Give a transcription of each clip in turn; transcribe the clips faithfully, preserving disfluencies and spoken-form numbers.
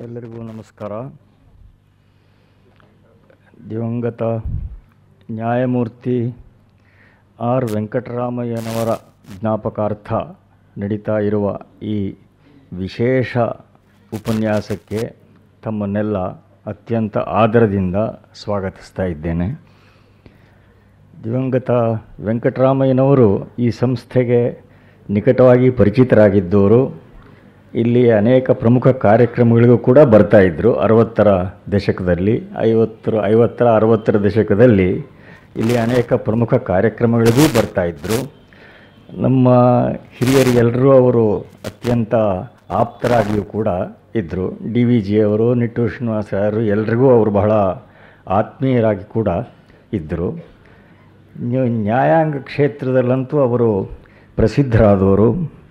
ಎಲ್ಲರಿಗೂ ನಮಸ್ಕಾರ. ದಿವಂಗತ ನ್ಯಾಯಮೂರ್ತಿ ಆರ್ ವೆಂಕಟರಾಮಯ್ಯನವರ ಜ್ಞಾಪಕಾರ್ಥ ನಡೀತಾ ಇರುವ ಈ ವಿಶೇಷ ಉಪನ್ಯಾಸಕ್ಕೆ ತಮ್ಮನ್ನೆಲ್ಲ ಅತ್ಯಂತ ಆದರದಿಂದ ಸ್ವಾಗತಿಸ್ತಾ ಇದ್ದೇನೆ. ದಿವಂಗತ ವೆಂಕಟರಾಮಯ್ಯನವರು ಈ ಸಂಸ್ಥೆಗೆ ನಿಕಟವಾಗಿ ಪರಿಚಿತರಾಗಿದ್ದವರು. ಇಲ್ಲಿ ಅನೇಕ ಪ್ರಮುಖ ಕಾರ್ಯಕ್ರಮಗಳಿಗೂ ಕೂಡ ಬರ್ತಾಯಿದ್ರು. ಅರವತ್ತರ ದಶಕದಲ್ಲಿ ಐವತ್ತರ ಐವತ್ತರ ಅರವತ್ತರ ದಶಕದಲ್ಲಿ ಇಲ್ಲಿ ಅನೇಕ ಪ್ರಮುಖ ಕಾರ್ಯಕ್ರಮಗಳಿಗೂ ಬರ್ತಾಯಿದ್ರು. ನಮ್ಮ ಹಿರಿಯರಿಗೆಲ್ಲರೂ ಅವರು ಅತ್ಯಂತ ಆಪ್ತರಾಗಿಯೂ ಕೂಡ ಇದ್ದರು. ಡಿ ವಿ ಜಿಯವರು, ನಿಟ್ಟೂರು ಶ್ರೀನಿವಾಸರು ಎಲ್ರಿಗೂ ಅವರು ಬಹಳ ಆತ್ಮೀಯರಾಗಿ ಕೂಡ ಇದ್ದರು. ನ್ಯಾಯಾಂಗ ಕ್ಷೇತ್ರದಲ್ಲಂತೂ ಅವರು ಪ್ರಸಿದ್ಧರಾದವರು.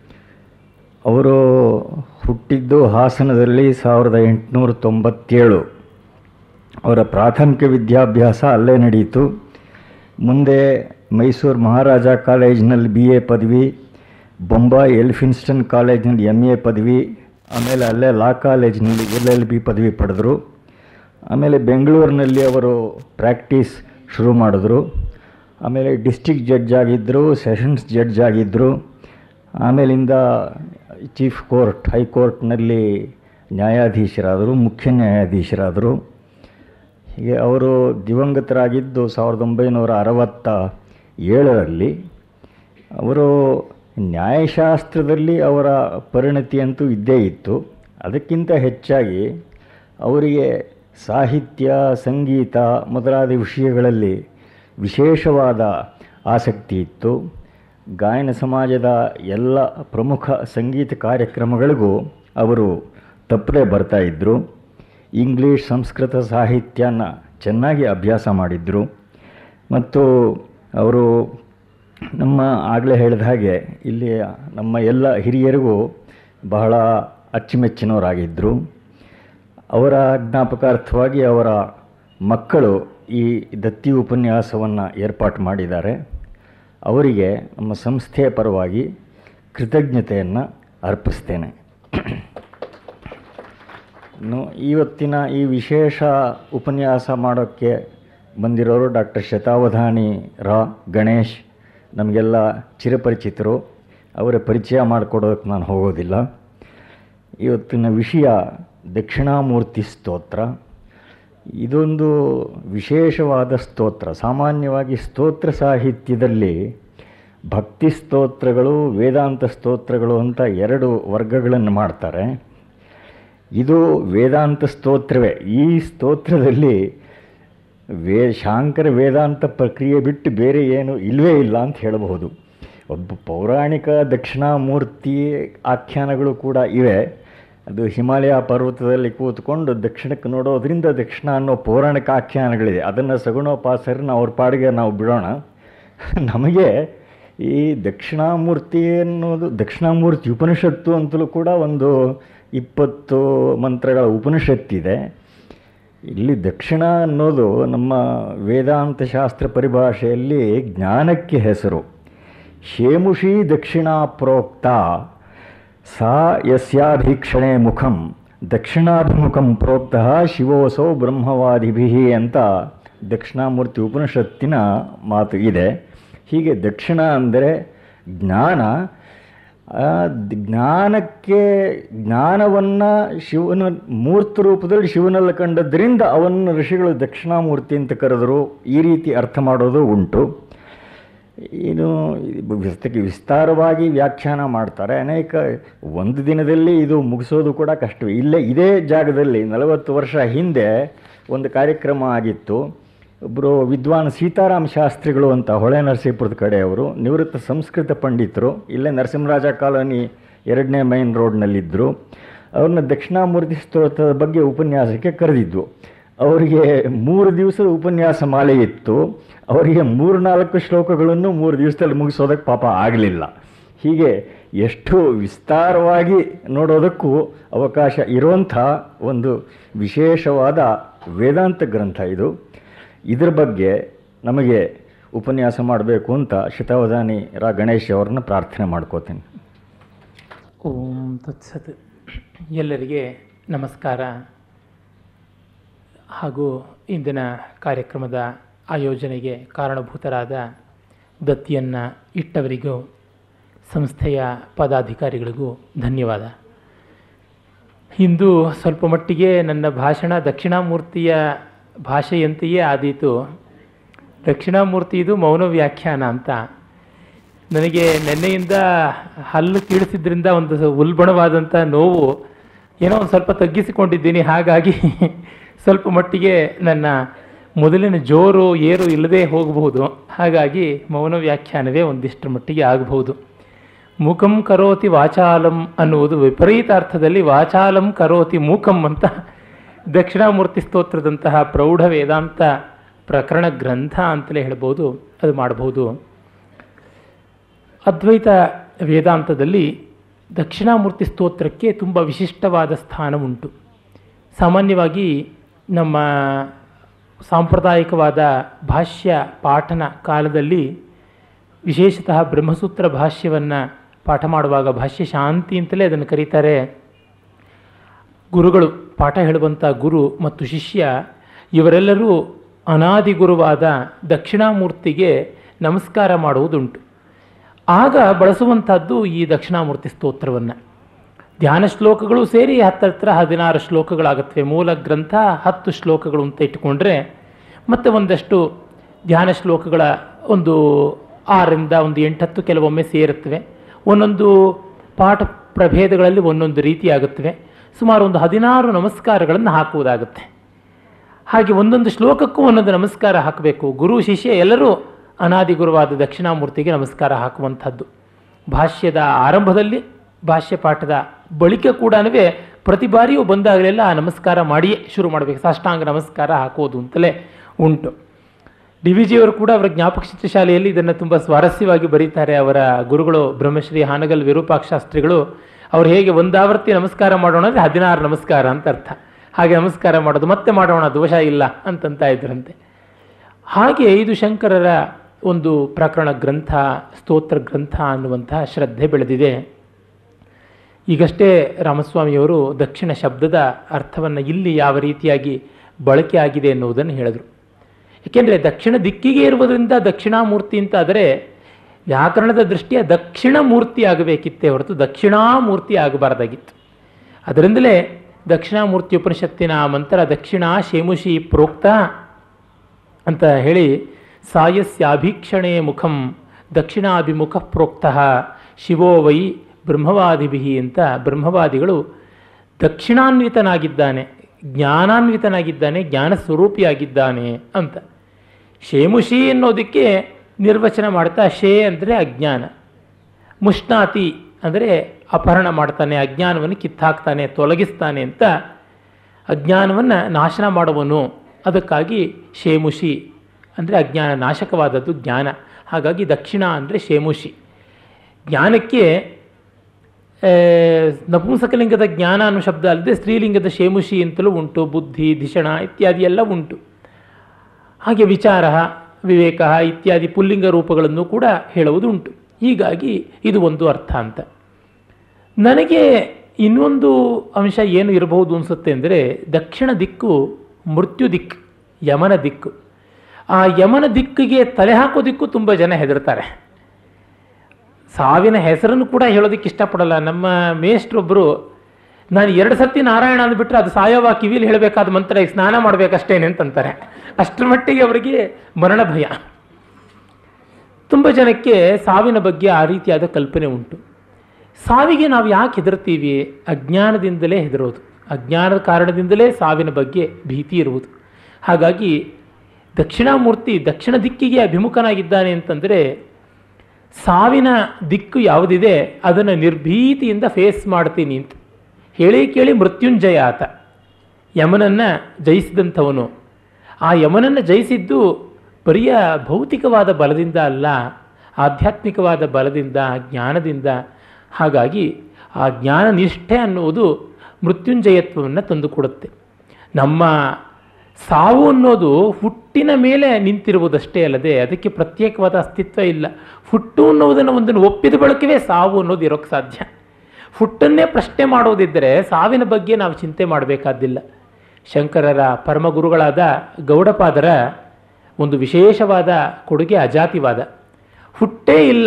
ಅವರು ಹುಟ್ಟಿದ್ದು ಹಾಸನದಲ್ಲಿ ಸಾವಿರದ ಎಂಟುನೂರ ತೊಂಬತ್ತೇಳು. ಅವರ ಪ್ರಾಥಮಿಕ ವಿದ್ಯಾಭ್ಯಾಸ ಅಲ್ಲೇ ನಡೆಯಿತು. ಮುಂದೆ ಮೈಸೂರು ಮಹಾರಾಜ ಕಾಲೇಜಿನಲ್ಲಿ ಬಿ ಎ ಪದವಿ, ಬೊಂಬಾಯಿ ಎಲ್ಫಿನ್ಸ್ಟನ್ ಕಾಲೇಜಿನಲ್ಲಿ ಎಮ್ ಎ ಪದವಿ, ಆಮೇಲೆ ಅಲ್ಲೇ ಲಾ ಕಾಲೇಜಿನಲ್ಲಿ ಎಲ್ ಎಲ್ ಬಿ ಪದವಿ ಪಡೆದರು. ಆಮೇಲೆ ಬೆಂಗಳೂರಿನಲ್ಲಿ ಅವರು ಪ್ರಾಕ್ಟೀಸ್ ಶುರು ಮಾಡಿದ್ರು. ಆಮೇಲೆ ಡಿಸ್ಟ್ರಿಕ್ಟ್ ಜಡ್ಜ್ ಆಗಿದ್ದರು, ಸೆಷನ್ಸ್ ಜಡ್ಜ್ ಆಗಿದ್ದರು. ಆಮೇಲಿಂದ ಚೀಫ್ ಕೋರ್ಟ್ ಹೈಕೋರ್ಟ್ನಲ್ಲಿ ನ್ಯಾಯಾಧೀಶರಾದರು, ಮುಖ್ಯ ನ್ಯಾಯಾಧೀಶರಾದರು. ಹೀಗೆ ಅವರು ದಿವಂಗತರಾಗಿದ್ದು ಸಾವಿರದ ಒಂಬೈನೂರ ಅರವತ್ತ ಏಳರಲ್ಲಿ. ಅವರು ನ್ಯಾಯಶಾಸ್ತ್ರದಲ್ಲಿ ಅವರ ಪರಿಣತಿಯಂತೂ ಇದ್ದೇ ಇತ್ತು. ಅದಕ್ಕಿಂತ ಹೆಚ್ಚಾಗಿ ಅವರಿಗೆ ಸಾಹಿತ್ಯ, ಸಂಗೀತ ಮೊದಲಾದ ವಿಷಯಗಳಲ್ಲಿ ವಿಶೇಷವಾದ ಆಸಕ್ತಿ ಇತ್ತು. ಗಾಯನ ಸಮಾಜದ ಎಲ್ಲ ಪ್ರಮುಖ ಸಂಗೀತ ಕಾರ್ಯಕ್ರಮಗಳಿಗೂ ಅವರು ತಪ್ಪದೇ ಬರ್ತಾಯಿದ್ರು. ಇಂಗ್ಲೀಷ್, ಸಂಸ್ಕೃತ ಸಾಹಿತ್ಯನ ಚೆನ್ನಾಗಿ ಅಭ್ಯಾಸ ಮಾಡಿದರು. ಮತ್ತು ಅವರು ನಮ್ಮ ಆಗಲೇ ಹೇಳಿದ ಹಾಗೆ ಇಲ್ಲಿ ನಮ್ಮ ಎಲ್ಲ ಹಿರಿಯರಿಗೂ ಬಹಳ ಅಚ್ಚುಮೆಚ್ಚಿನವರಾಗಿದ್ದರು. ಅವರ ಜ್ಞಾಪಕಾರ್ಥವಾಗಿ ಅವರ ಮಕ್ಕಳು ಈ ದತ್ತಿ ಉಪನ್ಯಾಸವನ್ನು ಏರ್ಪಾಟು ಮಾಡಿದ್ದಾರೆ. ಅವರಿಗೆ ನಮ್ಮ ಸಂಸ್ಥೆಯ ಪರವಾಗಿ ಕೃತಜ್ಞತೆಯನ್ನು ಅರ್ಪಿಸ್ತೇನೆ. ಇನ್ನು ಇವತ್ತಿನ ಈ ವಿಶೇಷ ಉಪನ್ಯಾಸ ಮಾಡೋಕ್ಕೆ ಬಂದಿರೋರು ಡಾಕ್ಟರ್ ಶತಾವಧಾನಿ ರಾ ಗಣೇಶ್, ನಮಗೆಲ್ಲ ಚಿರಪರಿಚಿತರು. ಅವರ ಪರಿಚಯ ಮಾಡಿಕೊಡೋದಕ್ಕೆ ನಾನು ಹೋಗೋದಿಲ್ಲ. ಇವತ್ತಿನ ವಿಷಯ ದಕ್ಷಿಣಾಮೂರ್ತಿ ಸ್ತೋತ್ರ. ಇದೊಂದು ವಿಶೇಷವಾದ ಸ್ತೋತ್ರ. ಸಾಮಾನ್ಯವಾಗಿ ಸ್ತೋತ್ರ ಸಾಹಿತ್ಯದಲ್ಲಿ ಭಕ್ತಿ ಸ್ತೋತ್ರಗಳು, ವೇದಾಂತ ಸ್ತೋತ್ರಗಳು ಅಂತ ಎರಡು ವರ್ಗಗಳನ್ನು ಮಾಡ್ತಾರೆ. ಇದು ವೇದಾಂತ ಸ್ತೋತ್ರವೇ. ಈ ಸ್ತೋತ್ರದಲ್ಲಿ ವೇ ಶಾಂಕರ ವೇದಾಂತ ಪ್ರಕ್ರಿಯೆ ಬಿಟ್ಟು ಬೇರೆ ಏನು ಇಲ್ಲವೇ ಇಲ್ಲ ಅಂತ ಹೇಳಬಹುದು. ಒಬ್ಬ ಪೌರಾಣಿಕ ದಕ್ಷಿಣಾಮೂರ್ತಿ ಆಖ್ಯಾನಗಳು ಕೂಡ ಇವೆ. ಅದು ಹಿಮಾಲಯ ಪರ್ವತದಲ್ಲಿ ಕೂತ್ಕೊಂಡು ದಕ್ಷಿಣಕ್ಕೆ ನೋಡೋದ್ರಿಂದ ದಕ್ಷಿಣ ಅನ್ನೋ ಪೌರಾಣಿಕ ಆಖ್ಯಾನಗಳಿದೆ. ಅದನ್ನು ಸಗುಣೋಪಾಸರನ್ನ ಅವ್ರ ಪಾಡಿಗೆ ನಾವು ಬಿಡೋಣ. ನಮಗೆ ಈ ದಕ್ಷಿಣಾಮೂರ್ತಿ ಅನ್ನೋದು, ದಕ್ಷಿಣಾಮೂರ್ತಿ ಉಪನಿಷತ್ತು ಅಂತಲೂ ಕೂಡ ಒಂದು ಇಪ್ಪತ್ತು ಮಂತ್ರಗಳ ಉಪನಿಷತ್ತಿದೆ. ಇಲ್ಲಿ ದಕ್ಷಿಣ ಅನ್ನೋದು ನಮ್ಮ ವೇದಾಂತ ಶಾಸ್ತ್ರ ಪರಿಭಾಷೆಯಲ್ಲಿ ಜ್ಞಾನಕ್ಕೆ ಹೆಸರು. ಶೇಮುಷಿ ದಕ್ಷಿಣಾ ಪ್ರೋಕ್ತ ಸಾ ಯಸ್ಯಾಭೀಕ್ಷಣೆ ಮುಖಂ ದಕ್ಷಿಣಾಭಿಮುಖಂ ಪ್ರೋಕ್ತಃ ಶಿವೋಸೌ ಬ್ರಹ್ಮವಾದಿಭಿ ಅಂತ ದಕ್ಷಿಣಾಮೂರ್ತಿ ಉಪನಿಷತ್ತಿನ ಮಾತು ಇದೆ. ಹೀಗೆ ದಕ್ಷಿಣ ಅಂದರೆ ಜ್ಞಾನ. ಜ್ಞಾನಕ್ಕೆ ಜ್ಞಾನವನ್ನು ಶಿವನ ಮೂರ್ತಿ ರೂಪದಲ್ಲಿ ಶಿವನಲ್ಲಿ ಕಂಡದ್ರಿಂದ ಅವನ್ನು ಋಷಿಗಳು ದಕ್ಷಿಣಾಮೂರ್ತಿ ಅಂತ ಕರೆದರು. ಈ ರೀತಿ ಅರ್ಥ ಮಾಡೋದು ಉಂಟು. ಇನ್ನು ಇದಕ್ಕೆ ವಿಸ್ತಾರವಾಗಿ ವ್ಯಾಖ್ಯಾನ ಮಾಡ್ತಾರೆ ಅನೇಕ. ಒಂದು ದಿನದಲ್ಲಿ ಇದು ಮುಗಿಸೋದು ಕೂಡ ಕಷ್ಟವೇ. ಇಲ್ಲೇ ಇದೇ ಜಾಗದಲ್ಲಿ ನಲವತ್ತು ವರ್ಷ ಹಿಂದೆ ಒಂದು ಕಾರ್ಯಕ್ರಮ ಆಗಿತ್ತು. ಒಬ್ಬರು ವಿದ್ವಾನ್ ಸೀತಾರಾಮ ಶಾಸ್ತ್ರಿಗಳು ಅಂತ ಹೊಳೆ ನರಸೀಪುರದ ಕಡೆಯವರು, ನಿವೃತ್ತ ಸಂಸ್ಕೃತ ಪಂಡಿತರು, ಇಲ್ಲೇ ನರಸಿಂಹರಾಜ ಕಾಲೋನಿ ಎರಡನೇ ಮೈನ್ ರೋಡ್ನಲ್ಲಿದ್ದರು. ಅವ್ರನ್ನ ದಕ್ಷಿಣಾಮೂರ್ತಿ ಸ್ತೋತ್ರದ ಬಗ್ಗೆ ಉಪನ್ಯಾಸಕ್ಕೆ ಕರೆದಿದ್ವು. ಅವರಿಗೆ ಮೂರು ದಿವಸದ ಉಪನ್ಯಾಸ ಮಾಲೆ ಇತ್ತು. ಅವರಿಗೆ ಮೂರು ನಾಲ್ಕು ಶ್ಲೋಕಗಳನ್ನು ಮೂರು ದಿವಸದಲ್ಲಿ ಮುಗಿಸೋದಕ್ಕೆ ಪಾಪ ಆಗಲಿಲ್ಲ. ಹೀಗೆ ಎಷ್ಟು ವಿಸ್ತಾರವಾಗಿ ನೋಡೋದಕ್ಕೂ ಅವಕಾಶ ಇರುವಂಥ ಒಂದು ವಿಶೇಷವಾದ ವೇದಾಂತ ಗ್ರಂಥ ಇದು. ಇದರ ಬಗ್ಗೆ ನಮಗೆ ಉಪನ್ಯಾಸ ಮಾಡಬೇಕು ಅಂತ ಶತಾವಧಾನಿ ರಾ ಗಣೇಶ್ ಅವ್ರನ್ನ ಪ್ರಾರ್ಥನೆ ಮಾಡ್ಕೋತೀನಿ. ಓಂ ತತ್ಸತ್. ಎಲ್ಲರಿಗೆ ನಮಸ್ಕಾರ. ಹಾಗೂ ಇಂದಿನ ಕಾರ್ಯಕ್ರಮದ ಆಯೋಜನೆಗೆ ಕಾರಣಭೂತರಾದ ದತ್ತಿಯನ್ನು ಇಟ್ಟವರಿಗೂ ಸಂಸ್ಥೆಯ ಪದಾಧಿಕಾರಿಗಳಿಗೂ ಧನ್ಯವಾದ. ಇಂದು ಸ್ವಲ್ಪ ಮಟ್ಟಿಗೆ ನನ್ನ ಭಾಷಣ ದಕ್ಷಿಣಾಮೂರ್ತಿಯ ಭಾಷೆಯಂತೆಯೇ ಆದೀತು. ದಕ್ಷಿಣಾಮೂರ್ತಿದು ಮೌನ ವ್ಯಾಖ್ಯಾನ ಅಂತ. ನನಗೆ ನಿನ್ನೆಯಿಂದ ಹಲ್ಲು ಕೀಳಿಸಿದ್ರಿಂದ ಒಂದು ಉಲ್ಬಣವಾದಂಥ ನೋವು ಏನೋ ಒಂದು ಸ್ವಲ್ಪ ತಗ್ಗಿಸಿಕೊಂಡಿದ್ದೀನಿ. ಹಾಗಾಗಿ ಸ್ವಲ್ಪ ಮಟ್ಟಿಗೆ ನನ್ನ ಮೊದಲಿನ ಜೋರು ಏರು ಇಲ್ಲದೆ ಹೋಗಬಹುದು. ಹಾಗಾಗಿ ಮೌನ ವ್ಯಾಖ್ಯಾನವೇ ಒಂದಿಷ್ಟರ ಮಟ್ಟಿಗೆ ಆಗಬಹುದು. ಮೂಕಂ ಕರೋತಿ ವಾಚಾಲಂ ಅನ್ನುವುದು ವಿಪರೀತ ಅರ್ಥದಲ್ಲಿ ವಾಚಾಲಂ ಕರೋತಿ ಮೂಕಂ ಅಂತ ದಕ್ಷಿಣಾಮೂರ್ತಿ ಸ್ತೋತ್ರದಂತಹ ಪ್ರೌಢ ವೇದಾಂತ ಪ್ರಕರಣ ಗ್ರಂಥ ಅಂತಲೇ ಹೇಳ್ಬೋದು. ಅದು ಮಾಡಬಹುದು. ಅದ್ವೈತ ವೇದಾಂತದಲ್ಲಿ ದಕ್ಷಿಣಾಮೂರ್ತಿ ಸ್ತೋತ್ರಕ್ಕೆ ತುಂಬ ವಿಶಿಷ್ಟವಾದ ಸ್ಥಾನ ಉಂಟು. ಸಾಮಾನ್ಯವಾಗಿ ನಮ್ಮ ಸಾಂಪ್ರದಾಯಿಕವಾದ ಭಾಷ್ಯ ಪಾಠನ ಕಾಲದಲ್ಲಿ ವಿಶೇಷತಃ ಬ್ರಹ್ಮಸೂತ್ರ ಭಾಷ್ಯವನ್ನು ಪಾಠ ಮಾಡುವಾಗ ಭಾಷ್ಯ ಶಾಂತಿ ಅಂತಲೇ ಅದನ್ನು ಕರೀತಾರೆ. ಗುರುಗಳು, ಪಾಠ ಹೇಳುವಂಥ ಗುರು ಮತ್ತು ಶಿಷ್ಯ ಇವರೆಲ್ಲರೂ ಅನಾದಿ ಗುರುವಾದ ದಕ್ಷಿಣಾಮೂರ್ತಿಗೆ ನಮಸ್ಕಾರ ಮಾಡುವುದುಂಟು. ಆಗ ಬಳಸುವಂಥದ್ದು ಈ ದಕ್ಷಿಣಾಮೂರ್ತಿ ಸ್ತೋತ್ರವನ್ನು. ಧ್ಯಾನ ಶ್ಲೋಕಗಳು ಸೇರಿ ಹತ್ತತ್ರ ಹದಿನಾರು ಶ್ಲೋಕಗಳಾಗುತ್ತವೆ. ಮೂಲ ಗ್ರಂಥ ಹತ್ತು ಶ್ಲೋಕಗಳು ಅಂತ ಇಟ್ಟುಕೊಂಡ್ರೆ ಮತ್ತು ಒಂದಷ್ಟು ಧ್ಯಾನ ಶ್ಲೋಕಗಳ ಒಂದು ಆರರಿಂದ ಒಂದು ಎಂಟತ್ತು ಕೆಲವೊಮ್ಮೆ ಸೇರುತ್ತವೆ. ಒಂದೊಂದು ಪಾಠ ಪ್ರಭೇದಗಳಲ್ಲಿ ಒಂದೊಂದು ರೀತಿ ಆಗುತ್ತವೆ. ಸುಮಾರು ಒಂದು ಹದಿನಾರು ನಮಸ್ಕಾರಗಳನ್ನು ಹಾಕುವುದಾಗುತ್ತೆ. ಹಾಗೆ ಒಂದೊಂದು ಶ್ಲೋಕಕ್ಕೂ ಒಂದೊಂದು ನಮಸ್ಕಾರ ಹಾಕಬೇಕು. ಗುರು ಶಿಷ್ಯ ಎಲ್ಲರೂ ಅನಾದಿ ಗುರುವಾದ ದಕ್ಷಿಣಾಮೂರ್ತಿಗೆ ನಮಸ್ಕಾರ ಹಾಕುವಂಥದ್ದು. ಭಾಷ್ಯದ ಆರಂಭದಲ್ಲಿ ಭಾಷ್ಯ ಪಾಠದ ಬಳಿಕ ಕೂಡ ಪ್ರತಿ ಬಾರಿಯೂ ಬಂದಾಗಲೆಲ್ಲ ಆ ನಮಸ್ಕಾರ ಮಾಡಿಯೇ ಶುರು ಮಾಡಬೇಕು. ಸಾಷ್ಟಾಂಗ ನಮಸ್ಕಾರ ಹಾಕೋದು ಅಂತಲೇ ಉಂಟು. ಡಿ ವಿ ಜಿಯವರು ಕೂಡ ಅವರ ಜ್ಞಾಪಕ ಚಿತ್ರಶಾಲೆಯಲ್ಲಿ ಇದನ್ನು ತುಂಬ ಸ್ವಾರಸ್ಯವಾಗಿ ಬರೀತಾರೆ. ಅವರ ಗುರುಗಳು ಬ್ರಹ್ಮಶ್ರೀ ಹಾನಗಲ್ ವಿರೂಪಾಕ್ಷಾಸ್ತ್ರಿಗಳು ಅವರು ಹೇಗೆ ಒಂದಾವರ್ತಿ ನಮಸ್ಕಾರ ಮಾಡೋಣ ಅಂದರೆ ಹದಿನಾರು ನಮಸ್ಕಾರ ಅಂತ ಅರ್ಥ. ಹಾಗೆ ನಮಸ್ಕಾರ ಮಾಡೋದು, ಮತ್ತೆ ಮಾಡೋಣ ದೋಷ ಇಲ್ಲ ಅಂತಂತ ಇದ್ರಂತೆ. ಹಾಗೆ ಇದು ಶಂಕರರ ಒಂದು ಪ್ರಕರಣ ಗ್ರಂಥ, ಸ್ತೋತ್ರ ಗ್ರಂಥ ಅನ್ನುವಂತಹ ಶ್ರದ್ಧೆ ಬೆಳೆದಿದೆ. ಈಗಷ್ಟೇ ರಾಮಸ್ವಾಮಿಯವರು ದಕ್ಷಿಣ ಶಬ್ದದ ಅರ್ಥವನ್ನು ಇಲ್ಲಿ ಯಾವ ರೀತಿಯಾಗಿ ಬಳಕೆ ಆಗಿದೆ ಎನ್ನುವುದನ್ನು ಹೇಳಿದರು. ಏಕೆಂದರೆ ದಕ್ಷಿಣ ದಿಕ್ಕಿಗೆ ಇರುವುದರಿಂದ ದಕ್ಷಿಣಾಮೂರ್ತಿ ಅಂತ ಆದರೆ ವ್ಯಾಕರಣದ ದೃಷ್ಟಿಯ ದಕ್ಷಿಣ ಮೂರ್ತಿ ಆಗಬೇಕಿತ್ತೇ ಹೊರತು ದಕ್ಷಿಣಾಮೂರ್ತಿ ಆಗಬಾರ್ದಾಗಿತ್ತು. ಅದರಿಂದಲೇ ದಕ್ಷಿಣಾಮೂರ್ತಿ ಉಪನಿಷತ್ತಿನ ಮಂತ್ರ ದಕ್ಷಿಣ ಶೇಮುಷಿ ಪ್ರೋಕ್ತ ಅಂತ ಹೇಳಿ ಸಾಯಸ್ಯಾಭೀಕ್ಷಣೆ ಮುಖಂ ದಕ್ಷಿಣಾಭಿಮುಖ ಪ್ರೋಕ್ತ ಶಿವೋ ವೈ ಬ್ರಹ್ಮವಾದಿಭಿ ಅಂತ ಬ್ರಹ್ಮವಾದಿಗಳು ದಕ್ಷಿಣಾನ್ವಿತನಾಗಿದ್ದಾನೆ, ಜ್ಞಾನಾನ್ವಿತನಾಗಿದ್ದಾನೆ, ಜ್ಞಾನ ಸ್ವರೂಪಿಯಾಗಿದ್ದಾನೆ ಅಂತ. ಶೇಮುಷಿ ಅನ್ನೋದಕ್ಕೆ ನಿರ್ವಚನ ಮಾಡ್ತಾ ಶೇ ಅಂದರೆ ಅಜ್ಞಾನ, ಮುಷ್ಣಾತಿ ಅಂದರೆ ಅಪಹರಣ ಮಾಡ್ತಾನೆ, ಅಜ್ಞಾನವನ್ನು ಕಿತ್ತಾಕ್ತಾನೆ, ತೊಲಗಿಸ್ತಾನೆ ಅಂತ. ಅಜ್ಞಾನವನ್ನು ನಾಶನ ಮಾಡುವನು, ಅದಕ್ಕಾಗಿ ಶೇಮುಷಿ ಅಂದರೆ ಅಜ್ಞಾನ ನಾಶಕವಾದದ್ದು ಜ್ಞಾನ. ಹಾಗಾಗಿ ದಕ್ಷಿಣ ಅಂದರೆ ಶೇಮುಷಿ. ಜ್ಞಾನಕ್ಕೆ ನಪುಂಸಕಲಿಂಗದ ಜ್ಞಾನ ಅನ್ನೋ ಶಬ್ದ ಅಲ್ಲದೆ ಸ್ತ್ರೀಲಿಂಗದ ಶೇಮುಷಿ ಅಂತಲೂ ಉಂಟು. ಬುದ್ಧಿ, ಧಿಷಣ ಇತ್ಯಾದಿ ಎಲ್ಲ ಉಂಟು. ಹಾಗೆ ವಿಚಾರ, ವಿವೇಕ ಇತ್ಯಾದಿ ಪುಲ್ಲಿಂಗ ರೂಪಗಳನ್ನು ಕೂಡ ಹೇಳುವುದು ಉಂಟು. ಹೀಗಾಗಿ ಇದು ಒಂದು ಅರ್ಥ ಅಂತ. ನನಗೆ ಇನ್ನೊಂದು ಅಂಶ ಏನು ಇರಬಹುದು ಅನಿಸುತ್ತೆ ಅಂದರೆ, ದಕ್ಷಿಣ ದಿಕ್ಕು ಮೃತ್ಯು ದಿಕ್ಕು, ಯಮನ ದಿಕ್ಕು. ಆ ಯಮನ ದಿಕ್ಕಿಗೆ ತಲೆ ಹಾಕೋದಿಕ್ಕೂ ತುಂಬ ಜನ ಹೆದರ್ತಾರೆ. ಸಾವಿನ ಹೆಸರನ್ನು ಕೂಡ ಹೇಳೋದಕ್ಕೆ ಇಷ್ಟಪಡಲ್ಲ. ನಮ್ಮ ಮೇಷ್ಟ್ರೊಬ್ಬರು, ನಾನು ಎರಡು ಸರ್ತಿ ನಾರಾಯಣ ಅಂದ್ಬಿಟ್ರೆ ಅದು ಸಾಯೋವಾಗ ಕಿವಿಯಲ್ಲಿ ಹೇಳಬೇಕಾದ ಮಂತ್ರ, ಈಗ ಸ್ನಾನ ಮಾಡಬೇಕಷ್ಟೇನೆ ಅಂತಂತಾರೆ. ಅಷ್ಟರ ಮಟ್ಟಿಗೆ ಅವರಿಗೆ ಮರಣ ಭಯ. ತುಂಬ ಜನಕ್ಕೆ ಸಾವಿನ ಬಗ್ಗೆ ಆ ರೀತಿಯಾದ ಕಲ್ಪನೆ ಉಂಟು. ಸಾವಿಗೆ ನಾವು ಯಾಕೆ ಹೆದರ್ತೀವಿ? ಅಜ್ಞಾನದಿಂದಲೇ ಹೆದರೋದು. ಅಜ್ಞಾನದ ಕಾರಣದಿಂದಲೇ ಸಾವಿನ ಬಗ್ಗೆ ಭೀತಿ ಇರುವುದು. ಹಾಗಾಗಿ ದಕ್ಷಿಣಾಮೂರ್ತಿ ದಕ್ಷಿಣ ದಿಕ್ಕಿಗೆ ಅಭಿಮುಖನಾಗಿದ್ದಾನೆ ಅಂತಂದರೆ ಸಾವಿನ ದಿಕ್ಕು ಯಾವುದಿದೆ ಅದನ್ನು ನಿರ್ಭೀತಿಯಿಂದ ಫೇಸ್ ಮಾಡ್ತೀನಿ ಅಂತ ಹೇಳಿ ಕೇಳಿ ಮೃತ್ಯುಂಜಯ ಆತ, ಯಮನನ್ನು ಜಯಿಸಿದಂಥವನು. ಆ ಯಮನನ್ನು ಜಯಿಸಿದ್ದು ಬರಿಯ ಭೌತಿಕವಾದ ಬಲದಿಂದ ಅಲ್ಲ, ಆಧ್ಯಾತ್ಮಿಕವಾದ ಬಲದಿಂದ, ಜ್ಞಾನದಿಂದ. ಹಾಗಾಗಿ ಆ ಜ್ಞಾನ ನಿಷ್ಠೆ ಅನ್ನುವುದು ಮೃತ್ಯುಂಜಯತ್ವವನ್ನು ತಂದುಕೊಡುತ್ತೆ. ನಮ್ಮ ಸಾವು ಅನ್ನೋದು ಹುಟ್ಟಿನ ಮೇಲೆ ನಿಂತಿರುವುದಷ್ಟೇ ಅಲ್ಲದೆ ಅದಕ್ಕೆ ಪ್ರತ್ಯೇಕವಾದ ಅಸ್ತಿತ್ವ ಇಲ್ಲ. ಹುಟ್ಟು ಅನ್ನೋದನ್ನು ಒಂದನ್ನು ಒಪ್ಪಿದ ಬಳಕವೇ ಸಾವು ಅನ್ನೋದು ಇರೋಕ್ಕೆ ಸಾಧ್ಯ. ಹುಟ್ಟನ್ನೇ ಪ್ರಶ್ನೆ ಮಾಡೋದಿದ್ದರೆ ಸಾವಿನ ಬಗ್ಗೆ ನಾವು ಚಿಂತೆ ಮಾಡಬೇಕಾದ್ದಿಲ್ಲ. ಶಂಕರರ ಪರಮಗುರುಗಳಾದ ಗೌಡಪಾದರ ಒಂದು ವಿಶೇಷವಾದ ಕೊಡುಗೆ ಅಜಾತಿವಾದ. ಹುಟ್ಟೇ ಇಲ್ಲ,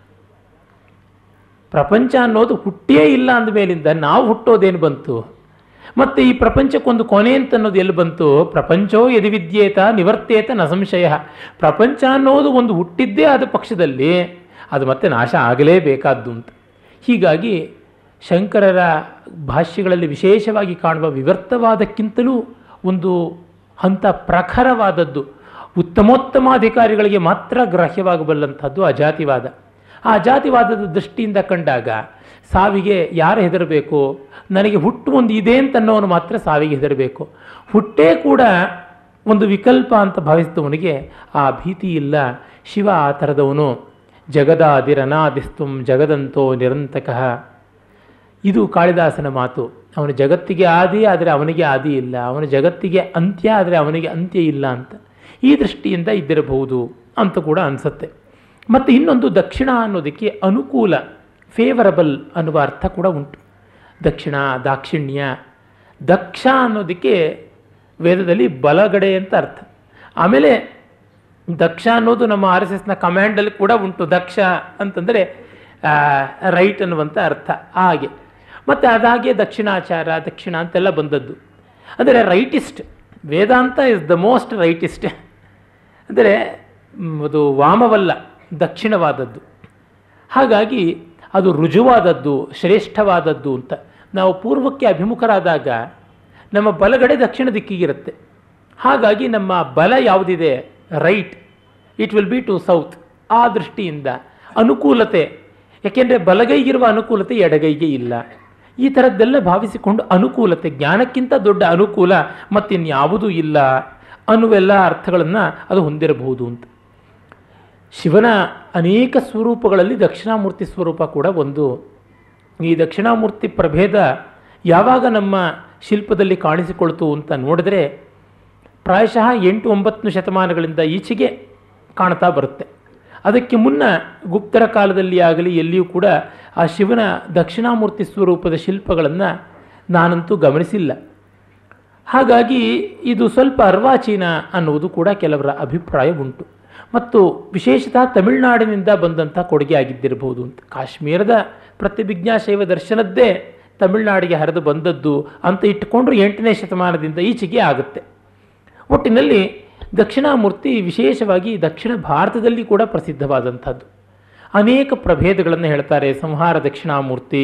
ಪ್ರಪಂಚ ಅನ್ನೋದು ಹುಟ್ಟೇ ಇಲ್ಲ ಅಂದಮೇಲಿಂದ ನಾವು ಹುಟ್ಟೋದೇನು ಬಂತು? ಮತ್ತು ಈ ಪ್ರಪಂಚಕ್ಕೊಂದು ಕೊನೆ ಅಂತ ಅನ್ನೋದು ಎಲ್ಲಿ ಬಂತು? ಪ್ರಪಂಚೋ ಯದಿ ವಿದ್ಯೇತ ನಿವರ್ತೇತ ನ ಸಂಶಯ. ಪ್ರಪಂಚ ಅನ್ನೋದು ಒಂದು ಹುಟ್ಟಿದ್ದೇ ಆದ ಪಕ್ಷದಲ್ಲಿ ಅದು ಮತ್ತೆ ನಾಶ ಆಗಲೇಬೇಕಾದ್ದು ಅಂತ. ಹೀಗಾಗಿ ಶಂಕರರ ಭಾಷ್ಯಗಳಲ್ಲಿ ವಿಶೇಷವಾಗಿ ಕಾಣುವ ವಿವರ್ತವಾದಕ್ಕಿಂತಲೂ ಒಂದು ಹಂತ ಪ್ರಖರವಾದದ್ದು, ಉತ್ತಮೋತ್ತಮಾಧಿಕಾರಿಗಳಿಗೆ ಮಾತ್ರ ಗ್ರಾಹ್ಯವಾಗಬಲ್ಲಂಥದ್ದು ಅಜಾತಿವಾದ. ಆ ಅಜಾತಿವಾದದ ದೃಷ್ಟಿಯಿಂದ ಕಂಡಾಗ ಸಾವಿಗೆ ಯಾರು ಹೆದರಬೇಕು? ನನಗೆ ಹುಟ್ಟು ಒಂದು ಇದೆ ಅಂತನ್ನೋನು ಮಾತ್ರ ಸಾವಿಗೆ ಹೆದರಬೇಕು. ಹುಟ್ಟೇ ಕೂಡ ಒಂದು ವಿಕಲ್ಪ ಅಂತ ಭಾವಿಸಿದವನಿಗೆ ಆ ಭೀತಿ ಇಲ್ಲ. ಶಿವ ಆ ಥರದವನು. ಜಗದಾದಿರನಾದಿಸ್ತುಂ ಜಗದಂತೋ ನಿರಂತಕಃ. ಇದು ಕಾಳಿದಾಸನ ಮಾತು. ಅವನ ಜಗತ್ತಿಗೆ ಆದಿ ಆದರೆ ಅವನಿಗೆ ಆದಿ ಇಲ್ಲ, ಅವನ ಜಗತ್ತಿಗೆ ಅಂತ್ಯ ಆದರೆ ಅವನಿಗೆ ಅಂತ್ಯ ಇಲ್ಲ ಅಂತ ಈ ದೃಷ್ಟಿಯಿಂದ ಇದ್ದಿರಬಹುದು ಅಂತ ಕೂಡ ಅನಿಸುತ್ತೆ. ಮತ್ತು ಇನ್ನೊಂದು ದಕ್ಷಿಣ ಅನ್ನೋದಕ್ಕೆ ಅನುಕೂಲ, ಫೇವರಬಲ್ ಅನ್ನುವ ಅರ್ಥ ಕೂಡ ಉಂಟು. ದಕ್ಷಿಣ, ದಾಕ್ಷಿಣ್ಯ. ದಕ್ಷ ಅನ್ನೋದಕ್ಕೆ ವೇದದಲ್ಲಿ ಬಲಗಡೆ ಅಂತ ಅರ್ಥ. ಆಮೇಲೆ ದಕ್ಷ ಅನ್ನೋದು ನಮ್ಮ ಆರ್ ಎಸ್ ಎಸ್ನ ಕಮ್ಯಾಂಡಲ್ಲಿ ಕೂಡ ಉಂಟು. ದಕ್ಷ ಅಂತಂದರೆ ರೈಟ್ ಅನ್ನುವಂಥ ಅರ್ಥ. ಹಾಗೆ ಮತ್ತು ಅದಾಗೆ ದಕ್ಷಿಣಾಚಾರ, ದಕ್ಷಿಣ ಅಂತೆಲ್ಲ ಬಂದದ್ದು. ಅಂದರೆ rightist. Vedanta is the most rightist. ಅಂದರೆ ಅದು ವಾಮವಲ್ಲ, ದಕ್ಷಿಣವಾದದ್ದು. ಹಾಗಾಗಿ ಅದು ರುಜುವಾದದ್ದು, ಶ್ರೇಷ್ಠವಾದದ್ದು ಅಂತ. ನಾವು ಪೂರ್ವಕ್ಕೆ ಅಭಿಮುಖರಾದಾಗ ನಮ್ಮ ಬಲಗಡೆ ದಕ್ಷಿಣ ದಿಕ್ಕಿಗಿರುತ್ತೆ. ಹಾಗಾಗಿ ನಮ್ಮ ಬಲ ಯಾವುದಿದೆ, right, it will be to south. ಆ ದೃಷ್ಟಿಯಿಂದ ಅನುಕೂಲತೆ, ಯಾಕೆಂದರೆ ಬಲಗೈಗಿರುವ ಅನುಕೂಲತೆ ಎಡಗೈಗೆ ಇಲ್ಲ. ಈ ಥರದ್ದೆಲ್ಲ ಭಾವಿಸಿಕೊಂಡು ಅನುಕೂಲತೆ, ಜ್ಞಾನಕ್ಕಿಂತ ದೊಡ್ಡ ಅನುಕೂಲ ಮತ್ತಿನ್ಯಾವುದೂ ಇಲ್ಲ ಅನ್ನುವೆಲ್ಲ ಅರ್ಥಗಳನ್ನು ಅದು ಹೊಂದಿರಬಹುದು ಅಂತ. ಶಿವನ ಅನೇಕ ಸ್ವರೂಪಗಳಲ್ಲಿ ದಕ್ಷಿಣಾಮೂರ್ತಿ ಸ್ವರೂಪ ಕೂಡ ಒಂದು. ಈ ದಕ್ಷಿಣಾಮೂರ್ತಿ ಪ್ರಭೇದ ಯಾವಾಗ ನಮ್ಮ ಶಿಲ್ಪದಲ್ಲಿ ಕಾಣಿಸಿಕೊಳ್ತು ಅಂತ ನೋಡಿದ್ರೆ ಪ್ರಾಯಶಃ ಎಂಟು ಒಂಬತ್ತನೇ ಶತಮಾನಗಳಿಂದ ಈಚೆಗೆ ಕಾಣ್ತಾ ಬರುತ್ತೆ. ಅದಕ್ಕೆ ಮುನ್ನ ಗುಪ್ತರ ಕಾಲದಲ್ಲಿ ಆಗಲಿ ಎಲ್ಲಿಯೂ ಕೂಡ ಆ ಶಿವನ ದಕ್ಷಿಣಾಮೂರ್ತಿ ಸ್ವರೂಪದ ಶಿಲ್ಪಗಳನ್ನು ನಾನಂತೂ ಗಮನಿಸಿಲ್ಲ. ಹಾಗಾಗಿ ಇದು ಸ್ವಲ್ಪ ಅರ್ವಾಚೀನ ಅನ್ನುವುದು ಕೂಡ ಕೆಲವರ ಅಭಿಪ್ರಾಯ ಉಂಟು. ಮತ್ತು ವಿಶೇಷತಃ ತಮಿಳುನಾಡಿನಿಂದ ಬಂದಂಥ ಕೊಡುಗೆ ಆಗಿದ್ದಿರಬಹುದು ಅಂತ. ಕಾಶ್ಮೀರದ ಪ್ರತಿಭಿಜ್ಞಾ ಶೈವ ದರ್ಶನದ್ದೇ ತಮಿಳುನಾಡಿಗೆ ಹರಿದು ಬಂದದ್ದು ಅಂತ ಇಟ್ಟುಕೊಂಡ್ರು ಎಂಟನೇ ಶತಮಾನದಿಂದ ಈಚೆಗೆ ಆಗುತ್ತೆ. ಒಟ್ಟಿನಲ್ಲಿ ದಕ್ಷಿಣಾಮೂರ್ತಿ ವಿಶೇಷವಾಗಿ ದಕ್ಷಿಣ ಭಾರತದಲ್ಲಿ ಕೂಡ ಪ್ರಸಿದ್ಧವಾದಂಥದ್ದು. ಅನೇಕ ಪ್ರಭೇದಗಳನ್ನು ಹೇಳ್ತಾರೆ. ಸಂಹಾರ ದಕ್ಷಿಣಾಮೂರ್ತಿ.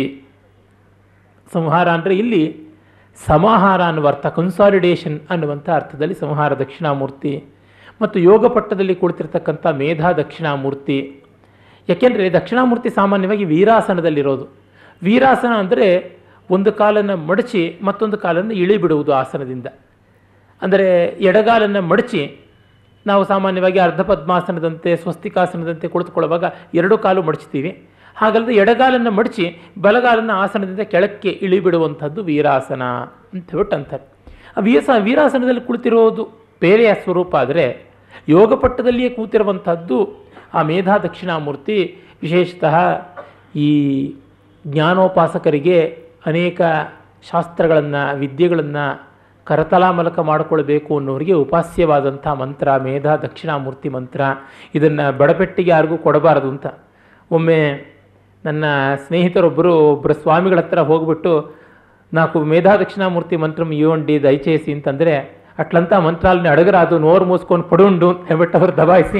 ಸಂಹಾರ ಅಂದರೆ ಇಲ್ಲಿ ಸಮಾಹಾರ ಅನ್ನುವ ಅರ್ಥ, ಕನ್ಸಾಲಿಡೇಷನ್ ಅನ್ನುವಂಥ ಅರ್ಥದಲ್ಲಿ ಸಂಹಾರ ದಕ್ಷಿಣಾಮೂರ್ತಿ. ಮತ್ತು ಯೋಗ ಪಟ್ಟದಲ್ಲಿ ಕುಳಿತಿರ್ತಕ್ಕಂಥ ಮೇಧಾ ದಕ್ಷಿಣಾಮೂರ್ತಿ. ಯಾಕೆಂದರೆ ದಕ್ಷಿಣಾಮೂರ್ತಿ ಸಾಮಾನ್ಯವಾಗಿ ವೀರಾಸನದಲ್ಲಿರೋದು. ವೀರಾಸನ ಅಂದರೆ ಒಂದು ಕಾಲನ್ನು ಮಡಚಿ ಮತ್ತೊಂದು ಕಾಲನ್ನು ಇಳಿಬಿಡುವುದು ಆಸನದಿಂದ. ಅಂದರೆ ಎಡಗಾಲನ್ನು ಮಡಚಿ ನಾವು ಸಾಮಾನ್ಯವಾಗಿ ಅರ್ಧ ಪದ್ಮಾಸನದಂತೆ ಸ್ವಸ್ತಿಕಾಸನದಂತೆ ಕುಳಿತುಕೊಳ್ಳುವಾಗ ಎರಡು ಕಾಲು ಮಡಚ್ತೀವಿ. ಹಾಗಲ್ಲದೆ ಎಡಗಾಲನ್ನು ಮಡಚಿ ಬಲಗಾಲನ್ನು ಆಸನದಿಂದ ಕೆಳಕ್ಕೆ ಇಳಿಬಿಡುವಂಥದ್ದು ವೀರಾಸನ ಅಂತ ಹೇಳ್ಬಿಟ್ಟು ಅಂತಾರೆ. ಆ ವೀರಸ ವೀರಾಸನದಲ್ಲಿ ಕುಳಿತಿರೋದು ಬೇರೆಯ ಸ್ವರೂಪ. ಆದರೆ ಯೋಗ ಪಟ್ಟದಲ್ಲಿಯೇ ಕೂತಿರುವಂಥದ್ದು ಆ ಮೇಧಾ ದಕ್ಷಿಣಾಮೂರ್ತಿ. ವಿಶೇಷತಃ ಈ ಜ್ಞಾನೋಪಾಸಕರಿಗೆ ಅನೇಕ ಶಾಸ್ತ್ರಗಳನ್ನು, ವಿದ್ಯೆಗಳನ್ನು ಕರತಲಾಮಲಕ ಮಾಡಿಕೊಳ್ಬೇಕು ಅನ್ನೋರಿಗೆ ಉಪಾಸ್ಯವಾದಂಥ ಮಂತ್ರ ಮೇಧಾ ದಕ್ಷಿಣಾಮೂರ್ತಿ ಮಂತ್ರ. ಇದನ್ನು ಬಡಪೆಟ್ಟಿಗೆ ಯಾರಿಗೂ ಕೊಡಬಾರದು ಅಂತ. ಒಮ್ಮೆ ನನ್ನ ಸ್ನೇಹಿತರೊಬ್ಬರು ಒಬ್ಬರು ಸ್ವಾಮಿಗಳ ಹತ್ರ ಹೋಗ್ಬಿಟ್ಟು ನಾಲ್ಕು ಮೇಧಾ ದಕ್ಷಿಣಾಮೂರ್ತಿ ಮಂತ್ರಂ ಇವಂಡಿ ದಯచేసి ಅಂತಂದರೆ ಅಟ್ಲಂತ ಮಂತ್ರಾಲನೆ ಅಡಗರಾದು ನೋರು ಮೂಸ್ಕೊಂಡು ಪಡುಂಡು ಅಂತ ಹೇಳ್ಬಿಟ್ಟು ಅವರು ದಬಾಯಿಸಿ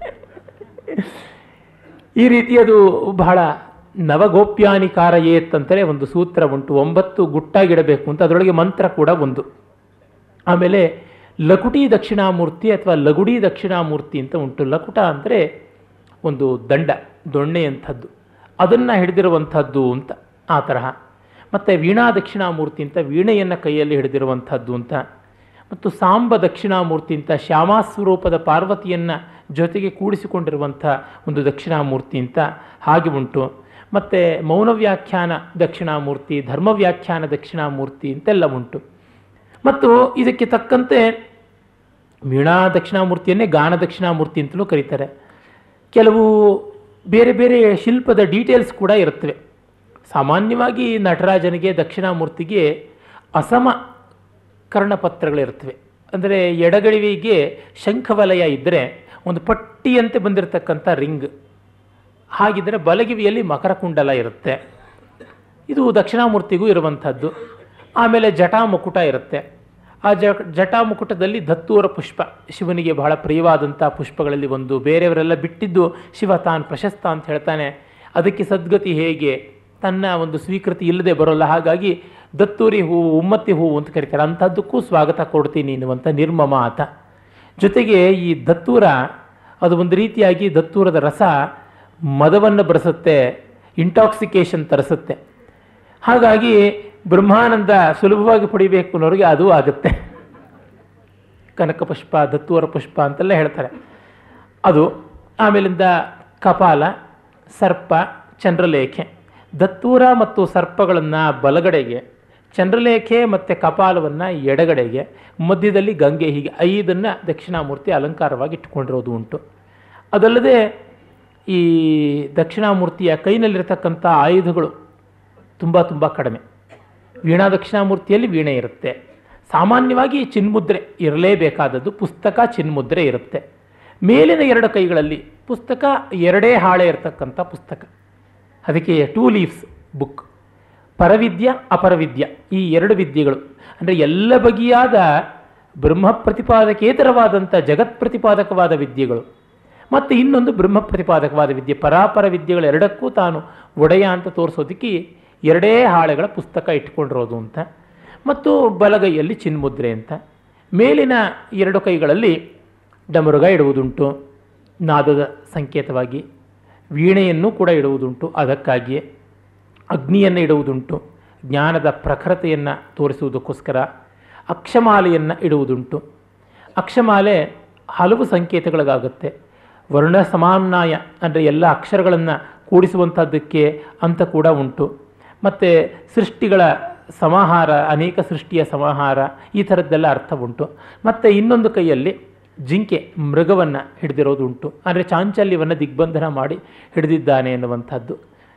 ಈ ರೀತಿ ಅದು ಬಹಳ ನವಗೋಪ್ಯಾನಿಕಾರ ಏತ್ ಅಂತಾರೆ ಒಂದು ಸೂತ್ರ ಉಂಟು. ಒಂಬತ್ತು ಗುಟ್ಟಾಗಿಡಬೇಕು ಅಂತ, ಅದರೊಳಗೆ ಮಂತ್ರ ಕೂಡ ಒಂದು. ಆಮೇಲೆ ಲಕುಟಿ ದಕ್ಷಿಣಾಮೂರ್ತಿ ಅಥವಾ ಲಗುಡಿ ದಕ್ಷಿಣಾಮೂರ್ತಿ ಅಂತ ಉಂಟು. ಲಕುಟ ಅಂದರೆ ಒಂದು ದಂಡ, ದೊಣ್ಣೆಯಂಥದ್ದು, ಅದನ್ನು ಹಿಡಿದಿರುವಂಥದ್ದು ಅಂತ ಆ ತರಹ. ಮತ್ತು ವೀಣಾ ದಕ್ಷಿಣಾಮೂರ್ತಿ ಅಂತ ವೀಣೆಯನ್ನು ಕೈಯಲ್ಲಿ ಹಿಡಿದಿರುವಂಥದ್ದು ಅಂತ. ಮತ್ತು ಸಾಂಬ ದಕ್ಷಿಣಾಮೂರ್ತಿ ಅಂತ ಶ್ಯಾಮಾಸ್ವರೂಪದ ಪಾರ್ವತಿಯನ್ನು ಜೊತೆಗೆ ಕೂಡಿಸಿಕೊಂಡಿರುವಂಥ ಒಂದು ದಕ್ಷಿಣಾಮೂರ್ತಿ ಅಂತ ಹಾಗೆ ಉಂಟು. ಮತ್ತು ಮೌನವ್ಯಾಖ್ಯಾನ ದಕ್ಷಿಣಾಮೂರ್ತಿ, ಧರ್ಮವ್ಯಾಖ್ಯಾನ ದಕ್ಷಿಣಾಮೂರ್ತಿ ಅಂತೆಲ್ಲ ಉಂಟು. ಮತ್ತು ಇದಕ್ಕೆ ತಕ್ಕಂತೆ ವೀಣಾ ದಕ್ಷಿಣಾಮೂರ್ತಿಯನ್ನೇ ಗಾನ ದಕ್ಷಿಣಾಮೂರ್ತಿ ಅಂತಲೂ ಕರೀತಾರೆ. ಕೆಲವು ಬೇರೆ ಬೇರೆ ಶಿಲ್ಪದ ಡೀಟೇಲ್ಸ್ ಕೂಡ ಇರುತ್ತವೆ. ಸಾಮಾನ್ಯವಾಗಿ ನಟರಾಜನಿಗೆ ದಕ್ಷಿಣಾಮೂರ್ತಿಗೆ ಅಸಮ ಕರ್ಣಪತ್ರಗಳಿರ್ತವೆ. ಅಂದರೆ ಎಡಗೈವಿಗೆ ಶಂಖವಲಯ ಇದ್ದರೆ ಒಂದು ಪಟ್ಟಿಯಂತೆ ಬಂದಿರತಕ್ಕಂಥ ರಿಂಗ್, ಹಾಗಿದ್ದರೆ ಬಲಗಿವಿಯಲ್ಲಿ ಮಕರ ಕುಂಡಲ ಇರುತ್ತೆ. ಇದು ದಕ್ಷಿಣಾಮೂರ್ತಿಗೂ ಇರುವಂಥದ್ದು. ಆಮೇಲೆ ಜಟಾ ಮುಕುಟ ಇರುತ್ತೆ. ಆ ಜ ಜಟಾ ಮುಕುಟದಲ್ಲಿ ದತ್ತೂರ ಪುಷ್ಪ ಶಿವನಿಗೆ ಬಹಳ ಪ್ರಿಯವಾದಂಥ ಪುಷ್ಪಗಳಲ್ಲಿ ಒಂದು. ಬೇರೆಯವರೆಲ್ಲ ಬಿಟ್ಟಿದ್ದು ಶಿವ ತಾನು ಪ್ರಶಸ್ತ ಅಂತ ಹೇಳ್ತಾನೆ. ಅದಕ್ಕೆ ಸದ್ಗತಿ ಹೇಗೆ, ತನ್ನ ಒಂದು ಸ್ವೀಕೃತಿ ಇಲ್ಲದೆ ಬರೋಲ್ಲ. ಹಾಗಾಗಿ ದತ್ತೂರಿ ಹೂವು, ಉಮ್ಮತ್ತಿ ಹೂವು ಅಂತ ಕರೀತಾರೆ. ಅಂಥದ್ದಕ್ಕೂ ಸ್ವಾಗತ ಕೊಡ್ತೀನಿ ಎನ್ನುವಂಥ ನಿರ್ಮಮ ಆತ. ಜೊತೆಗೆ ಈ ದತ್ತೂರ ಅದು ಒಂದು ರೀತಿಯಾಗಿ ದತ್ತೂರದ ರಸ ಮದವನ್ನು ಬರೆಸುತ್ತೆ, ಇಂಟಾಕ್ಸಿಕೇಶನ್ ತರಿಸುತ್ತೆ. ಹಾಗಾಗಿ ಬ್ರಹ್ಮಾನಂದ ಸುಲಭವಾಗಿ ಪಡಿಬೇಕು ಅನ್ನೋರಿಗೆ ಅದು ಆಗುತ್ತೆ. ಕನಕ ಪುಷ್ಪ, ದತ್ತೂರ ಪುಷ್ಪ ಅಂತೆಲ್ಲ ಹೇಳ್ತಾರೆ ಅದು. ಆಮೇಲಿಂದ ಕಪಾಲ, ಸರ್ಪ, ಚಂದ್ರಲೇಖೆ. ದತ್ತೂರ ಮತ್ತು ಸರ್ಪಗಳನ್ನು ಬಲಗಡೆಗೆ, ಚಂದ್ರಲೇಖೆ ಮತ್ತು ಕಪಾಲವನ್ನು ಎಡಗಡೆಗೆ, ಮಧ್ಯದಲ್ಲಿ ಗಂಗೆ, ಹೀಗೆ ಐದನ್ನು ದಕ್ಷಿಣಾಮೂರ್ತಿ ಅಲಂಕಾರವಾಗಿ ಇಟ್ಟುಕೊಂಡಿರೋದು ಉಂಟು. ಅದಲ್ಲದೆ ಈ ದಕ್ಷಿಣಾಮೂರ್ತಿಯ ಕೈನಲ್ಲಿರತಕ್ಕಂಥ ಆಯುಧಗಳು ತುಂಬ ತುಂಬ ಕಡಿಮೆ. ವೀಣಾ ದಕ್ಷಿಣಾಮೂರ್ತಿಯಲ್ಲಿ ವೀಣೆ ಇರುತ್ತೆ. ಸಾಮಾನ್ಯವಾಗಿ ಚಿನ್ಮುದ್ರೆ ಇರಲೇಬೇಕಾದದ್ದು, ಪುಸ್ತಕ ಚಿನ್ಮುದ್ರೆ ಇರುತ್ತೆ. ಮೇಲಿನ ಎರಡು ಕೈಗಳಲ್ಲಿ ಪುಸ್ತಕ ಎರಡೇ ಹಾಳೆ ಇರತಕ್ಕಂಥ ಪುಸ್ತಕ, ಅದಕ್ಕೆ ಟೂ ಲೀವ್ಸ್ ಬುಕ್. ಪರವಿದ್ಯ, ಅಪರವಿದ್ಯ, ಈ ಎರಡು ವಿದ್ಯೆಗಳು ಅಂದರೆ ಎಲ್ಲ ಬಗೆಯಾದ ಬ್ರಹ್ಮ ಪ್ರತಿಪಾದಕೇತರವಾದಂಥ ಜಗತ್ ಪ್ರತಿಪಾದಕವಾದ ವಿದ್ಯೆಗಳು, ಮತ್ತು ಇನ್ನೊಂದು ಬ್ರಹ್ಮ ಪ್ರತಿಪಾದಕವಾದ ವಿದ್ಯೆ. ಪರಾಪರ ವಿದ್ಯೆಗಳೆರಡಕ್ಕೂ ತಾನು ಒಡೆಯ ಅಂತ ತೋರಿಸೋದಕ್ಕೆ ಎರಡೇ ಹಾಳೆಗಳ ಪುಸ್ತಕ ಇಟ್ಕೊಂಡಿರೋದು ಅಂತ. ಮತ್ತು ಬಲಗೈಯಲ್ಲಿ ಚಿನ್ಮುದ್ರೆ ಅಂತ. ಮೇಲಿನ ಎರಡು ಕೈಗಳಲ್ಲಿ ಡಮರುಗ ಇಡುವುದುಂಟು ನಾದದ ಸಂಕೇತವಾಗಿ. ವೀಣೆಯನ್ನು ಕೂಡ ಇಡುವುದುಂಟು ಅದಕ್ಕಾಗಿಯೇ. ಅಗ್ನಿಯನ್ನು ಇಡುವುದುಂಟು ಜ್ಞಾನದ ಪ್ರಖರತೆಯನ್ನು ತೋರಿಸುವುದಕ್ಕೋಸ್ಕರ. ಅಕ್ಷಮಾಲೆಯನ್ನು ಇಡುವುದುಂಟು. ಅಕ್ಷಮಾಲೆ ಹಲವು ಸಂಕೇತಗಳಿಗಾಗುತ್ತೆ. ವರ್ಣ ಸಮಾನಾಯ ಅಂದರೆ ಎಲ್ಲ ಅಕ್ಷರಗಳನ್ನು ಕೂಡಿಸುವಂಥದ್ದಕ್ಕೆ ಅಂತ ಕೂಡ ಉಂಟು. ಮತ್ತು ಸೃಷ್ಟಿಗಳ ಸಮಾಹಾರ, ಅನೇಕ ಸೃಷ್ಟಿಯ ಸಮಾಹಾರ, ಈ ಥರದ್ದೆಲ್ಲ ಅರ್ಥ ಉಂಟು. ಮತ್ತು ಇನ್ನೊಂದು ಕೈಯಲ್ಲಿ ಜಿಂಕೆ ಮೃಗವನ್ನು ಹಿಡಿದಿರೋದು ಉಂಟು. ಅಂದರೆ ಚಾಂಚಲ್ಯವನ್ನು ದಿಗ್ಬಂಧನ ಮಾಡಿ ಹಿಡಿದಿದ್ದಾನೆ ಎನ್ನುವಂಥದ್ದು.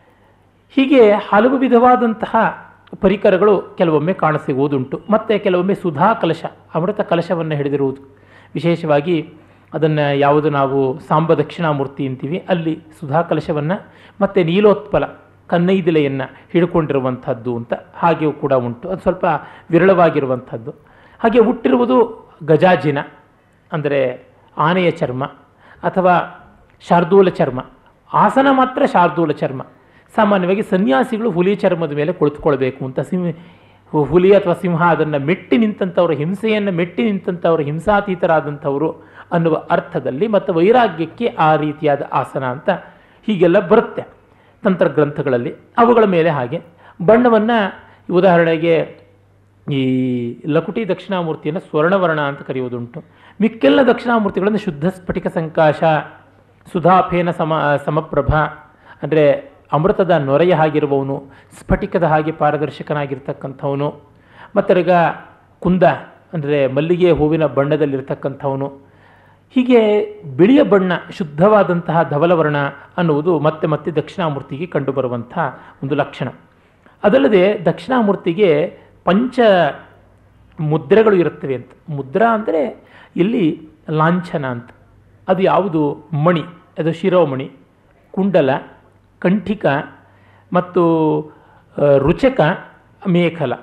ಹೀಗೆ ಹಲವು ವಿಧವಾದಂತಹ ಪರಿಕರಗಳು ಕೆಲವೊಮ್ಮೆ ಕಾಣಸಿಗುವುದುಂಟು. ಮತ್ತು ಕೆಲವೊಮ್ಮೆ ಸುಧಾ ಕಲಶ, ಅಮೃತ ಕಲಶವನ್ನು ಹಿಡಿದಿರುವುದು. ವಿಶೇಷವಾಗಿ ಅದನ್ನು ಯಾವುದು ನಾವು ಸಾಂಬ ದಕ್ಷಿಣಾಮೂರ್ತಿ ಅಂತೀವಿ, ಅಲ್ಲಿ ಸುಧಾ ಕಲಶವನ್ನು ಮತ್ತು ನೀಲೋತ್ಪಲ ಕನ್ನೈದಿಲೆಯನ್ನು ಹಿಡ್ಕೊಂಡಿರುವಂಥದ್ದು ಅಂತ ಹಾಗೆಯೂ ಕೂಡ ಉಂಟು. ಅದು ಸ್ವಲ್ಪ ವಿರಳವಾಗಿರುವಂಥದ್ದು. ಹಾಗೆ ಹುಟ್ಟಿರುವುದು ಗಜಾಜಿನ ಅಂದರೆ ಆನೆಯ ಚರ್ಮ ಅಥವಾ ಶಾರ್ದೂಲ ಚರ್ಮ. ಆಸನ ಮಾತ್ರ ಶಾರ್ದೂಲ ಚರ್ಮ. ಸಾಮಾನ್ಯವಾಗಿ ಸನ್ಯಾಸಿಗಳು ಹುಲಿ ಚರ್ಮದ ಮೇಲೆ ಕುಳಿತುಕೊಳ್ಬೇಕು ಅಂತ. ಸಿಂಹ ಹುಲಿ ಅಥವಾ ಸಿಂಹ ಅದನ್ನು ಮೆಟ್ಟಿ ನಿಂತಂಥವರು, ಹಿಂಸೆಯನ್ನು ಮೆಟ್ಟಿ ನಿಂತಂಥವರು ಹಿಂಸಾತೀತರಾದಂಥವರು ಅನ್ನುವ ಅರ್ಥದಲ್ಲಿ, ಮತ್ತು ವೈರಾಗ್ಯಕ್ಕೆ ಆ ರೀತಿಯಾದ ಆಸನ ಅಂತ ಹೀಗೆಲ್ಲ ಬರುತ್ತೆ ತಂತ್ರಗ್ರಂಥಗಳಲ್ಲಿ. ಅವುಗಳ ಮೇಲೆ ಹಾಗೆ ಬಣ್ಣವನ್ನು, ಉದಾಹರಣೆಗೆ ಈ ಲಕುಟಿ ದಕ್ಷಿಣಾಮೂರ್ತಿಯನ್ನು ಸ್ವರ್ಣವರ್ಣ ಅಂತ ಕರೆಯುವುದುಂಟು. ಮಿಕ್ಕೆಲ್ಲ ದಕ್ಷಿಣಾಮೂರ್ತಿಗಳನ್ನು ಶುದ್ಧ ಸ್ಫಟಿಕ ಸಂಕಾಶ, ಸುಧಾಫೇನ ಸಮ ಸಮಪ್ರಭ ಅಂದರೆ ಅಮೃತದ ನೊರೆಯ ಹಾಗಿರುವವನು, ಸ್ಫಟಿಕದ ಹಾಗೆ ಪಾರದರ್ಶಕನಾಗಿರ್ತಕ್ಕಂಥವನು, ಮತ್ತರ್ಗ ಕುಂದ ಅಂದರೆ ಮಲ್ಲಿಗೆ ಹೂವಿನ ಬಣ್ಣದಲ್ಲಿರ್ತಕ್ಕಂಥವನು. ಹೀಗೆ ಬಿಳಿಯ ಬಣ್ಣ, ಶುದ್ಧವಾದಂತಹ ಧವಲವರ್ಣ ಅನ್ನುವುದು ಮತ್ತೆ ಮತ್ತೆ ದಕ್ಷಿಣಾಮೂರ್ತಿಗೆ ಕಂಡುಬರುವಂಥ ಒಂದು ಲಕ್ಷಣ. ಅದಲ್ಲದೆ ದಕ್ಷಿಣಾಮೂರ್ತಿಗೆ ಪಂಚ ಮುದ್ರೆಗಳು ಇರುತ್ತವೆ ಅಂತ. ಮುದ್ರಾ ಅಂದರೆ ಇಲ್ಲಿ ಲಾಂಛನ ಅಂತ. ಅದು ಯಾವುದು? ಮಣಿ, ಅದು ಶಿರೋಮಣಿ, ಕುಂಡಲ, ಕಂಠಿಕ ಮತ್ತು ರುಚಕ, ಮೇಖಲ.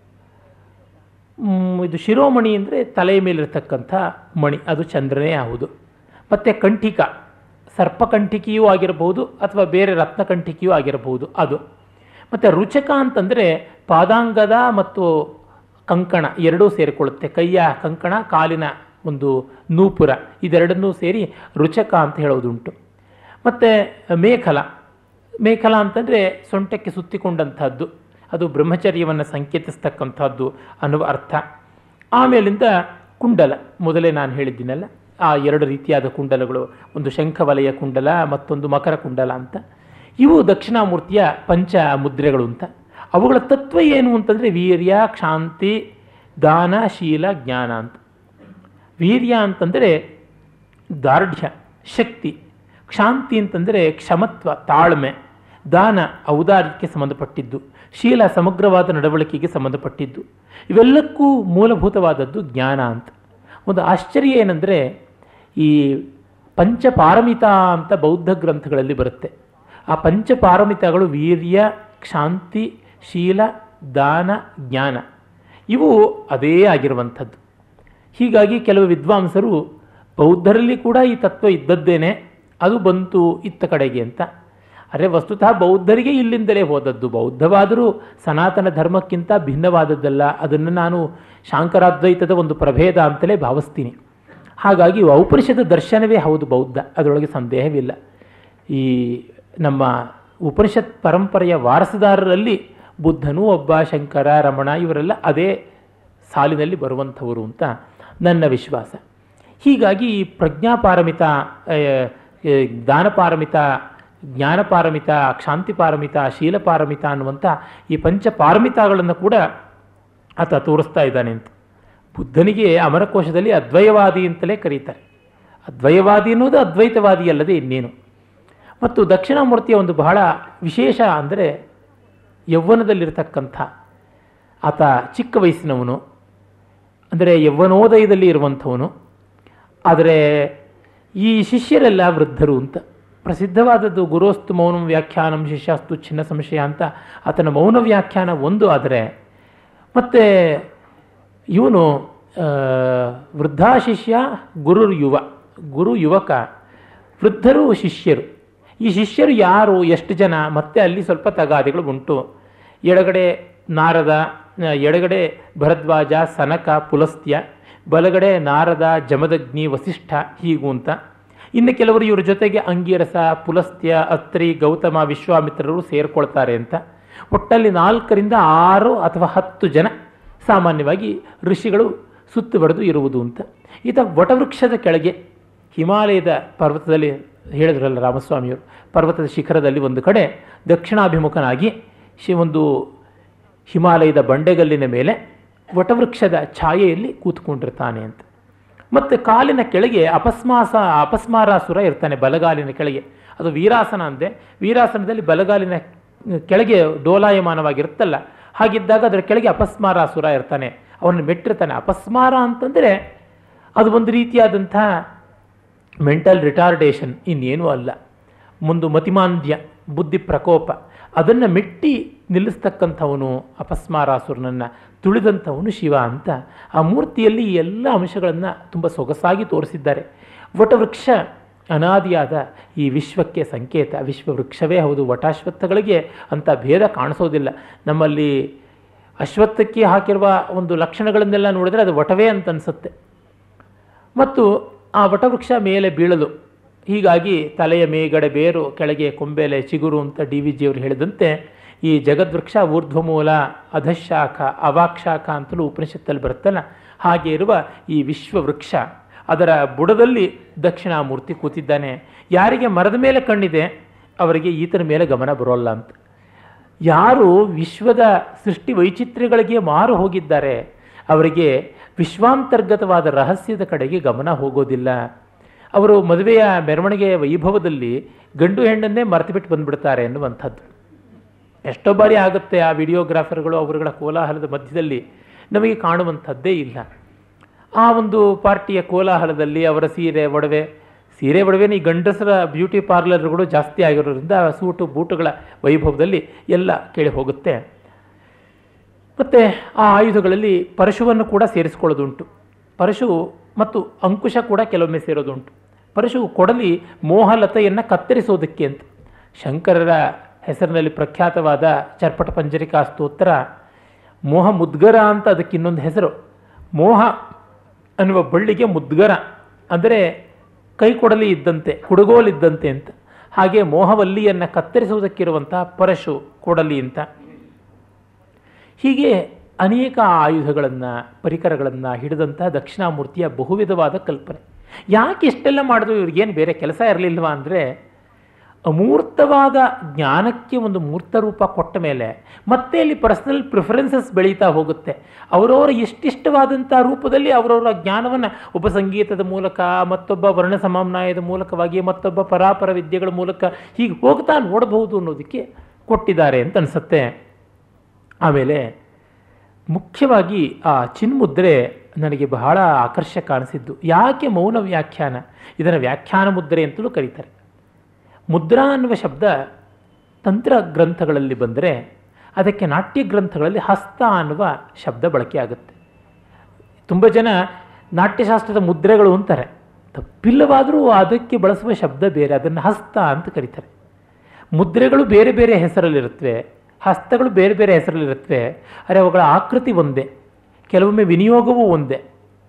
ಇದು ಶಿರೋಮಣಿ ಅಂದರೆ ತಲೆಯ ಮೇಲಿರ್ತಕ್ಕಂಥ ಮಣಿ, ಅದು ಚಂದ್ರನೇ ಹೌದು. ಮತ್ತು ಕಂಠಿಕ, ಸರ್ಪಕಂಠಿಕೆಯೂ ಆಗಿರಬಹುದು ಅಥವಾ ಬೇರೆ ರತ್ನಕಂಠಿಕೆಯೂ ಆಗಿರಬಹುದು ಅದು. ಮತ್ತು ರುಚಕ ಅಂತಂದರೆ ಪಾದಾಂಗದ ಮತ್ತು ಕಂಕಣ ಎರಡೂ ಸೇರಿಕೊಳ್ಳುತ್ತೆ. ಕೈಯ ಕಂಕಣ, ಕಾಲಿನ ಒಂದು ನೂಪುರ, ಇದೆರಡನ್ನೂ ಸೇರಿ ರುಚಕ ಅಂತ ಹೇಳೋದುಂಟು. ಮತ್ತು ಮೇಖಲ, ಮೇಖಲ ಅಂತಂದರೆ ಸೊಂಟಕ್ಕೆ ಸುತ್ತಿಕೊಂಡಂಥದ್ದು, ಅದು ಬ್ರಹ್ಮಚರ್ಯವನ್ನು ಸಂಕೇತಿಸ್ತಕ್ಕಂಥದ್ದು ಅನ್ನುವ ಅರ್ಥ. ಆಮೇಲಿಂದ ಕುಂಡಲ, ಮೊದಲೇ ನಾನು ಹೇಳಿದ್ದೀನಲ್ಲ ಆ ಎರಡು ರೀತಿಯಾದ ಕುಂಡಲಗಳು, ಒಂದು ಶಂಖವಲಯ ಕುಂಡಲ, ಮತ್ತೊಂದು ಮಕರ ಕುಂಡಲ ಅಂತ. ಇವು ದಕ್ಷಿಣಾಮೂರ್ತಿಯ ಪಂಚ ಮುದ್ರೆಗಳು ಅಂತ. ಅವುಗಳ ತತ್ವ ಏನು ಅಂತಂದರೆ ವೀರ್ಯ, ಕ್ಷಾಂತಿ, ದಾನ, ಶೀಲ, ಜ್ಞಾನ ಅಂತ. ವೀರ್ಯ ಅಂತಂದರೆ ದಾರ್ಢ್ಯ, ಶಕ್ತಿ. ಕ್ಷಾಂತಿ ಅಂತಂದರೆ ಕ್ಷಮತ್ವ, ತಾಳ್ಮೆ. ದಾನ ಔದಾರ್ಯಕ್ಕೆ ಸಂಬಂಧಪಟ್ಟಿದ್ದು, ಶೀಲ ಸಮಗ್ರವಾದ ನಡವಳಿಕೆಗೆ ಸಂಬಂಧಪಟ್ಟಿದ್ದು, ಇವೆಲ್ಲಕ್ಕೂ ಮೂಲಭೂತವಾದದ್ದು ಜ್ಞಾನ ಅಂತ. ಒಂದು ಆಶ್ಚರ್ಯ ಏನಂದರೆ, ಈ ಪಂಚಪಾರಮಿತಾ ಅಂತ ಬೌದ್ಧ ಗ್ರಂಥಗಳಲ್ಲಿ ಬರುತ್ತೆ. ಆ ಪಂಚಪಾರಮಿತಗಳು ವೀರ್ಯ, ಕ್ಷಾಂತಿ, ಶೀಲ, ದಾನ, ಜ್ಞಾನ, ಇವು ಅದೇ ಆಗಿರುವಂಥದ್ದು. ಹೀಗಾಗಿ ಕೆಲವು ವಿದ್ವಾಂಸರು ಬೌದ್ಧರಲ್ಲಿ ಕೂಡ ಈ ತತ್ವ ಇದ್ದದ್ದೇನೆ, ಅದು ಬಂತು ಇತ್ತ ಕಡೆಗೆ ಅಂತ. ಅರೆ ವಸ್ತುತಃ ಬೌದ್ಧರಿಗೆ ಇಲ್ಲಿಂದಲೇ ಹೋದದ್ದು. ಬೌದ್ಧವಾದರೂ ಸನಾತನ ಧರ್ಮಕ್ಕಿಂತ ಭಿನ್ನವಾದದ್ದಲ್ಲ. ಅದನ್ನು ನಾನು ಶಾಂಕರಾದ್ವೈತದ ಒಂದು ಪ್ರಭೇದ ಅಂತಲೇ ಭಾವಿಸ್ತೀನಿ. ಹಾಗಾಗಿ ಔಪನಿಷದ ದರ್ಶನವೇ ಹೌದು ಬೌದ್ಧ, ಅದರೊಳಗೆ ಸಂದೇಹವಿಲ್ಲ. ಈ ನಮ್ಮ ಉಪನಿಷತ್ ಪರಂಪರೆಯ ವಾರಸುದಾರರಲ್ಲಿ ಬುದ್ಧನೂ ಒಬ್ಬ, ಶಂಕರ, ರಮಣ ಇವರೆಲ್ಲ ಅದೇ ಸಾಲಿನಲ್ಲಿ ಬರುವಂಥವರು ಅಂತ ನನ್ನ ವಿಶ್ವಾಸ. ಹೀಗಾಗಿ ಈ ಪ್ರಜ್ಞಾಪಾರಮಿತ, ದಾನಪಾರಮಿತ, ಜ್ಞಾನಪಾರಮಿತ, ಕ್ಷಾಂತಿಪಾರಮಿತ, ಶೀಲಪಾರಮಿತ ಅನ್ನುವಂಥ ಈ ಪಂಚಪಾರಮಿತಗಳನ್ನು ಕೂಡ ಆತ ತೋರಿಸ್ತಾ ಇದ್ದಾನೆ ಅಂತ. ಬುದ್ಧನಿಗೆ ಅಮರಕೋಶದಲ್ಲಿ ಅದ್ವಯವಾದಿ ಅಂತಲೇ ಕರೀತಾರೆ. ಅದ್ವಯವಾದಿ ಅನ್ನೋದು ಅದ್ವೈತವಾದಿ ಅಲ್ಲದೆ ಇನ್ನೇನು. ಮತ್ತು ದಕ್ಷಿಣಾಮೂರ್ತಿಯ ಒಂದು ಬಹಳ ವಿಶೇಷ ಅಂದರೆ ಯೌವನದಲ್ಲಿರ್ತಕ್ಕಂಥ ಆತ ಚಿಕ್ಕ ವಯಸ್ಸಿನವನು, ಅಂದರೆ ಯೌವನೋದಯದಲ್ಲಿ ಇರುವಂಥವನು. ಆದರೆ ಈ ಶಿಷ್ಯರೆಲ್ಲ ವೃದ್ಧರು ಅಂತ. ಪ್ರಸಿದ್ಧವಾದದ್ದು ಗುರೋಸ್ತು ಮೌನಂ ವ್ಯಾಖ್ಯಾನಂ ಶಿಷ್ಯಾಸ್ತು ಚಿನ್ನ ಸಂಶಯ ಅಂತ ಆತನ ಮೌನ ವ್ಯಾಖ್ಯಾನ ಒಂದು. ಆದರೆ ಮತ್ತು ಇವನು ವೃದ್ಧಾ ಶಿಷ್ಯ, ಗುರು ಯುವ, ಗುರು ಯುವಕ, ವೃದ್ಧರು ಶಿಷ್ಯರು. ಈ ಶಿಷ್ಯರು ಯಾರು, ಎಷ್ಟು ಜನ, ಮತ್ತೆ ಅಲ್ಲಿ ಸ್ವಲ್ಪ ತಗಾದಿಗಳು ಉಂಟು. ಎಡಗಡೆ ನಾರದ, ಎಡಗಡೆ ಭರದ್ವಾಜ, ಸನಕ, ಪುಲಸ್ತ್ಯ, ಬಲಗಡೆ ನಾರದ, ಜಮದಗ್ನಿ, ವಸಿಷ್ಠ, ಹೀಗೂ ಅಂತ. ಇನ್ನು ಕೆಲವರು ಇವ್ರ ಜೊತೆಗೆ ಅಂಗೀರಸ, ಪುಲಸ್ತ್ಯ, ಅತ್ರಿ, ಗೌತಮ, ವಿಶ್ವಾಮಿತ್ರರು ಸೇರಿಕೊಳ್ತಾರೆ ಅಂತ. ಒಟ್ಟಲ್ಲಿ ನಾಲ್ಕರಿಂದ ಆರು ಅಥವಾ ಹತ್ತು ಜನ ಸಾಮಾನ್ಯವಾಗಿ ಋಷಿಗಳು ಸುತ್ತುವರೆದು ಇರುವುದು ಅಂತ. ಈತ ವಟವೃಕ್ಷದ ಕೆಳಗೆ ಹಿಮಾಲಯದ ಪರ್ವತದಲ್ಲಿ, ಹೇಳಿದ್ರಲ್ಲ ರಾಮಸ್ವಾಮಿಯವರು, ಪರ್ವತದ ಶಿಖರದಲ್ಲಿ ಒಂದು ಕಡೆ ದಕ್ಷಿಣಾಭಿಮುಖನಾಗಿ ಶಿ ಒಂದು ಹಿಮಾಲಯದ ಬಂಡೆಗಲ್ಲಿನ ಮೇಲೆ ವಟವೃಕ್ಷದ ಛಾಯೆಯಲ್ಲಿ ಕೂತ್ಕೊಂಡಿರ್ತಾನೆ ಅಂತ. ಮತ್ತು ಕಾಲಿನ ಕೆಳಗೆ ಅಪಸ್ಮಾಸ ಅಪಸ್ಮಾರಾಸುರ ಇರ್ತಾನೆ, ಬಲಗಾಲಿನ ಕೆಳಗೆ. ಅದು ವೀರಾಸನ ಅಂದೆ. ವೀರಾಸನದಲ್ಲಿ ಬಲಗಾಲಿನ ಕೆಳಗೆ ಡೋಲಾಯಮಾನವಾಗಿರುತ್ತಲ್ಲ, ಹಾಗಿದ್ದಾಗ ಅದರ ಕೆಳಗೆ ಅಪಸ್ಮಾರಾಸುರ ಇರ್ತಾನೆ, ಅವನು ಮೆಟ್ಟಿರ್ತಾನೆ. ಅಪಸ್ಮಾರ ಅಂತಂದರೆ ಅದು ಒಂದು ರೀತಿಯಾದಂಥ ಮೆಂಟಲ್ ರಿಟಾರ್ಡೇಷನ್, ಇನ್ನೇನೂ ಅಲ್ಲ. ಮುಂದು ಮತಿಮಾಂದ್ಯ, ಬುದ್ಧಿ ಪ್ರಕೋಪ, ಅದನ್ನು ಮೆಟ್ಟಿ ನಿಲ್ಲಿಸ್ತಕ್ಕಂಥವನು ಅಪಸ್ಮಾರಾಸುರನನ್ನು ತುಳಿದಂಥವನು ಶಿವ ಅಂತ. ಆ ಮೂರ್ತಿಯಲ್ಲಿ ಈ ಎಲ್ಲ ಅಂಶಗಳನ್ನು ತುಂಬ ಸೊಗಸಾಗಿ ತೋರಿಸಿದ್ದಾರೆ. ವಟವೃಕ್ಷ ಅನಾದಿಯಾದ ಈ ವಿಶ್ವಕ್ಕೆ ಸಂಕೇತ. ವಿಶ್ವವೃಕ್ಷವೇ ಹೌದು. ವಟಾಶ್ವತ್ಥಗಳಿಗೆ ಅಂಥ ಭೇದ ಕಾಣಿಸೋದಿಲ್ಲ. ನಮ್ಮಲ್ಲಿ ಅಶ್ವತ್ಥಕ್ಕೆ ಹಾಕಿರುವ ಒಂದು ಲಕ್ಷಣಗಳನ್ನೆಲ್ಲ ನೋಡಿದರೆ ಅದು ವಟವೇ ಅಂತ ಅನಿಸುತ್ತೆ. ಮತ್ತು ಆ ವಟವೃಕ್ಷ ಮೇಲೆ ಬೀಳಲು, ಹೀಗಾಗಿ ತಲೆಯ ಮೇಗಡೆ ಬೇರು, ಕೆಳಗೆ ಕೊಂಬೆಲೆ ಚಿಗುರು ಅಂತ ಡಿ ವಿ ಜಿಯವರು ಹೇಳಿದಂತೆ ಈ ಜಗದ್ವೃಕ್ಷ ಊರ್ಧ್ವಮೂಲ, ಅಧಶಾಖ, ಅವಾಕ್ಷಾಖ ಅಂತಲೂ ಉಪನಿಷತ್ತಲ್ಲಿ ಬರುತ್ತಲ್ಲ, ಹಾಗೆ ಇರುವ ಈ ವಿಶ್ವವೃಕ್ಷ, ಅದರ ಬುಡದಲ್ಲಿ ದಕ್ಷಿಣಾಮೂರ್ತಿ ಕೂತಿದ್ದಾನೆ. ಯಾರಿಗೆ ಮರದ ಮೇಲೆ ಕಣ್ಣಿದೆ ಅವರಿಗೆ ಈತನ ಮೇಲೆ ಗಮನ ಬರೋಲ್ಲ ಅಂತ. ಯಾರು ವಿಶ್ವದ ಸೃಷ್ಟಿ ವೈಚಿತ್ರ್ಯಗಳಿಗೆ ಮಾರು ಹೋಗಿದ್ದಾರೆ ಅವರಿಗೆ ವಿಶ್ವಾಂತರ್ಗತವಾದ ರಹಸ್ಯದ ಕಡೆಗೆ ಗಮನ ಹೋಗೋದಿಲ್ಲ. ಅವರು ಮದುವೆಯ ಮೆರವಣಿಗೆಯ ವೈಭವದಲ್ಲಿ ಗಂಡು ಹೆಣ್ಣನ್ನೇ ಮರೆತು ಬಿಟ್ಟು ಬಂದುಬಿಡ್ತಾರೆ ಎನ್ನುವಂಥದ್ದು ಎಷ್ಟೋ ಬಾರಿ ಆಗುತ್ತೆ. ಆ ವಿಡಿಯೋಗ್ರಾಫರ್ಗಳು ಅವರುಗಳ ಕೋಲಾಹಲದ ಮಧ್ಯದಲ್ಲಿ ನಮಗೆ ಕಾಣುವಂಥದ್ದೇ ಇಲ್ಲ. ಆ ಒಂದು ಪಾರ್ಟಿಯ ಕೋಲಾಹಲದಲ್ಲಿ ಅವರ ಸೀರೆ ಒಡವೆ, ಸೀರೆ ಒಡವೆನೇ ಈ ಗಂಡಸರ ಬ್ಯೂಟಿ ಪಾರ್ಲರ್ಗಳು ಜಾಸ್ತಿ ಆಗಿರೋದ್ರಿಂದ ಸೂಟು ಬೂಟುಗಳ ವೈಭವದಲ್ಲಿ ಎಲ್ಲ ಕೇಳಿ ಹೋಗುತ್ತೆ. ಮತ್ತು ಆ ಆಯುಧಗಳಲ್ಲಿ ಪರಶುವನ್ನು ಕೂಡ ಸೇರಿಸ್ಕೊಳ್ಳೋದುಂಟು. ಪರಶು ಮತ್ತು ಅಂಕುಶ ಕೂಡ ಕೆಲವೊಮ್ಮೆ ಸೇರೋದುಂಟು. ಪರಶು ಕೊಡಲಿ ಮೋಹಲತೆಯನ್ನು ಕತ್ತರಿಸೋದಕ್ಕೆ ಅಂತ. ಶಂಕರರ ಹೆಸರಿನಲ್ಲಿ ಪ್ರಖ್ಯಾತವಾದ ಚರ್ಪಟ ಪಂಜರಿಕಾ ಸ್ತೋತ್ರ ಮೋಹ ಮುದ್ಗರ ಅಂತ ಅದಕ್ಕೆ ಇನ್ನೊಂದು ಹೆಸರು. ಮೋಹ ಅನ್ನುವ ಬಳ್ಳಿಗೆ ಮುದ್ಗರ ಅಂದರೆ ಕೈ ಕೊಡಲಿ ಇದ್ದಂತೆ, ಕುಡುಗೋಲಿದ್ದಂತೆ ಅಂತ. ಹಾಗೆ ಮೋಹವಲ್ಲಿಯನ್ನು ಕತ್ತರಿಸುವುದಕ್ಕಿರುವಂತಹ ಪರಶು ಕೊಡಲಿ ಅಂತ. ಹೀಗೆ ಅನೇಕ ಆಯುಧಗಳನ್ನು, ಪರಿಕರಗಳನ್ನು ಹಿಡಿದಂತಹ ದಕ್ಷಿಣಾಮೂರ್ತಿಯ ಬಹುವಿಧವಾದ ಕಲ್ಪನೆ. ಯಾಕೆ ಇಷ್ಟೆಲ್ಲ ಮಾಡಿದ್ರು? ಇವ್ರಿಗೇನು ಬೇರೆ ಕೆಲಸ ಇರಲಿಲ್ವಾ ಅಂದರೆ ಅಮೂರ್ತವಾದ ಜ್ಞಾನಕ್ಕೆ ಒಂದು ಮೂರ್ತ ರೂಪ ಕೊಟ್ಟ ಮೇಲೆ ಮತ್ತೆ ಅಲ್ಲಿ ಪರ್ಸನಲ್ ಪ್ರಿಫರೆನ್ಸಸ್ ಬೆಳೀತಾ ಹೋಗುತ್ತೆ. ಅವರವರ ಇಷ್ಟಿಷ್ಟವಾದಂಥ ರೂಪದಲ್ಲಿ ಅವರವರ ಜ್ಞಾನವನ್ನು ಒಬ್ಬ ಸಂಗೀತದ ಮೂಲಕ, ಮತ್ತೊಬ್ಬ ವರ್ಣ ಸಮನ್ವಯದ ಮೂಲಕವಾಗಿ, ಮತ್ತೊಬ್ಬ ಪರಾಪರ ವಿದ್ಯೆಗಳ ಮೂಲಕ ಹೀಗೆ ಹೋಗ್ತಾ ನೋಡಬಹುದು ಅನ್ನೋದಕ್ಕೆ ಕೊಟ್ಟಿದ್ದಾರೆ ಅಂತ ಅನಿಸುತ್ತೆ. ಆಮೇಲೆ ಮುಖ್ಯವಾಗಿ ಆ ಚಿನ್ಮುದ್ರೆ ನನಗೆ ಬಹಳ ಆಕರ್ಷಕ ಅನಿಸಿದ್ದು. ಯಾಕೆ ಮೌನ ವ್ಯಾಖ್ಯಾನ? ಇದನ್ನು ವ್ಯಾಖ್ಯಾನ ಮುದ್ರೆ ಅಂತಲೂ ಕರೀತಾರೆ. ಮುದ್ರಾ ಅನ್ನುವ ಶಬ್ದ ತಂತ್ರ ಗ್ರಂಥಗಳಲ್ಲಿ ಬಂದರೆ ಅದಕ್ಕೆ ನಾಟ್ಯ ಗ್ರಂಥಗಳಲ್ಲಿ ಹಸ್ತ ಅನ್ನುವ ಶಬ್ದ ಬಳಕೆ ಆಗುತ್ತೆ. ತುಂಬ ಜನ ನಾಟ್ಯಶಾಸ್ತ್ರದ ಮುದ್ರೆಗಳು ಅಂತಾರೆ, ತಪ್ಪಿಲ್ಲವಾದರೂ ಅದಕ್ಕೆ ಬಳಸುವ ಶಬ್ದ ಬೇರೆ, ಅದನ್ನು ಹಸ್ತ ಅಂತ ಕರೀತಾರೆ. ಮುದ್ರೆಗಳು ಬೇರೆ ಬೇರೆ ಹೆಸರಲ್ಲಿರುತ್ತವೆ, ಹಸ್ತಗಳು ಬೇರೆ ಬೇರೆ ಹೆಸರಲ್ಲಿರುತ್ತವೆ, ಆದರೆ ಅವುಗಳ ಆಕೃತಿ ಒಂದೇ, ಕೆಲವೊಮ್ಮೆ ವಿನಿಯೋಗವೂ ಒಂದೇ,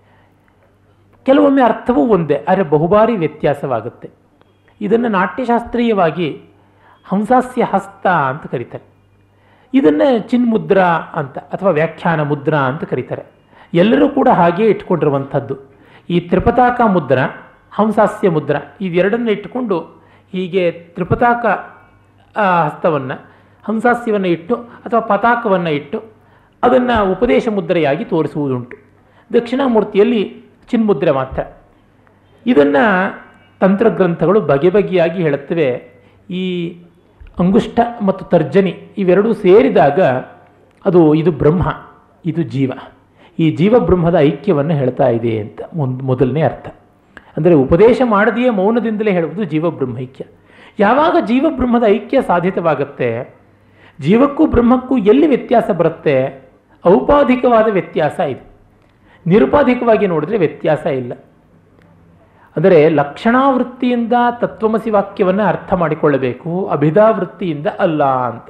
ಕೆಲವೊಮ್ಮೆ ಅರ್ಥವೂ ಒಂದೇ, ಆದರೆ ಬಹುಬಾರಿ ವ್ಯತ್ಯಾಸವಾಗುತ್ತೆ. ಇದನ್ನು ನಾಟ್ಯಶಾಸ್ತ್ರೀಯವಾಗಿ ಹಂಸಾಸ್ಯ ಹಸ್ತ ಅಂತ ಕರೀತಾರೆ. ಇದನ್ನು ಚಿನ್ಮುದ್ರಾ ಅಂತ ಅಥವಾ ವ್ಯಾಖ್ಯಾನ ಮುದ್ರಾ ಅಂತ ಕರೀತಾರೆ. ಎಲ್ಲರೂ ಕೂಡ ಹಾಗೇ ಇಟ್ಕೊಂಡಿರುವಂಥದ್ದು. ಈ ತ್ರಿಪತಾಕ ಮುದ್ರ, ಹಂಸಾಸ್ಯ ಮುದ್ರ ಇವೆರಡನ್ನು ಇಟ್ಟುಕೊಂಡು ಹೀಗೆ ತ್ರಿಪತಾಕ ಹಸ್ತವನ್ನು, ಹಂಸಾಸ್ಯವನ್ನು ಇಟ್ಟು ಅಥವಾ ಪತಾಕವನ್ನು ಇಟ್ಟು ಅದನ್ನು ಉಪದೇಶ ಮುದ್ರೆಯಾಗಿ ತೋರಿಸುವುದುಂಟು. ದಕ್ಷಿಣಾಮೂರ್ತಿಯಲ್ಲಿ ಚಿನ್ಮುದ್ರೆ ಮಾತ್ರ. ಇದನ್ನು ತಂತ್ರಗ್ರಂಥಗಳು ಬಗೆ ಬಗೆಯಾಗಿ ಹೇಳುತ್ತವೆ. ಈ ಅಂಗುಷ್ಟ ಮತ್ತು ತರ್ಜನಿ ಇವೆರಡೂ ಸೇರಿದಾಗ ಅದು ಇದು ಬ್ರಹ್ಮ, ಇದು ಜೀವ, ಈ ಜೀವ ಬ್ರಹ್ಮದ ಐಕ್ಯವನ್ನು ಹೇಳ್ತಾ ಇದೆ ಅಂತ ಒಂದು ಮೊದಲನೇ ಅರ್ಥ. ಅಂದರೆ ಉಪದೇಶ ಮಾಡದೆಯೇ ಮೌನದಿಂದಲೇ ಹೇಳುವುದು ಜೀವಬ್ರಹ್ಮೈಕ್ಯ. ಯಾವಾಗ ಜೀವಬ್ರಹ್ಮದ ಐಕ್ಯ ಸಾಧಿತವಾಗುತ್ತೆ, ಜೀವಕ್ಕೂ ಬ್ರಹ್ಮಕ್ಕೂ ಎಲ್ಲಿ ವ್ಯತ್ಯಾಸ ಬರುತ್ತೆ? ಔಪಾಧಿಕವಾದ ವ್ಯತ್ಯಾಸ ಇದೆ, ನಿರುಪಾಧಿಕವಾಗಿ ನೋಡಿದ್ರೆ ವ್ಯತ್ಯಾಸ ಇಲ್ಲ. ಅಂದರೆ ಲಕ್ಷಣಾವೃತ್ತಿಯಿಂದ ತತ್ವಮಸಿ ವಾಕ್ಯವನ್ನು ಅರ್ಥ ಮಾಡಿಕೊಳ್ಳಬೇಕು, ಅಭಿಧಾವೃತ್ತಿಯಿಂದ ಅಲ್ಲ ಅಂತ.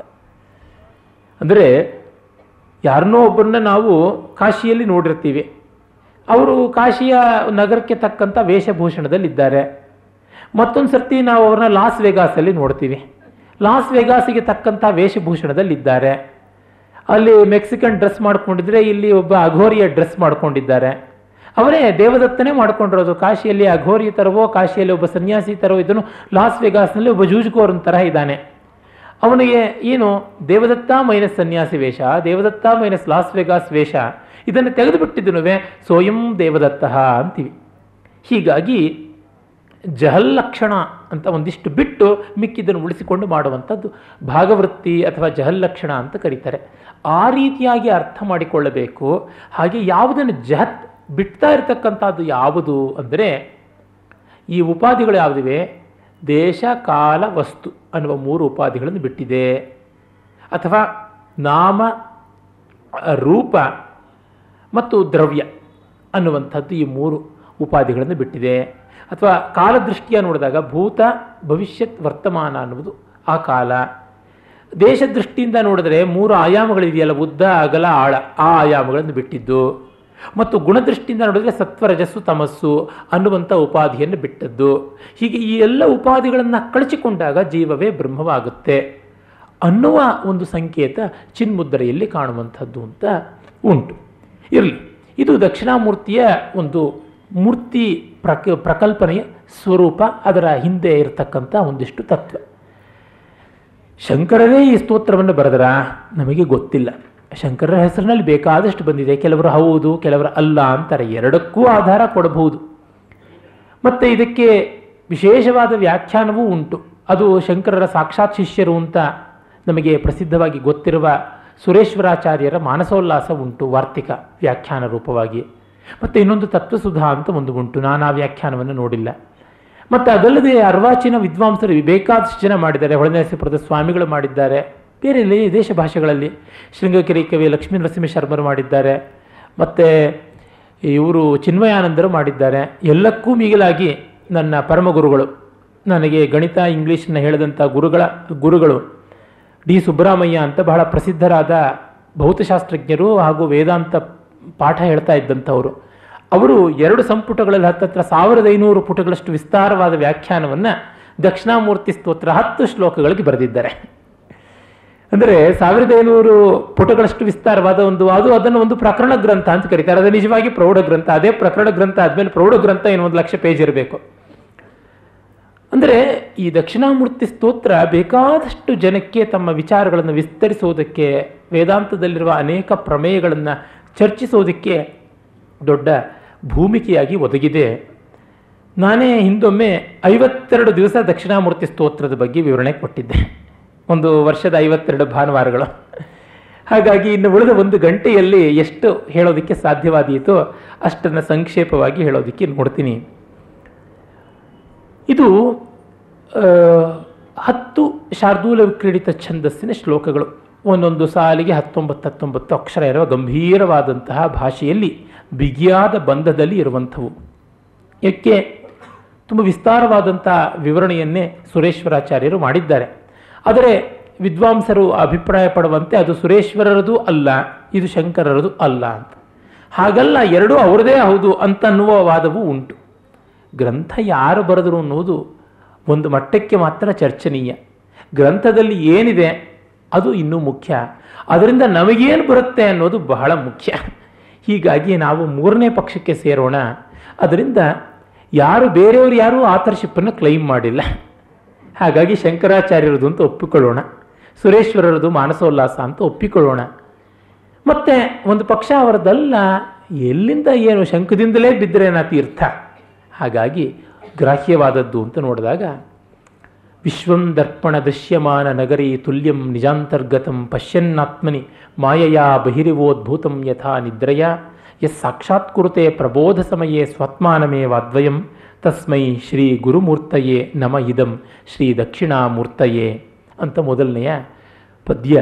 ಅಂದರೆ ಯಾರನ್ನೋ ಒಬ್ಬರನ್ನ ನಾವು ಕಾಶಿಯಲ್ಲಿ ನೋಡಿರ್ತೀವಿ, ಅವರು ಕಾಶಿಯ ನಗರಕ್ಕೆ ತಕ್ಕಂಥ ವೇಷಭೂಷಣದಲ್ಲಿದ್ದಾರೆ. ಮತ್ತೊಂದು ಸರ್ತಿ ನಾವು ಅವ್ರನ್ನ ಲಾಸ್ ವೆಗಾಸಲ್ಲಿ ನೋಡ್ತೀವಿ, ಲಾಸ್ ವೆಗಾಸಿಗೆ ತಕ್ಕಂಥ ವೇಷಭೂಷಣದಲ್ಲಿದ್ದಾರೆ. ಅಲ್ಲಿ ಮೆಕ್ಸಿಕನ್ ಡ್ರೆಸ್ ಮಾಡ್ಕೊಂಡಿದ್ರೆ ಇಲ್ಲಿ ಒಬ್ಬ ಅಘೋರಿಯ ಡ್ರೆಸ್ ಮಾಡ್ಕೊಂಡಿದ್ದಾರೆ. ಅವರೇ ದೇವದತ್ತನೇ ಮಾಡ್ಕೊಂಡಿರೋದು. ಕಾಶಿಯಲ್ಲಿ ಅಘೋರಿ ಥರವೋ, ಕಾಶಿಯಲ್ಲಿ ಒಬ್ಬ ಸನ್ಯಾಸಿ ಥರವೋ ಇದನ್ನು ಲಾಸ್ ವೆಗಾಸ್ನಲ್ಲಿ ಒಬ್ಬ ಜೂಜುಕೋರನ ಥರ ಇದ್ದಾನೆ. ಅವನಿಗೆ ಏನು ದೇವದತ್ತ ಮೈನಸ್ ಸನ್ಯಾಸಿ ವೇಷ, ದೇವದತ್ತ ಮೈನಸ್ ಲಾಸ್ ವೆಗಾಸ್ ವೇಷ, ಇದನ್ನು ತೆಗೆದುಬಿಟ್ಟಿದ್ದನುವೆ ಸ್ವಯಂ ದೇವದತ್ತ ಅಂತೀವಿ. ಹೀಗಾಗಿ ಜಹಲ್ಲಕ್ಷಣ ಅಂತ ಒಂದಿಷ್ಟು ಬಿಟ್ಟು ಮಿಕ್ಕಿದ್ದನ್ನು ಉಳಿಸಿಕೊಂಡು ಮಾಡುವಂಥದ್ದು ಭಾಗವೃತ್ತಿ ಅಥವಾ ಜಹಲ್ಲಕ್ಷಣ ಅಂತ ಕರೀತಾರೆ. ಆ ರೀತಿಯಾಗಿ ಅರ್ಥ ಮಾಡಿಕೊಳ್ಳಬೇಕು. ಹಾಗೆ ಯಾವುದನ್ನು ಜಹತ್ ಬಿಡ್ತಾ ಇರತಕ್ಕಂಥದ್ದು ಯಾವುದು ಅಂದರೆ ಈ ಉಪಾಧಿಗಳು ಯಾವುದಿವೆ? ದೇಶ, ಕಾಲ, ವಸ್ತು ಅನ್ನುವ ಮೂರು ಉಪಾಧಿಗಳನ್ನು ಬಿಟ್ಟಿದೆ. ಅಥವಾ ನಾಮ, ರೂಪ ಮತ್ತು ದ್ರವ್ಯ ಅನ್ನುವಂಥದ್ದು ಈ ಮೂರು ಉಪಾಧಿಗಳನ್ನು ಬಿಟ್ಟಿದೆ. ಅಥವಾ ಕಾಲದೃಷ್ಟಿಯ ನೋಡಿದಾಗ ಭೂತ, ಭವಿಷ್ಯತ್, ವರ್ತಮಾನ ಅನ್ನುವುದು ಆ ಕಾಲ. ದೇಶದೃಷ್ಟಿಯಿಂದ ನೋಡಿದ್ರೆ ಮೂರು ಆಯಾಮಗಳಿದೆಯಲ್ಲ, ಉದ್ದ, ಅಗಲ, ಆಳ, ಆ ಆಯಾಮಗಳನ್ನು ಬಿಟ್ಟಿದ್ದು. ಮತ್ತು ಗುಣದೃಷ್ಟಿಯಿಂದ ನೋಡಿದ್ರೆ ಸತ್ವ, ರಜಸ್ಸು, ತಮಸ್ಸು ಅನ್ನುವಂಥ ಉಪಾಧಿಯನ್ನು ಬಿಟ್ಟದ್ದು. ಹೀಗೆ ಈ ಎಲ್ಲ ಉಪಾಧಿಗಳನ್ನು ಕಳಚಿಕೊಂಡಾಗ ಜೀವವೇ ಬ್ರಹ್ಮವಾಗುತ್ತೆ ಅನ್ನುವ ಒಂದು ಸಂಕೇತ ಚಿನ್ಮುದ್ರೆಯಲ್ಲಿ ಕಾಣುವಂಥದ್ದು ಅಂತ ಉಂಟು. ಇರಲಿ, ಇದು ದಕ್ಷಿಣಾಮೂರ್ತಿಯ ಒಂದು ಮೂರ್ತಿ ಪ್ರಕ ಪ್ರಕಲ್ಪನೆಯ ಸ್ವರೂಪ, ಅದರ ಹಿಂದೆ ಇರತಕ್ಕಂಥ ಒಂದಿಷ್ಟು ತತ್ವ. ಶಂಕರರೇ ಈ ಸ್ತೋತ್ರವನ್ನು ಬರೆದರ ನಮಗೆ ಗೊತ್ತಿಲ್ಲ. ಶಂಕರರ ಹೆಸರಿನಲ್ಲಿ ಬೇಕಾದಷ್ಟು ಬಂದಿದೆ. ಕೆಲವರು ಹೌದು, ಕೆಲವರು ಅಲ್ಲ ಅಂತಾರೆ. ಎರಡಕ್ಕೂ ಆಧಾರ ಕೊಡಬಹುದು. ಮತ್ತು ಇದಕ್ಕೆ ವಿಶೇಷವಾದ ವ್ಯಾಖ್ಯಾನವೂ ಉಂಟು. ಅದು ಶಂಕರರ ಸಾಕ್ಷಾತ್ ಶಿಷ್ಯರು ಅಂತ ನಮಗೆ ಪ್ರಸಿದ್ಧವಾಗಿ ಗೊತ್ತಿರುವ ಸುರೇಶ್ವರಾಚಾರ್ಯರ ಮಾನಸೋಲ್ಲಾಸ ಉಂಟು, ವಾರ್ತಿಕ ವ್ಯಾಖ್ಯಾನ ರೂಪವಾಗಿ. ಮತ್ತು ಇನ್ನೊಂದು ತತ್ವಸುಧಾ ಅಂತ ಒಂದು ಉಂಟು. ನಾನು ಆ ವ್ಯಾಖ್ಯಾನವನ್ನು ನೋಡಿಲ್ಲ. ಮತ್ತು ಅದಲ್ಲದೆ ಅರ್ವಾಚೀನ ವಿದ್ವಾಂಸರು ಬೇಕಾದಷ್ಟು ಜನ ಮಾಡಿದ್ದಾರೆ. ಹೊಳೆನರಸೀಪುರದ ಸ್ವಾಮಿಗಳು ಮಾಡಿದ್ದಾರೆ. ಬೇರೆ ದೇಶ ಭಾಷೆಗಳಲ್ಲಿ ಶೃಂಗಗಿರಿ ಕವಿ ಲಕ್ಷ್ಮೀ ನರಸಿಂಹ ಶರ್ಮರು ಮಾಡಿದ್ದಾರೆ. ಮತ್ತು ಇವರು ಚಿನ್ಮಯಾನಂದರು ಮಾಡಿದ್ದಾರೆ. ಎಲ್ಲಕ್ಕೂ ಮಿಗಿಲಾಗಿ ನನ್ನ ಪರಮಗುರುಗಳು, ನನಗೆ ಗಣಿತ ಇಂಗ್ಲೀಷನ್ನು ಹೇಳಿದಂಥ ಗುರುಗಳ ಗುರುಗಳು ಡಿ ಸುಬ್ಬರಾಮಯ್ಯ ಅಂತ ಬಹಳ ಪ್ರಸಿದ್ಧರಾದ ಭೌತಶಾಸ್ತ್ರಜ್ಞರು ಹಾಗೂ ವೇದಾಂತ ಪಾಠ ಹೇಳ್ತಾ ಇದ್ದಂಥವರು. ಅವರು ಎರಡು ಸಂಪುಟಗಳಲ್ಲಿ ಹತ್ತತ್ರ ಸಾವಿರದ ಐನೂರು ಪುಟಗಳಷ್ಟು ವಿಸ್ತಾರವಾದ ವ್ಯಾಖ್ಯಾನವನ್ನು ದಕ್ಷಿಣಾಮೂರ್ತಿ ಸ್ತೋತ್ರ ಹತ್ತು ಶ್ಲೋಕಗಳಿಗೆ ಬರೆದಿದ್ದಾರೆ. ಅಂದರೆ ಸಾವಿರದ ಐನೂರು ಪುಟಗಳಷ್ಟು ವಿಸ್ತಾರವಾದ ಒಂದು ಅದು ಅದನ್ನು ಒಂದು ಪ್ರಕರಣ ಗ್ರಂಥ ಅಂತ ಕರೀತಾರೆ. ಅದು ನಿಜವಾಗಿ ಪ್ರೌಢ ಗ್ರಂಥ. ಅದೇ ಪ್ರಕರಣ ಗ್ರಂಥ ಆದಮೇಲೆ ಪ್ರೌಢ ಗ್ರಂಥ ಏನು ಒಂದು ಲಕ್ಷ ಪೇಜ್ ಇರಬೇಕು. ಅಂದರೆ ಈ ದಕ್ಷಿಣಾಮೂರ್ತಿ ಸ್ತೋತ್ರ ಬೇಕಾದಷ್ಟು ಜನಕ್ಕೆ ತಮ್ಮ ವಿಚಾರಗಳನ್ನು ವಿಸ್ತರಿಸೋದಕ್ಕೆ, ವೇದಾಂತದಲ್ಲಿರುವ ಅನೇಕ ಪ್ರಮೇಯಗಳನ್ನು ಚರ್ಚಿಸೋದಕ್ಕೆ ದೊಡ್ಡ ಭೂಮಿಕೆಯಾಗಿ ಒದಗಿದೆ. ನಾನೇ ಹಿಂದೊಮ್ಮೆ ಐವತ್ತೆರಡು ದಿವಸ ದಕ್ಷಿಣಾಮೂರ್ತಿ ಸ್ತೋತ್ರದ ಬಗ್ಗೆ ವಿವರಣೆ ಕೊಟ್ಟಿದ್ದೆ, ಒಂದು ವರ್ಷದ ಐವತ್ತೆರಡು ಭಾನುವಾರಗಳು. ಹಾಗಾಗಿ ಇನ್ನು ಉಳಿದ ಒಂದು ಗಂಟೆಯಲ್ಲಿ ಎಷ್ಟು ಹೇಳೋದಕ್ಕೆ ಸಾಧ್ಯವಾದೀತೋ ಅಷ್ಟನ್ನು ಸಂಕ್ಷೇಪವಾಗಿ ಹೇಳೋದಕ್ಕೆ ನೋಡ್ತೀನಿ. ಇದು ಹತ್ತು ಶಾರ್ದೂಲ ವಿಕ್ರೀಡಿತ ಛಂದಸ್ಸಿನ ಶ್ಲೋಕಗಳು, ಒಂದೊಂದು ಸಾಲಿಗೆ ಹತ್ತೊಂಬತ್ತು ಹತ್ತೊಂಬತ್ತು ಅಕ್ಷರ ಇರುವ ಗಂಭೀರವಾದಂತಹ ಭಾಷೆಯಲ್ಲಿ ಬಿಗಿಯಾದ ಬಂಧದಲ್ಲಿ ಇರುವಂಥವು. ಯಾಕೆ ತುಂಬ ವಿಸ್ತಾರವಾದಂಥ ವಿವರಣೆಯನ್ನೇ ಸುರೇಶ್ವರಾಚಾರ್ಯರು ಮಾಡಿದ್ದಾರೆ. ಆದರೆ ವಿದ್ವಾಂಸರು ಅಭಿಪ್ರಾಯ ಪಡುವಂತೆ ಅದು ಸುರೇಶ್ವರರದು ಅಲ್ಲ, ಇದು ಶಂಕರರದು ಅಲ್ಲ ಅಂತ. ಹಾಗಲ್ಲ, ಎರಡೂ ಅವರದೇ ಹೌದು ಅಂತನ್ನುವ ವಾದವೂ ಉಂಟು. ಗ್ರಂಥ ಯಾರು ಬರೆದರು ಅನ್ನೋದು ಒಂದು ಮಟ್ಟಕ್ಕೆ ಮಾತ್ರ ಚರ್ಚನೀಯ. ಗ್ರಂಥದಲ್ಲಿ ಏನಿದೆ ಅದು ಇನ್ನೂ ಮುಖ್ಯ, ಅದರಿಂದ ನಮಗೇನು ಬರುತ್ತೆ ಅನ್ನೋದು ಬಹಳ ಮುಖ್ಯ. ಹೀಗಾಗಿ ನಾವು ಮೂರನೇ ಪಕ್ಷಕ್ಕೆ ಸೇರೋಣ. ಅದರಿಂದ ಯಾರು ಬೇರೆಯವರು ಯಾರೂ ಆಥರ್ಶಿಪ್ಪನ್ನು ಕ್ಲೈಮ್ ಮಾಡಿಲ್ಲ. ಹಾಗಾಗಿ ಶಂಕರಾಚಾರ್ಯರದು ಅಂತ ಒಪ್ಪಿಕೊಳ್ಳೋಣ, ಸುರೇಶ್ವರರದು ಮಾನಸೋಲ್ಲಾಸ ಅಂತ ಒಪ್ಪಿಕೊಳ್ಳೋಣ. ಮತ್ತು ಒಂದು ಪಕ್ಷ ಅವರದಲ್ಲ, ಎಲ್ಲಿಂದ ಏನು ಶಂಕದಿಂದಲೇ ಬಿದ್ದರೇನಾ ತೀರ್ಥ, ಹಾಗಾಗಿ ಗ್ರಾಹ್ಯವಾದದ್ದು ಅಂತ ನೋಡಿದಾಗ ವಿಶ್ವಂ ದರ್ಪಣ ದೃಶ್ಯಮಾನ ನಗರಿ ತುಲ್ಯಂ ನಿಜಾಂತರ್ಗತಂ ಪಶ್ಯನ್ನಾತ್ಮನಿ ಮಾಯಯಾ ಬಹಿರಿವೋದ್ಭೂತಂ ಯಥಾ ನಿದ್ರಯ ಯಸ್ ಸಾಕ್ಷಾತ್ಕುರುತೆ ಪ್ರಬೋಧ ಸಮಯೇ ಸ್ವತ್ಮಾನಮೇವಾದ್ವಯಂ ತಸ್ಮೈ ಶ್ರೀ ಗುರುಮೂರ್ತಯೇ ನಮ ಇದಂ ಶ್ರೀ ದಕ್ಷಿಣಾಮೂರ್ತಯೇ ಅಂತ ಮೊದಲನೆಯ ಪದ್ಯ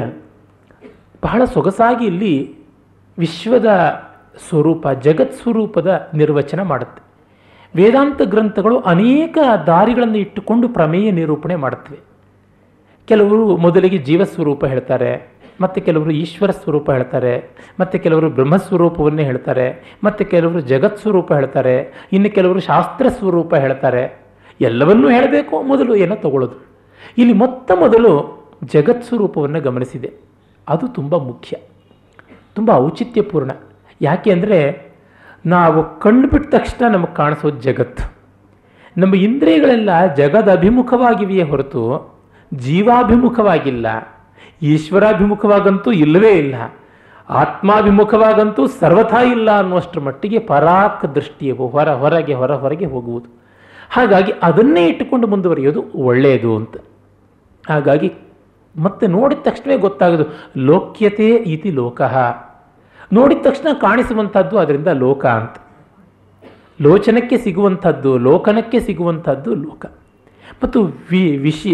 ಬಹಳ ಸೊಗಸಾಗಿ ಇಲ್ಲಿ ವಿಶ್ವದ ಸ್ವರೂಪ, ಜಗತ್ ಸ್ವರೂಪದ ನಿರ್ವಚನ ಮಾಡುತ್ತೆ. ವೇದಾಂತ ಗ್ರಂಥಗಳು ಅನೇಕ ದಾರಿಗಳನ್ನು ಇಟ್ಟುಕೊಂಡು ಪ್ರಮೇಯ ನಿರೂಪಣೆ ಮಾಡುತ್ತವೆ. ಕೆಲವರು ಮೊದಲಿಗೆ ಜೀವಸ್ವರೂಪ ಹೇಳ್ತಾರೆ, ಮತ್ತು ಕೆಲವರು ಈಶ್ವರ ಸ್ವರೂಪ ಹೇಳ್ತಾರೆ, ಮತ್ತು ಕೆಲವರು ಬ್ರಹ್ಮಸ್ವರೂಪವನ್ನೇ ಹೇಳ್ತಾರೆ, ಮತ್ತು ಕೆಲವರು ಜಗತ್ ಸ್ವರೂಪ ಹೇಳ್ತಾರೆ, ಇನ್ನು ಕೆಲವರು ಶಾಸ್ತ್ರ ಸ್ವರೂಪ ಹೇಳ್ತಾರೆ. ಎಲ್ಲವನ್ನೂ ಹೇಳಬೇಕು, ಮೊದಲು ಏನೋ ತಗೊಳ್ಳೋದು. ಇಲ್ಲಿ ಮೊತ್ತ ಮೊದಲು ಜಗತ್ ಸ್ವರೂಪವನ್ನು ಗಮನಿಸಿದೆ. ಅದು ತುಂಬ ಮುಖ್ಯ, ತುಂಬ ಔಚಿತ್ಯಪೂರ್ಣ. ಯಾಕೆ ಅಂದರೆ ನಾವು ಕಣ್ಣುಬಿಟ್ಟ ತಕ್ಷಣ ನಮಗೆ ಕಾಣಿಸೋದು ಜಗತ್ತು. ನಮ್ಮ ಇಂದ್ರಿಯಗಳೆಲ್ಲ ಜಗದ ಅಭಿಮುಖವಾಗಿವೆಯೇ ಹೊರತು ಜೀವಾಭಿಮುಖವಾಗಿಲ್ಲ. ಈಶ್ವರಾಭಿಮುಖವಾಗಂತೂ ಇಲ್ಲವೇ ಇಲ್ಲ, ಆತ್ಮಾಭಿಮುಖವಾಗಂತೂ ಸರ್ವಥಾ ಇಲ್ಲ ಅನ್ನುವಷ್ಟರ ಮಟ್ಟಿಗೆ ಪರಾಕ್ ದೃಷ್ಟಿಯವು ಹೊರ ಹೊರಗೆ ಹೊರ ಹೊರಗೆ ಹೋಗುವುದು. ಹಾಗಾಗಿ ಅದನ್ನೇ ಇಟ್ಟುಕೊಂಡು ಮುಂದುವರಿಯೋದು ಒಳ್ಳೆಯದು ಅಂತ. ಹಾಗಾಗಿ ಮತ್ತೆ ನೋಡಿದ ತಕ್ಷಣವೇ ಗೊತ್ತಾಗೋದು ಲೋಕ್ಯತೆ ಇತಿ ಲೋಕಃ. ನೋಡಿದ ತಕ್ಷಣ ಕಾಣಿಸುವಂಥದ್ದು ಅದರಿಂದ ಲೋಕ ಅಂತ. ಲೋಚನಕ್ಕೆ ಸಿಗುವಂಥದ್ದು, ಲೋಕನಕ್ಕೆ ಸಿಗುವಂಥದ್ದು ಲೋಕ. ಮತ್ತು ವಿ ವಿಷಯ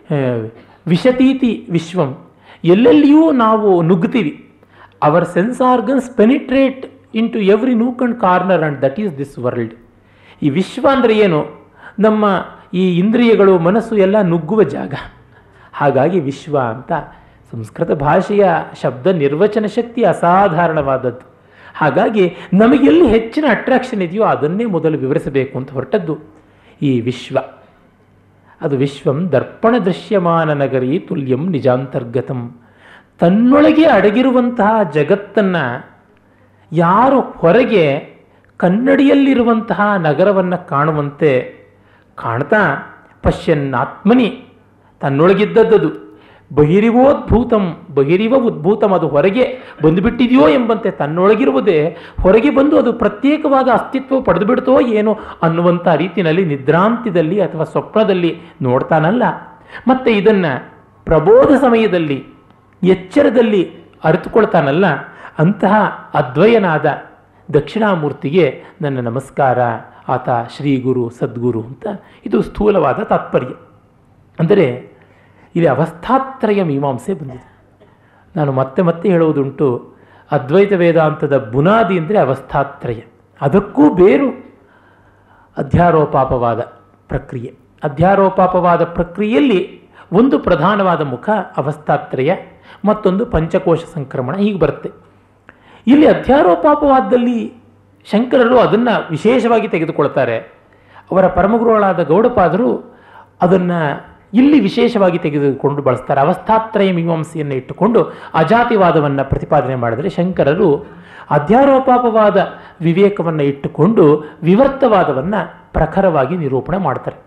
ವಿಶತೀತಿ ವಿಶ್ವಂ, ಎಲ್ಲೆಲ್ಲಿಯೂ ನಾವು ನುಗ್ಗುತ್ತೀವಿ. Our sense organs penetrate into every nook and corner and that is this world. ಈ ವಿಶ್ವ ಅಂದರೆ ಏನು? ನಮ್ಮ ಈ ಇಂದ್ರಿಯಗಳು, ಮನಸ್ಸು ಎಲ್ಲ ನುಗ್ಗುವ ಜಾಗ. ಹಾಗಾಗಿ ವಿಶ್ವ ಅಂತ ಸಂಸ್ಕೃತ ಭಾಷೆಯ ಶಬ್ದ ನಿರ್ವಚನ ಶಕ್ತಿ ಅಸಾಧಾರಣವಾದದ್ದು. ಹಾಗಾಗಿ ನಮಗೆಲ್ಲಿ ಹೆಚ್ಚಿನ ಅಟ್ರಾಕ್ಷನ್ ಇದೆಯೋ ಅದನ್ನೇ ಮೊದಲು ವಿವರಿಸಬೇಕು ಅಂತ ಹೊರಟದ್ದು ಈ ವಿಶ್ವ. ಅದು ವಿಶ್ವಂ ದರ್ಪಣ ದೃಶ್ಯಮಾನ ನಗರಿ ತುಲ್ಯಂ ನಿಜಾಂತರ್ಗತಂ. ತನ್ನೊಳಗೆ ಅಡಗಿರುವಂತಹ ಜಗತ್ತನ್ನು ಯಾರು ಹೊರಗೆ ಕನ್ನಡಿಯಲ್ಲಿರುವಂತಹ ನಗರವನ್ನು ಕಾಣುವಂತೆ ಕಾಣ್ತಾ ಪಶ್ಯನ್ನಾತ್ಮನಿ, ತನ್ನೊಳಗಿದ್ದದ್ದು ಬಹಿರಿವೋದ್ಭೂತಂ, ಬಹಿರಿವ ಉದ್ಭೂತಂ, ಅದು ಹೊರಗೆ ಬಂದುಬಿಟ್ಟಿದೆಯೋ ಎಂಬಂತೆ ತನ್ನೊಳಗಿರುವುದೇ ಹೊರಗೆ ಬಂದು ಅದು ಪ್ರತ್ಯೇಕವಾದ ಅಸ್ತಿತ್ವ ಪಡೆದುಬಿಡ್ತೋ ಏನೋ ಅನ್ನುವಂಥ ರೀತಿಯಲ್ಲಿ ನಿದ್ರಾಂತ್ಯದಲ್ಲಿ ಅಥವಾ ಸ್ವಪ್ನದಲ್ಲಿ ನೋಡ್ತಾನಲ್ಲ. ಮತ್ತು ಇದನ್ನು ಪ್ರಬೋಧ ಸಮಯದಲ್ಲಿ ಎಚ್ಚರದಲ್ಲಿ ಅರಿತುಕೊಳ್ತಾನಲ್ಲ, ಅಂತಹ ಅದ್ವಯನಾದ ದಕ್ಷಿಣಾಮೂರ್ತಿಗೆ ನನ್ನ ನಮಸ್ಕಾರ. ಆತ ಶ್ರೀ ಗುರು ಸದ್ಗುರು ಅಂತ ಇದು ಸ್ಥೂಲವಾದ ತಾತ್ಪರ್ಯ. ಅಂದರೆ ಇಲ್ಲಿ ಅವಸ್ಥಾತ್ರಯ ಮೀಮಾಂಸೆ ಬಂದಿದೆ. ನಾನು ಮತ್ತೆ ಮತ್ತೆ ಹೇಳುವುದುಂಟು, ಅದ್ವೈತ ವೇದಾಂತದ ಬುನಾದಿ ಅಂದರೆ ಅವಸ್ಥಾತ್ರಯ. ಅದಕ್ಕೂ ಬೇರು ಅಧ್ಯಾರೋಪಾಪವಾದ ಪ್ರಕ್ರಿಯೆ. ಅಧ್ಯಾರೋಪಾಪವಾದ ಪ್ರಕ್ರಿಯೆಯಲ್ಲಿ ಒಂದು ಪ್ರಧಾನವಾದ ಮುಖ ಅವಸ್ಥಾತ್ರಯ, ಮತ್ತೊಂದು ಪಂಚಕೋಶ ಸಂಕ್ರಮಣ, ಹೀಗೆ ಬರುತ್ತೆ. ಇಲ್ಲಿ ಅಧ್ಯಾರೋಪಾಪವಾದದಲ್ಲಿ ಶಂಕರರು ಅದನ್ನು ವಿಶೇಷವಾಗಿ ತೆಗೆದುಕೊಳ್ತಾರೆ. ಅವರ ಪರಮಗುರುಗಳಾದ ಗೌಡಪಾದರು ಅದನ್ನು ಇಲ್ಲಿ ವಿಶೇಷವಾಗಿ ತೆಗೆದುಕೊಂಡು ಬಳಸ್ತಾರೆ. ಅವಸ್ಥಾತ್ರಯ ಮೀಮಾಂಸೆಯನ್ನು ಇಟ್ಟುಕೊಂಡು ಅಜಾತಿವಾದವನ್ನು ಪ್ರತಿಪಾದನೆ ಮಾಡಿದರೆ, ಶಂಕರರು ಅಧ್ಯಾರೋಪಾಪವಾದ ವಿವೇಕವನ್ನು ಇಟ್ಟುಕೊಂಡು ವಿವರ್ತವಾದವನ್ನು ಪ್ರಖರವಾಗಿ ನಿರೂಪಣೆ ಮಾಡ್ತಾರೆ.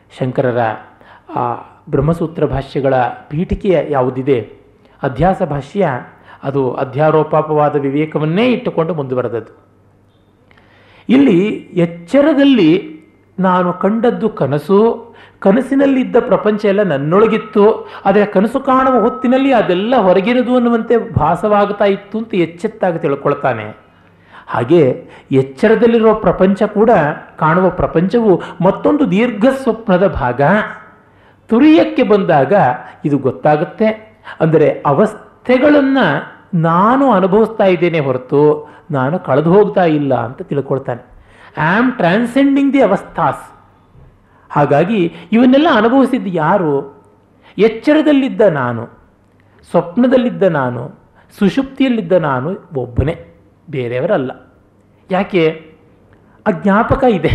ಶಂಕರರ ಆ ಬ್ರಹ್ಮಸೂತ್ರ ಭಾಷ್ಯಗಳ ಪೀಠಿಕೆಯ ಯಾವುದಿದೆ ಅಧ್ಯಾಸ ಭಾಷ್ಯ, ಅದು ಅಧ್ಯಾರೋಪಾಪವಾದ ವಿವೇಕವನ್ನೇ ಇಟ್ಟುಕೊಂಡು ಮುಂದುವರೆದದ್ದು. ಇಲ್ಲಿ ಎಚ್ಚರದಲ್ಲಿ ನಾನು ಕಂಡದ್ದು ಕನಸು, ಕನಸಿನಲ್ಲಿದ್ದ ಪ್ರಪಂಚ ಎಲ್ಲ ನನ್ನೊಳಗಿತ್ತು, ಆದರೆ ಕನಸು ಕಾಣುವ ಹೊತ್ತಿನಲ್ಲಿ ಅದೆಲ್ಲ ಹೊರಗಿರೋದು ಅನ್ನುವಂತೆ ಭಾಸವಾಗ್ತಾ ಇತ್ತು ಅಂತ ಎಚ್ಚೆತ್ತಾಗಿ ತಿಳ್ಕೊಳ್ತಾನೆ. ಹಾಗೆ ಎಚ್ಚರದಲ್ಲಿರುವ ಪ್ರಪಂಚ ಕೂಡ, ಕಾಣುವ ಪ್ರಪಂಚವು ಮತ್ತೊಂದು ದೀರ್ಘ ಸ್ವಪ್ನದ ಭಾಗ. ತುರಿಯಕ್ಕೆ ಬಂದಾಗ ಇದು ಗೊತ್ತಾಗುತ್ತೆ. ಅಂದರೆ ಅವಸ್ಥೆಗಳನ್ನು ನಾನು ಅನುಭವಿಸ್ತಾ ಇದ್ದೇನೆ ಹೊರತು ನಾನು ಕಳೆದು ಹೋಗ್ತಾ ಇಲ್ಲ ಅಂತ ತಿಳ್ಕೊಳ್ತಾನೆ. I am transcending the avasthas. ಹಾಗಾಗಿ ಇವನ್ನೆಲ್ಲ ಅನುಭವಿಸಿದ್ದು ಯಾರು? ಎಚ್ಚರದಲ್ಲಿದ್ದ ನಾನು, ಸ್ವಪ್ನದಲ್ಲಿದ್ದ ನಾನು, ಸುಷುಪ್ತಿಯಲ್ಲಿದ್ದ ನಾನು ಒಬ್ಬನೇ, ಬೇರೆಯವರಲ್ಲ. ಯಾಕೆ? ಆ ಜ್ಞಾಪಕ ಇದೆ.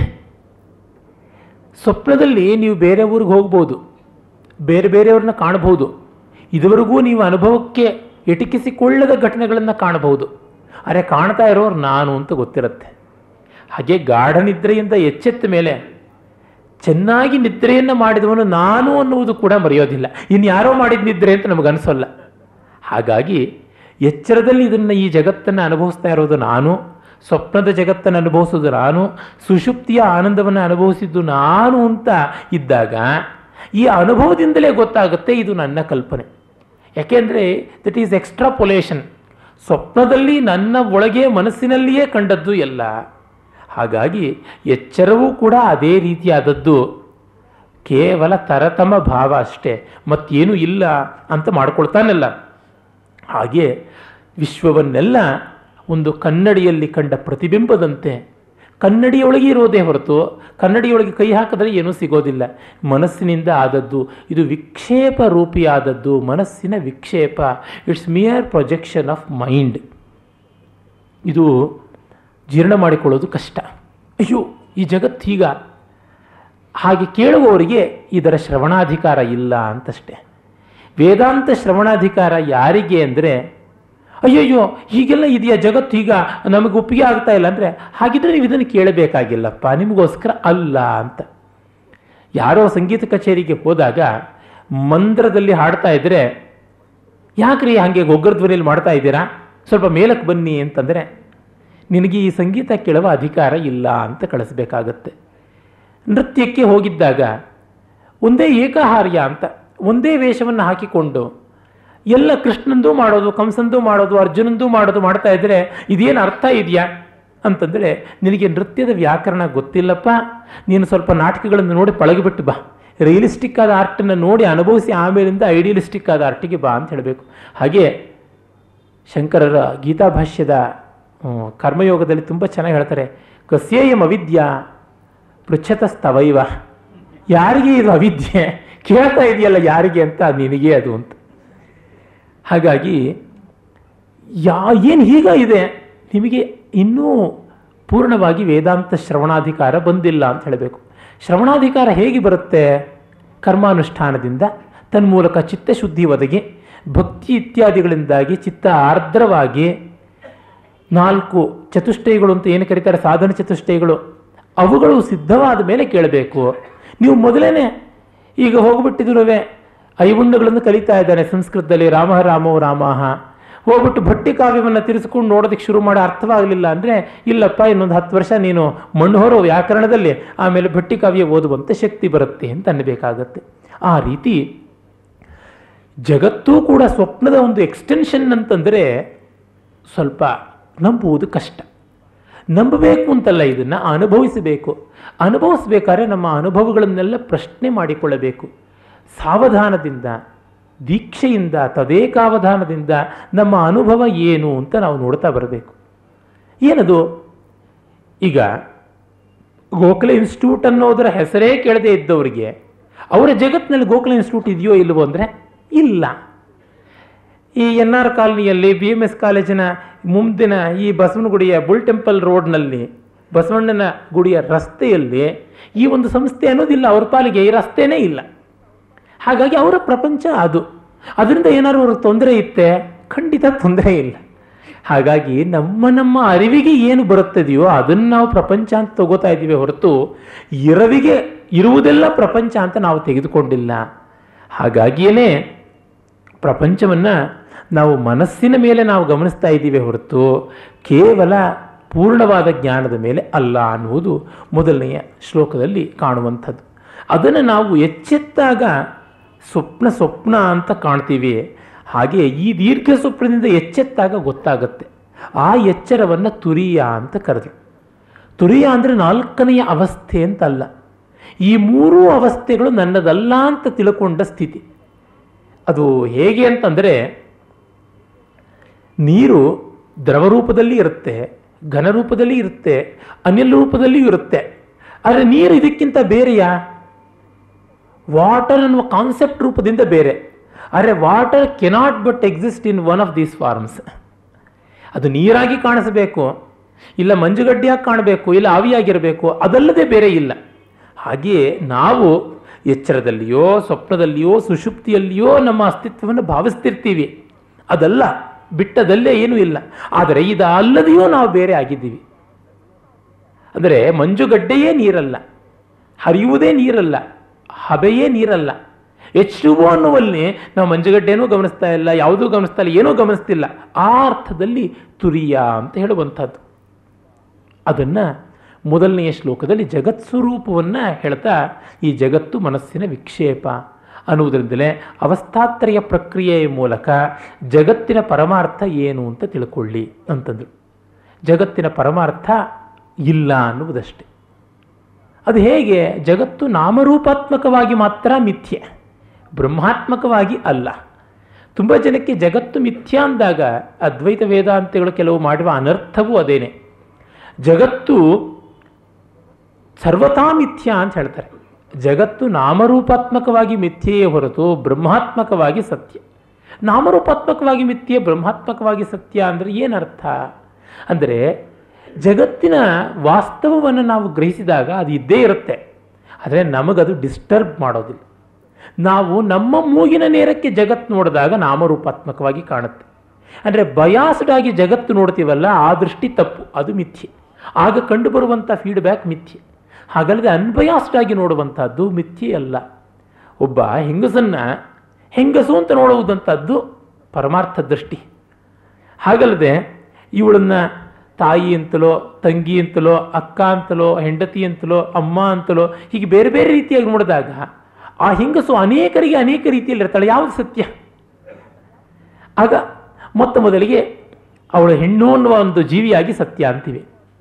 ಸ್ವಪ್ನದಲ್ಲಿ ನೀವು ಬೇರೆ ಊರಿಗೆ ಹೋಗ್ಬೋದು, ಬೇರೆ ಬೇರೆಯವ್ರನ್ನ ಕಾಣಬಹುದು, ಇದುವರೆಗೂ ನೀವು ಅನುಭವಕ್ಕೆ ಎಟಕಿಸಿಕೊಳ್ಳದ ಘಟನೆಗಳನ್ನು ಕಾಣಬಹುದು. ಅರೆ ಕಾಣ್ತಾ ಇರೋರು ನಾನು ಅಂತ ಗೊತ್ತಿರುತ್ತೆ. ಹಾಗೆ ಗಾಢ ನಿದ್ರೆಯಿಂದ ಎಚ್ಚೆತ್ತ ಮೇಲೆ ಚೆನ್ನಾಗಿ ನಿದ್ರೆಯನ್ನು ಮಾಡಿದವನು ನಾನು ಅನ್ನುವುದು ಕೂಡ ಮರೆಯೋದಿಲ್ಲ. ಇನ್ನು ಯಾರೋ ಮಾಡಿದ ನಿದ್ರೆ ಅಂತ ನಮಗನ್ಸೋಲ್ಲ. ಹಾಗಾಗಿ ಎಚ್ಚರದಲ್ಲಿ ಇದನ್ನು, ಈ ಜಗತ್ತನ್ನು ಅನುಭವಿಸ್ತಾ ಇರೋದು ನಾನು, ಸ್ವಪ್ನದ ಜಗತ್ತನ್ನು ಅನುಭವಿಸೋದು ನಾನು, ಸುಷುಪ್ತಿಯ ಆನಂದವನ್ನು ಅನುಭವಿಸಿದ್ದು ನಾನು ಅಂತ ಇದ್ದಾಗ ಈ ಅನುಭವದಿಂದಲೇ ಗೊತ್ತಾಗುತ್ತೆ ಇದು ನನ್ನ ಕಲ್ಪನೆ. ಯಾಕೆಂದರೆ ದಟ್ ಈಸ್ ಎಕ್ಸ್ಟ್ರಾಪೊಲೇಷನ್. ಸ್ವಪ್ನದಲ್ಲಿ ನನ್ನ ಒಳಗೆ ಮನಸ್ಸಿನಲ್ಲಿಯೇ ಕಂಡದ್ದು ಎಲ್ಲ. ಹಾಗಾಗಿ ಎಚ್ಚರವೂ ಕೂಡ ಅದೇ ರೀತಿಯಾದದ್ದು, ಕೇವಲ ತರತಮ ಭಾವ ಅಷ್ಟೇ, ಮತ್ತೇನೂ ಇಲ್ಲ ಅಂತ ಮಾಡ್ಕೊಳ್ತಾನಲ್ಲ. ಹಾಗೆ ವಿಶ್ವವನ್ನೆಲ್ಲ ಒಂದು ಕನ್ನಡಿಯಲ್ಲಿ ಕಂಡ ಪ್ರತಿಬಿಂಬದಂತೆ ಕನ್ನಡಿಯೊಳಗೆ ಇರೋದೇ ಹೊರತು ಕನ್ನಡಿಯೊಳಗೆ ಕೈ ಹಾಕಿದ್ರೆ ಏನೂ ಸಿಗೋದಿಲ್ಲ. ಮನಸ್ಸಿನಿಂದ ಆದದ್ದು ಇದು, ವಿಕ್ಷೇಪ ರೂಪಿಯಾದದ್ದು, ಮನಸ್ಸಿನ ವಿಕ್ಷೇಪ. It's mere projection of mind. ಇದು ಜೀರ್ಣ ಮಾಡಿಕೊಳ್ಳೋದು ಕಷ್ಟ. ಅಯ್ಯೋ ಈ ಜಗತ್ತು ಹೀಗ. ಹಾಗೆ ಕೇಳುವವರಿಗೆ ಇದರ ಶ್ರವಣಾಧಿಕಾರ ಇಲ್ಲ ಅಂತಷ್ಟೇ. ವೇದಾಂತ ಶ್ರವಣಾಧಿಕಾರ ಯಾರಿಗೆ ಅಂದರೆ, ಅಯ್ಯಯ್ಯೋ ಹೀಗೆಲ್ಲ ಇದೆಯಾ ಜಗತ್ತು, ಈಗ ನಮಗೆ ಒಪ್ಪಿಗೆ ಆಗ್ತಾ ಇಲ್ಲ ಅಂದರೆ, ಹಾಗಿದ್ರೆ ನೀವು ಇದನ್ನು ಕೇಳಬೇಕಾಗಿಲ್ಲಪ್ಪ, ನಿಮಗೋಸ್ಕರ ಅಲ್ಲ ಅಂತ. ಯಾರೋ ಸಂಗೀತ ಕಚೇರಿಗೆ ಹೋದಾಗ ಮಂದ್ರದಲ್ಲಿ ಹಾಡ್ತಾ ಇದ್ದರೆ, ಯಾಕ್ರಿ ಹಾಗೆ ಗೊಗ್ಗರ ಧ್ವನಿಯಲ್ಲಿ ಮಾಡ್ತಾ ಇದ್ದೀರಾ, ಸ್ವಲ್ಪ ಮೇಲಕ್ಕೆ ಬನ್ನಿ ಅಂತಂದರೆ, ನಿನಗೆ ಈ ಸಂಗೀತ ಕೇಳುವ ಅಧಿಕಾರ ಇಲ್ಲ ಅಂತ ಕಳಿಸ್ಬೇಕಾಗತ್ತೆ. ನೃತ್ಯಕ್ಕೆ ಹೋಗಿದ್ದಾಗ ಒಂದೇ ಏಕಹಾರ್ಯ ಅಂತ ಒಂದೇ ವೇಷವನ್ನು ಹಾಕಿಕೊಂಡು ಎಲ್ಲ ಕೃಷ್ಣಂದು ಮಾಡೋದು, ಕಂಸಂದು ಮಾಡೋದು, ಅರ್ಜುನಂದು ಮಾಡೋದು ಮಾಡ್ತಾ ಇದ್ದರೆ ಇದೇನು ಅರ್ಥ ಇದೆಯಾ ಅಂತಂದರೆ, ನಿನಗೆ ನೃತ್ಯದ ವ್ಯಾಕರಣ ಗೊತ್ತಿಲ್ಲಪ್ಪ, ನೀನು ಸ್ವಲ್ಪ ನಾಟಕಗಳನ್ನು ನೋಡಿ ಪಳಗಿಬಿಟ್ಟು ಬಾ, ರಿಯಲಿಸ್ಟಿಕ್ ಆದ ಆರ್ಟನ್ನು ನೋಡಿ ಅನುಭವಿಸಿ ಆಮೇಲಿಂದ ಐಡಿಯಲಿಸ್ಟಿಕ್ ಆದ ಆರ್ಟಿಗೆ ಬಾ ಅಂತ ಹೇಳಬೇಕು. ಹಾಗೆ ಶಂಕರರ ಗೀತಾಭಾಷ್ಯದ ಕರ್ಮಯೋಗದಲ್ಲಿ ತುಂಬ ಚೆನ್ನಾಗಿ ಹೇಳ್ತಾರೆ, ಕಸ್ಯೇಯಂ ಅವಿದ್ಯಾ ಪೃಚ್ಛತಸ್ತವೈವ. ಯಾರಿಗೆ ಇದು ಅವಿದ್ಯೆ ಕೇಳ್ತಾ ಇದೆಯಲ್ಲ ಯಾರಿಗೆ ಅಂತ, ನಿನಗೆ ಅದು ಅಂತ. ಹಾಗಾಗಿ ಯಾ ಏನು ಹೀಗ ಇದೆ, ನಿಮಗೆ ಇನ್ನೂ ಪೂರ್ಣವಾಗಿ ವೇದಾಂತ ಶ್ರವಣಾಧಿಕಾರ ಬಂದಿಲ್ಲ ಅಂತ ಹೇಳಬೇಕು. ಶ್ರವಣಾಧಿಕಾರ ಹೇಗೆ ಬರುತ್ತೆ? ಕರ್ಮಾನುಷ್ಠಾನದಿಂದ, ತನ್ಮೂಲಕ ಚಿತ್ತಶುದ್ಧಿ ಒದಗಿ, ಭಕ್ತಿ ಇತ್ಯಾದಿಗಳಿಂದಾಗಿ ಚಿತ್ತ ಆರ್ದ್ರವಾಗಿ, ನಾಲ್ಕು ಚತುಷ್ಟಯಗಳು ಅಂತ ಏನು ಕರೀತಾರೆ, ಸಾಧನ ಚತುಷ್ಟಯಗಳು, ಅವುಗಳು ಸಿದ್ಧವಾದ ಮೇಲೆ ಕೇಳಬೇಕು. ನೀವು ಮೊದಲೇ ಈಗ ಹೋಗ್ಬಿಟ್ಟಿದ್ರುವೆ ಐಗುಣ್ಯಗಳನ್ನು ಕಲಿತಾ ಇದ್ದಾನೆ ಸಂಸ್ಕೃತದಲ್ಲಿ, ರಾಮ ರಾಮೋ ರಾಮಃ, ಹೋಗ್ಬಿಟ್ಟು ಭಟ್ಟಿ ಕಾವ್ಯವನ್ನು ತಿರ್ಸ್ಕೊಂಡು ನೋಡೋದಕ್ಕೆ ಶುರು ಮಾಡಿ ಅರ್ಥವಾಗಲಿಲ್ಲ ಅಂದರೆ, ಇಲ್ಲಪ್ಪ ಇನ್ನೊಂದು ಹತ್ತು ವರ್ಷ ನೀನು ಮಣ್ಣು ಹೊರೋ ವ್ಯಾಕರಣದಲ್ಲಿ, ಆಮೇಲೆ ಭಟ್ಟಿ ಕಾವ್ಯ ಓದುವಂಥ ಶಕ್ತಿ ಬರುತ್ತೆ ಅಂತ ಅನ್ನಬೇಕಾಗತ್ತೆ. ಆ ರೀತಿ ಜಗತ್ತೂ ಕೂಡ ಸ್ವಪ್ನದ ಒಂದು ಎಕ್ಸ್ಟೆನ್ಷನ್ ಅಂತಂದರೆ ಸ್ವಲ್ಪ ನಂಬುವುದು ಕಷ್ಟ. ನಂಬಬೇಕು ಅಂತಲ್ಲ, ಇದನ್ನು ಅನುಭವಿಸಬೇಕು. ಅನುಭವಿಸ್ಬೇಕಾದ್ರೆ ನಮ್ಮ ಅನುಭವಗಳನ್ನೆಲ್ಲ ಪ್ರಶ್ನೆ ಮಾಡಿಕೊಳ್ಳಬೇಕು. ಸಾವಧಾನದಿಂದ, ದೀಕ್ಷೆಯಿಂದ, ತದೇಕಾವಧಾನದಿಂದ ನಮ್ಮ ಅನುಭವ ಏನು ಅಂತ ನಾವು ನೋಡ್ತಾ ಬರಬೇಕು. ಏನದು? ಈಗ ಗೋಖಲೆ ಇನ್ಸ್ಟಿಟ್ಯೂಟ್ ಅನ್ನೋದರ ಹೆಸರೇ ಕೇಳದೇ ಇದ್ದವರಿಗೆ ಅವರ ಜಗತ್ತಿನಲ್ಲಿ ಗೋಖಲೆ ಇನ್ಸ್ಟಿಟ್ಯೂಟ್ ಇದೆಯೋ ಇಲ್ಲವೋ ಅಂದರೆ ಇಲ್ಲ. ಈ ಎನ್ ಆರ್ ಕಾಲನಿಯಲ್ಲಿ ಬಿ ಎಮ್ ಎಸ್ ಕಾಲೇಜಿನ ಮುಂದಿನ ಈ ಬಸವನಗುಡಿಯ ಬುಲ್ ಟೆಂಪಲ್ ರೋಡ್ನಲ್ಲಿ ಬಸವಣ್ಣನ ಗುಡಿಯ ರಸ್ತೆಯಲ್ಲಿ ಈ ಒಂದು ಸಂಸ್ಥೆ ಅನ್ನೋದಿಲ್ಲ. ಅವ್ರ ಪಾಲಿಗೆ ಈ ರಸ್ತೆನೇ ಇಲ್ಲ. ಹಾಗಾಗಿ ಅವರ ಪ್ರಪಂಚ ಅದು. ಅದರಿಂದ ಏನಾದ್ರು ಅವ್ರಿಗೆ ತೊಂದರೆ ಇತ್ತೆ? ಖಂಡಿತ ತೊಂದರೆ ಇಲ್ಲ. ಹಾಗಾಗಿ ನಮ್ಮ ನಮ್ಮ ಅರಿವಿಗೆ ಏನು ಬರುತ್ತದೆಯೋ ಅದನ್ನು ನಾವು ಪ್ರಪಂಚ ಅಂತ ತಗೋತಾ ಇದ್ದೀವಿ ಹೊರತು, ಇರವಿಗೆ ಇರುವುದೆಲ್ಲ ಪ್ರಪಂಚ ಅಂತ ನಾವು ತೆಗೆದುಕೊಂಡಿಲ್ಲ. ಹಾಗಾಗಿಯೇ ಪ್ರಪಂಚವನ್ನು ನಾವು ಮನಸ್ಸಿನ ಮೇಲೆ ನಾವು ಗಮನಿಸ್ತಾ ಇದ್ದೀವಿ ಹೊರತು ಕೇವಲ ಪೂರ್ಣವಾದ ಜ್ಞಾನದ ಮೇಲೆ ಅಲ್ಲ ಅನ್ನುವುದು ಮೊದಲನೆಯ ಶ್ಲೋಕದಲ್ಲಿ ಕಾಣುವಂಥದ್ದು. ಅದನ್ನು ನಾವು ಎಚ್ಚೆತ್ತಾಗ ಸ್ವಪ್ನ ಸ್ವಪ್ನ ಅಂತ ಕಾಣ್ತೀವಿ. ಹಾಗೆ ಈ ದೀರ್ಘ ಸ್ವಪ್ನದಿಂದ ಎಚ್ಚೆತ್ತಾಗ ಗೊತ್ತಾಗತ್ತೆ. ಆ ಎಚ್ಚರವನ್ನು ತುರಿಯ ಅಂತ ಕರೆದರು. ತುರಿಯ ಅಂದರೆ ನಾಲ್ಕನೆಯ ಅವಸ್ಥೆ ಅಂತಲ್ಲ. ಈ ಮೂರೂ ಅವಸ್ಥೆಗಳು ನನ್ನದಲ್ಲ ಅಂತ ತಿಳ್ಕೊಂಡ ಸ್ಥಿತಿ. ಅದು ಹೇಗೆ ಅಂತಂದರೆ, ನೀರು ದ್ರವರೂಪದಲ್ಲಿ ಇರುತ್ತೆ, ಘನರೂಪದಲ್ಲಿ ಇರುತ್ತೆ, ಅನಿಲ ರೂಪದಲ್ಲಿಯೂ ಇರುತ್ತೆ. ಆದರೆ ನೀರು ಇದಕ್ಕಿಂತ ಬೇರೆಯಾ? ವಾಟರ್ ಅನ್ನುವ ಕಾನ್ಸೆಪ್ಟ್ ರೂಪದಿಂದ ಬೇರೆ. ಆದರೆ water cannot but exist in one of these forms. ಅದು ನೀರಾಗಿ ಕಾಣಿಸಬೇಕು, ಇಲ್ಲ ಮಂಜುಗಡ್ಡೆಯಾಗಿ ಕಾಣಬೇಕು, ಇಲ್ಲ ಆವಿಯಾಗಿರಬೇಕು, ಅದಲ್ಲದೆ ಬೇರೆ ಇಲ್ಲ. ಹಾಗೆಯೇ ನಾವು ಎಚ್ಚರದಲ್ಲಿಯೋ ಸ್ವಪ್ನದಲ್ಲಿಯೋ ಸುಷುಪ್ತಿಯಲ್ಲಿಯೋ ನಮ್ಮ ಅಸ್ತಿತ್ವವನ್ನು ಭಾವಿಸ್ತಿರ್ತೀವಿ. ಅದಲ್ಲ, ಬಿಟ್ಟದಲ್ಲೇ ಏನೂ ಇಲ್ಲ. ಆದರೆ ಇದು ಅಲ್ಲದೆಯೋ ನಾವು ಬೇರೆ ಆಗಿದ್ದೀವಿ. ಅಂದರೆ ಮಂಜುಗಡ್ಡೆಯೇ ನೀರಲ್ಲ, ಹರಿಯುವುದೇ ನೀರಲ್ಲ, ಹಬೆಯೇ ನೀರಲ್ಲ. ಎಚ್ ಟು ಓ ಅನ್ನುವಲ್ಲಿ ನಾವು ಮಂಜುಗಡ್ಡೆನೂ ಗಮನಿಸ್ತಾ ಇಲ್ಲ, ಯಾವುದೂ ಗಮನಿಸ್ತಾ ಇಲ್ಲ, ಏನೂ ಗಮನಿಸ್ತಿಲ್ಲ. ಆ ಅರ್ಥದಲ್ಲಿ ತುರಿಯ ಅಂತ ಹೇಳುವಂಥದ್ದು. ಅದನ್ನು ಮೊದಲನೆಯ ಶ್ಲೋಕದಲ್ಲಿ ಜಗತ್ ಸ್ವರೂಪವನ್ನು ಹೇಳ್ತಾ, ಈ ಜಗತ್ತು ಮನಸ್ಸಿನ ವಿಕ್ಷೇಪ ಅನ್ನುವುದರಿಂದಲೇ ಅವಸ್ಥಾತ್ರಯ ಪ್ರಕ್ರಿಯೆಯ ಮೂಲಕ ಜಗತ್ತಿನ ಪರಮಾರ್ಥ ಏನು ಅಂತ ತಿಳ್ಕೊಳ್ಳಿ ಅಂತಂದರು. ಜಗತ್ತಿನ ಪರಮಾರ್ಥ ಇಲ್ಲ ಅನ್ನುವುದಷ್ಟೆ. ಅದು ಹೇಗೆ? ಜಗತ್ತು ನಾಮರೂಪಾತ್ಮಕವಾಗಿ ಮಾತ್ರ ಮಿಥ್ಯೆ, ಬ್ರಹ್ಮಾತ್ಮಕವಾಗಿ ಅಲ್ಲ. ತುಂಬ ಜನಕ್ಕೆ ಜಗತ್ತು ಮಿಥ್ಯ ಅಂದಾಗ ಅದ್ವೈತ ವೇದಾಂತಗಳು ಕೆಲವು ಮಾಡುವ ಅನರ್ಥವೂ ಅದೇನೆ. ಜಗತ್ತು ಸರ್ವತಾ ಮಿಥ್ಯ ಅಂತ ಹೇಳ್ತಾರೆ. ಜಗತ್ತು ನಾಮರೂಪಾತ್ಮಕವಾಗಿ ಮಿಥ್ಯೆಯೇ ಹೊರತು ಬ್ರಹ್ಮಾತ್ಮಕವಾಗಿ ಸತ್ಯ. ನಾಮರೂಪಾತ್ಮಕವಾಗಿ ಮಿಥ್ಯೆ, ಬ್ರಹ್ಮಾತ್ಮಕವಾಗಿ ಸತ್ಯ ಅಂದರೆ ಏನರ್ಥ? ಅಂದರೆ ಜಗತ್ತಿನ ವಾಸ್ತವವನ್ನು ನಾವು ಗ್ರಹಿಸಿದಾಗ ಅದು ಇದ್ದೇ ಇರುತ್ತೆ, ಆದರೆ ನಮಗದು ಡಿಸ್ಟರ್ಬ್ ಮಾಡೋದಿಲ್ಲ. ನಾವು ನಮ್ಮ ಮೂಗಿನ ನೇರಕ್ಕೆ ಜಗತ್ತು ನೋಡಿದಾಗ ನಾಮರೂಪಾತ್ಮಕವಾಗಿ ಕಾಣುತ್ತೆ. ಅಂದರೆ ಬಯಾಸ್ಡ್ ಆಗಿ ಜಗತ್ತು ನೋಡ್ತೀವಲ್ಲ, ಆ ದೃಷ್ಟಿ ತಪ್ಪು, ಅದು ಮಿಥ್ಯೆ. ಆಗ ಕಂಡುಬರುವಂಥ ಫೀಡ್ಬ್ಯಾಕ್ ಮಿಥ್ಯೆ. ಹಾಗಲ್ಲದೆ ಅನ್ಬಯಾಸ್ಡ್ ಆಗಿ ನೋಡುವಂಥದ್ದು ಮಿಥ್ಯೆ ಅಲ್ಲ. ಒಬ್ಬ ಹೆಂಗಸನ್ನು ಹೆಂಗಸು ಅಂತ ನೋಡುವುದಂಥದ್ದು ಪರಮಾರ್ಥ ದೃಷ್ಟಿ. ಹಾಗಲ್ಲದೆ ಇವಳನ್ನು ತಾಯಿ ಅಂತಲೋ, ತಂಗಿ ಅಂತಲೋ, ಅಕ್ಕ ಅಂತಲೋ, ಹೆಂಡತಿ ಅಂತಲೋ, ಅಮ್ಮ ಅಂತಲೋ, ಹೀಗೆ ಬೇರೆ ಬೇರೆ ರೀತಿಯಾಗಿ ನೋಡಿದಾಗ ಆ ಹೆಂಗಸು ಅನೇಕರಿಗೆ ಅನೇಕ ರೀತಿಯಲ್ಲಿ ಇರ್ತಾಳೆ. ಯಾವುದು ಸತ್ಯ? ಆಗ ಮೊತ್ತ ಮೊದಲಿಗೆ ಅವಳು ಹೆಣ್ಣು ಅನ್ನುವ ಒಂದು ಜೀವಿಯಾಗಿ ಸತ್ಯ ಅಂತೀವಿ.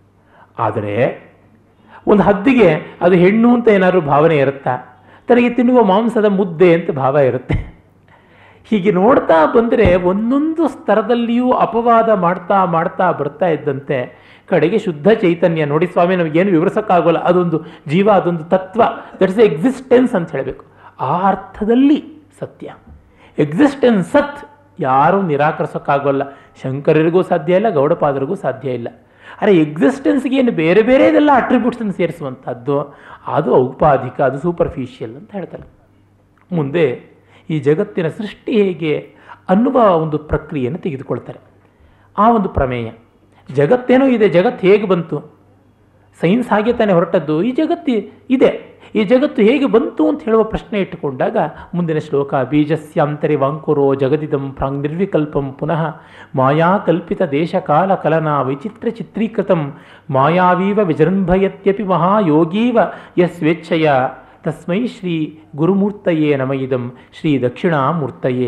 ಆದರೆ ಒಂದು ಹದ್ದಿಗೆ ಅದು ಹೆಣ್ಣು ಅಂತ ಏನಾದರೂ ಭಾವನೆ ಇರುತ್ತಾ? ತನಗೆ ತಿನ್ನುವ ಮಾಂಸದ ಮುದ್ದೆ ಅಂತ ಭಾವ ಇರುತ್ತೆ. ಹೀಗೆ ನೋಡ್ತಾ ಬಂದರೆ ಒಂದೊಂದು ಸ್ತರದಲ್ಲಿಯೂ ಅಪವಾದ ಮಾಡ್ತಾ ಮಾಡ್ತಾ ಬರ್ತಾ ಇದ್ದಂತೆ ಕಡೆಗೆ ಶುದ್ಧ ಚೈತನ್ಯ, ನೋಡಿ ಸ್ವಾಮಿ ನಮಗೇನು ವಿವರಿಸೋಕ್ಕಾಗೋಲ್ಲ, ಅದೊಂದು ಜೀವ, ಅದೊಂದು ತತ್ವ, ದಟ್ ಇಸ್ ಎಕ್ಸಿಸ್ಟೆನ್ಸ್ ಅಂತ ಹೇಳಬೇಕು. ಆ ಅರ್ಥದಲ್ಲಿ ಸತ್ಯ, ಎಕ್ಸಿಸ್ಟೆನ್ಸ್, ಸತ್ ಯಾರೂ ನಿರಾಕರಿಸೋಕ್ಕಾಗೋಲ್ಲ. ಶಂಕರರಿಗೂ ಸಾಧ್ಯ ಇಲ್ಲ, ಗೌಡಪಾದರಿಗೂ ಸಾಧ್ಯ ಇಲ್ಲ. ಆದರೆ ಎಕ್ಸಿಸ್ಟೆನ್ಸ್ಗೆ ಏನು ಬೇರೆ ಬೇರೆದೆಲ್ಲ ಅಟ್ರಿಬ್ಯೂಟ್ಸನ್ನು ಸೇರಿಸುವಂಥದ್ದು ಅದು ಔಪಾಧಿಕ, ಅದು ಸೂಪರ್ಫಿಷಿಯಲ್ ಅಂತ ಹೇಳ್ತಾರೆ. ಮುಂದೆ ಈ ಜಗತ್ತಿನ ಸೃಷ್ಟಿ ಹೇಗೆ ಅನ್ನುವ ಒಂದು ಪ್ರಕ್ರಿಯೆಯನ್ನು ತೆಗೆದುಕೊಳ್ತಾರೆ. ಆ ಒಂದು ಪ್ರಮೇಯ, ಜಗತ್ತೇನೋ ಇದೆ, ಜಗತ್ತು ಹೇಗೆ ಬಂತು? ಸೈನ್ಸ್ ಹಾಗೆ ತಾನೇ ಹೊರಟದ್ದು. ಈ ಜಗತ್ತು ಇದೆ, ಈ ಜಗತ್ತು ಹೇಗೆ ಬಂತು ಅಂತ ಹೇಳುವ ಪ್ರಶ್ನೆ ಇಟ್ಟುಕೊಂಡಾಗ ಮುಂದಿನ ಶ್ಲೋಕ, ಬೀಜಸ್ಯಾಂತರಿ ವಾಂಕುರೋ ಜಗದಿದಂ ಪ್ರಾಂಗ್ ನಿರ್ವಿಕಲ್ಪಂ ಪುನಃ ಮಾಯಾ ಕಲ್ಪಿತ ದೇಶ ಕಾಲ ಕಲನಾ ವೈಚಿತ್ರ ಚಿತ್ರೀಕೃತಂ ಮಾಯಾವೀವ ವಿಜೃಂಭಯತ್ಯಪಿ ಮಹಾಯೋಗೀವ ಯಸ್ವೇಚ್ಛಯ ತಸ್ಮೈ ಶ್ರೀ ಗುರುಮೂರ್ತಯೇ ನಮಯಿದಂ ಶ್ರೀ ದಕ್ಷಿಣಾಮೂರ್ತಯೇ.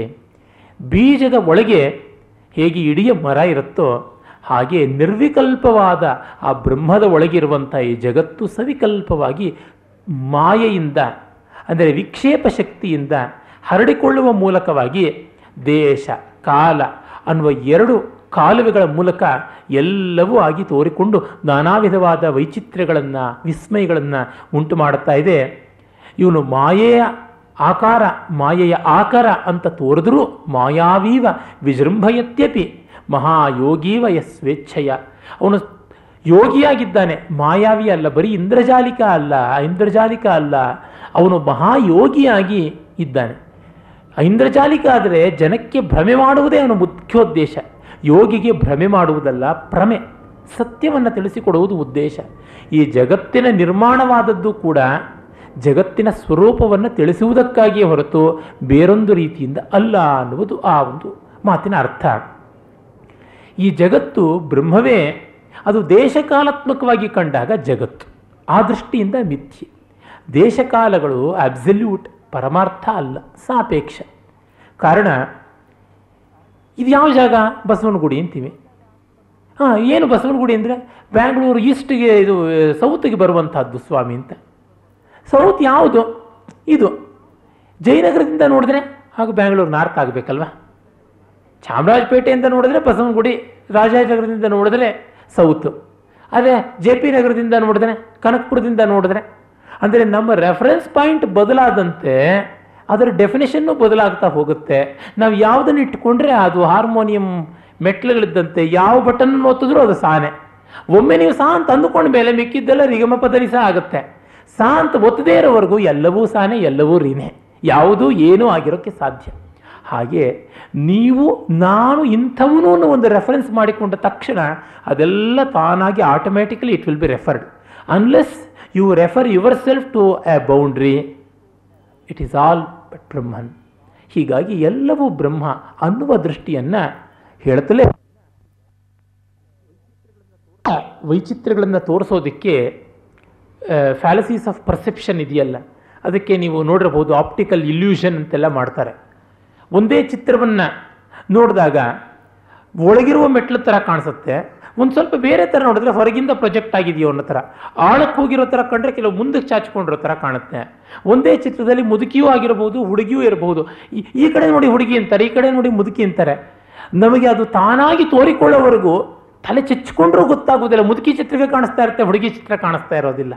ಬೀಜದ ಒಳಗೆ ಹೇಗೆ ಇಡೀ ಮರ ಇರುತ್ತೋ ಹಾಗೆ ನಿರ್ವಿಕಲ್ಪವಾದ ಆ ಬ್ರಹ್ಮದ ಒಳಗಿರುವಂಥ ಈ ಜಗತ್ತು ಸವಿಕಲ್ಪವಾಗಿ ಮಾಯೆಯಿಂದ, ಅಂದರೆ ವಿಕ್ಷೇಪ ಶಕ್ತಿಯಿಂದ ಹರಡಿಕೊಳ್ಳುವ ಮೂಲಕವಾಗಿ ದೇಶ ಕಾಲ ಅನ್ನುವ ಎರಡು ಕಾಲುವೆಗಳ ಮೂಲಕ ಎಲ್ಲವೂ ಆಗಿ ತೋರಿಕೊಂಡು ನಾನಾ ವಿಧವಾದ ವೈಚಿತ್ರ್ಯಗಳನ್ನು, ವಿಸ್ಮಯಗಳನ್ನು ಉಂಟು ಮಾಡುತ್ತಾ ಇದೆ. ಇವನು ಮಾಯೆಯ ಆಕಾರ, ಮಾಯೆಯ ಆಕಾರ ಅಂತ ತೋರಿದ್ರೂ ಮಾಯಾವೀವ ವಿಜೃಂಭಯತ್ಯಪಿ ಮಹಾಯೋಗೀವ ಯಸ್ವೇಚ್ಛಯ. ಅವನು ಯೋಗಿಯಾಗಿದ್ದಾನೆ, ಮಾಯಾವಿ ಅಲ್ಲ, ಬರೀ ಇಂದ್ರಜಾಲಿಕ ಅಲ್ಲ, ಇಂದ್ರಜಾಲಿಕ ಅಲ್ಲ, ಅವನು ಮಹಾಯೋಗಿಯಾಗಿ ಇದ್ದಾನೆ. ಇಂದ್ರಜಾಲಿಕ ಆದರೆ ಜನಕ್ಕೆ ಭ್ರಮೆ ಮಾಡುವುದೇ ಅವನ ಮುಖ್ಯೋದ್ದೇಶ. ಯೋಗಿಗೆ ಭ್ರಮೆ ಮಾಡುವುದಲ್ಲ, ಭ್ರಮೆ, ಸತ್ಯವನ್ನು ತಿಳಿಸಿಕೊಡುವುದು ಉದ್ದೇಶ. ಈ ಜಗತ್ತಿನ ನಿರ್ಮಾಣವಾದದ್ದು ಕೂಡ ಜಗತ್ತಿನ ಸ್ವರೂಪವನ್ನು ತಿಳಿಸುವುದಕ್ಕಾಗಿಯೇ ಹೊರತು ಬೇರೊಂದು ರೀತಿಯಿಂದ ಅಲ್ಲ ಅನ್ನುವುದು ಆ ಒಂದು ಮಾತಿನ ಅರ್ಥ. ಈ ಜಗತ್ತು ಬ್ರಹ್ಮವೇ, ಅದು ದೇಶಕಾಲಾತ್ಮಕವಾಗಿ ಕಂಡಾಗ ಜಗತ್ತು, ಆ ದೃಷ್ಟಿಯಿಂದ ಮಿಥ್ಯೆ. ದೇಶಕಾಲಗಳು ಅಬ್ಸಲ್ಯೂಟ್, ಪರಮಾರ್ಥ ಅಲ್ಲ, ಸಾಪೇಕ್ಷ. ಕಾರಣ, ಇದು ಯಾವ ಜಾಗ? ಬಸವನಗುಡಿ ಅಂತೀವಿ. ಹಾಂ, ಏನು ಬಸವನಗುಡಿ ಅಂದರೆ ಬ್ಯಾಂಗ್ಳೂರು ಈಸ್ಟ್ಗೆ, ಇದು ಸೌತ್ಗೆ ಬರುವಂತಹದ್ದು ಸ್ವಾಮಿ ಅಂತ. ಸೌತ್ ಯಾವುದು? ಇದು. ಜಯನಗರದಿಂದ ನೋಡಿದ್ರೆ ಹಾಗೂ ಬ್ಯಾಂಗ್ಳೂರು ನಾರ್ತ್ ಆಗಬೇಕಲ್ವ. ಚಾಮರಾಜಪೇಟೆಯಿಂದ ನೋಡಿದ್ರೆ ಬಸವನಗುಡಿ, ರಾಜಾಜಿನಗರದಿಂದ ನೋಡಿದ್ರೆ ಸೌತು, ಅದೇ ಜೆ ಪಿ ನಗರದಿಂದ ನೋಡಿದ್ರೆ, ಕನಕಪುರದಿಂದ ನೋಡಿದ್ರೆ, ಅಂದರೆ ನಮ್ಮ ರೆಫರೆನ್ಸ್ ಪಾಯಿಂಟ್ ಬದಲಾದಂತೆ ಅದರ ಡೆಫಿನೇಷನ್ನು ಬದಲಾಗ್ತಾ ಹೋಗುತ್ತೆ. ನಾವು ಯಾವುದನ್ನು ಇಟ್ಕೊಂಡ್ರೆ ಅದು ಹಾರ್ಮೋನಿಯಂ ಮೆಟ್ಲುಗಳಿದ್ದಂತೆ, ಯಾವ ಬಟನ್ ಒತ್ತಿದ್ರೂ ಅದು ಸಾನೆ. ಒಮ್ಮೆ ನೀವು ಸಾ ಅಂತ ಅಂದುಕೊಂಡ ಮೇಲೆ ಮಿಕ್ಕಿದ್ದೆಲ್ಲ ರಿಗಮ ಪದನಿ ಸಹ ಆಗುತ್ತೆ. ಸಾ ಅಂತ ಒತ್ತದೇ ಇರೋವರೆಗೂ ಎಲ್ಲವೂ ಸಾನೆ, ಎಲ್ಲವೂ ರೀನೆ, ಯಾವುದೂ ಏನೂ ಆಗಿರೋಕ್ಕೆ ಸಾಧ್ಯ. ಹಾಗೆ ನೀವು ನಾನು ಇಂಥವನು ಅನ್ನೋ ಒಂದು ರೆಫರೆನ್ಸ್ ಮಾಡಿಕೊಂಡ ತಕ್ಷಣ ಅದೆಲ್ಲ ತಾನಾಗಿ automatically it will be referred. Unless you refer yourself to a boundary, it is all but Brahman. ಹೀಗಾಗಿ ಎಲ್ಲವೂ ಬ್ರಹ್ಮ ಅನ್ನುವ ದೃಷ್ಟಿಯನ್ನು ಹೇಳ್ತಲೇ ವೈಚಿತ್ರ್ಯಗಳನ್ನು ತೋರಿಸೋದಕ್ಕೆ ಫ್ಯಾಲಸೀಸ್ ಆಫ್ ಪರ್ಸೆಪ್ಷನ್ ಇದೆಯಲ್ಲ, ಅದಕ್ಕೆ ನೀವು ನೋಡಿರಬಹುದು ಆಪ್ಟಿಕಲ್ ಇಲ್ಯೂಷನ್ ಅಂತೆಲ್ಲ ಮಾಡ್ತಾರೆ. ಒಂದೇ ಚಿತ್ರವನ್ನು ನೋಡಿದಾಗ ಒಳಗಿರುವ ಮೆಟ್ಲ ಥರ ಕಾಣಿಸುತ್ತೆ, ಒಂದು ಸ್ವಲ್ಪ ಬೇರೆ ಥರ ನೋಡಿದ್ರೆ ಹೊರಗಿಂದ ಪ್ರೊಜೆಕ್ಟ್ ಆಗಿದೆಯೋ ಅನ್ನೋ ಥರ, ಆಳಕ್ಕೆ ಹೋಗಿರೋ ಥರ ಕಂಡ್ರೆ ಕೆಲವು ಮುಂದಕ್ಕೆ ಚಾಚಿಕೊಂಡಿರೋ ಥರ ಕಾಣುತ್ತೆ. ಒಂದೇ ಚಿತ್ರದಲ್ಲಿ ಮುದುಕಿಯೂ ಆಗಿರಬಹುದು, ಹುಡುಗಿಯೂ ಇರಬಹುದು. ಈ ಕಡೆ ನೋಡಿ ಹುಡುಗಿ ಅಂತಾರೆ, ಈ ಕಡೆ ನೋಡಿ ಮುದುಕಿ ಅಂತಾರೆ. ನಮಗೆ ಅದು ತಾನಾಗಿ ತೋರಿಕೊಳ್ಳೋವರೆಗೂ ತಲೆ ಚೆಚ್ಕೊಂಡ್ರೂ ಗೊತ್ತಾಗೋದಿಲ್ಲ. ಮುದುಕಿ ಚಿತ್ರವೇ ಕಾಣಿಸ್ತಾ ಇರುತ್ತೆ, ಹುಡುಗಿ ಚಿತ್ರ ಕಾಣಿಸ್ತಾ ಇರೋದಿಲ್ಲ.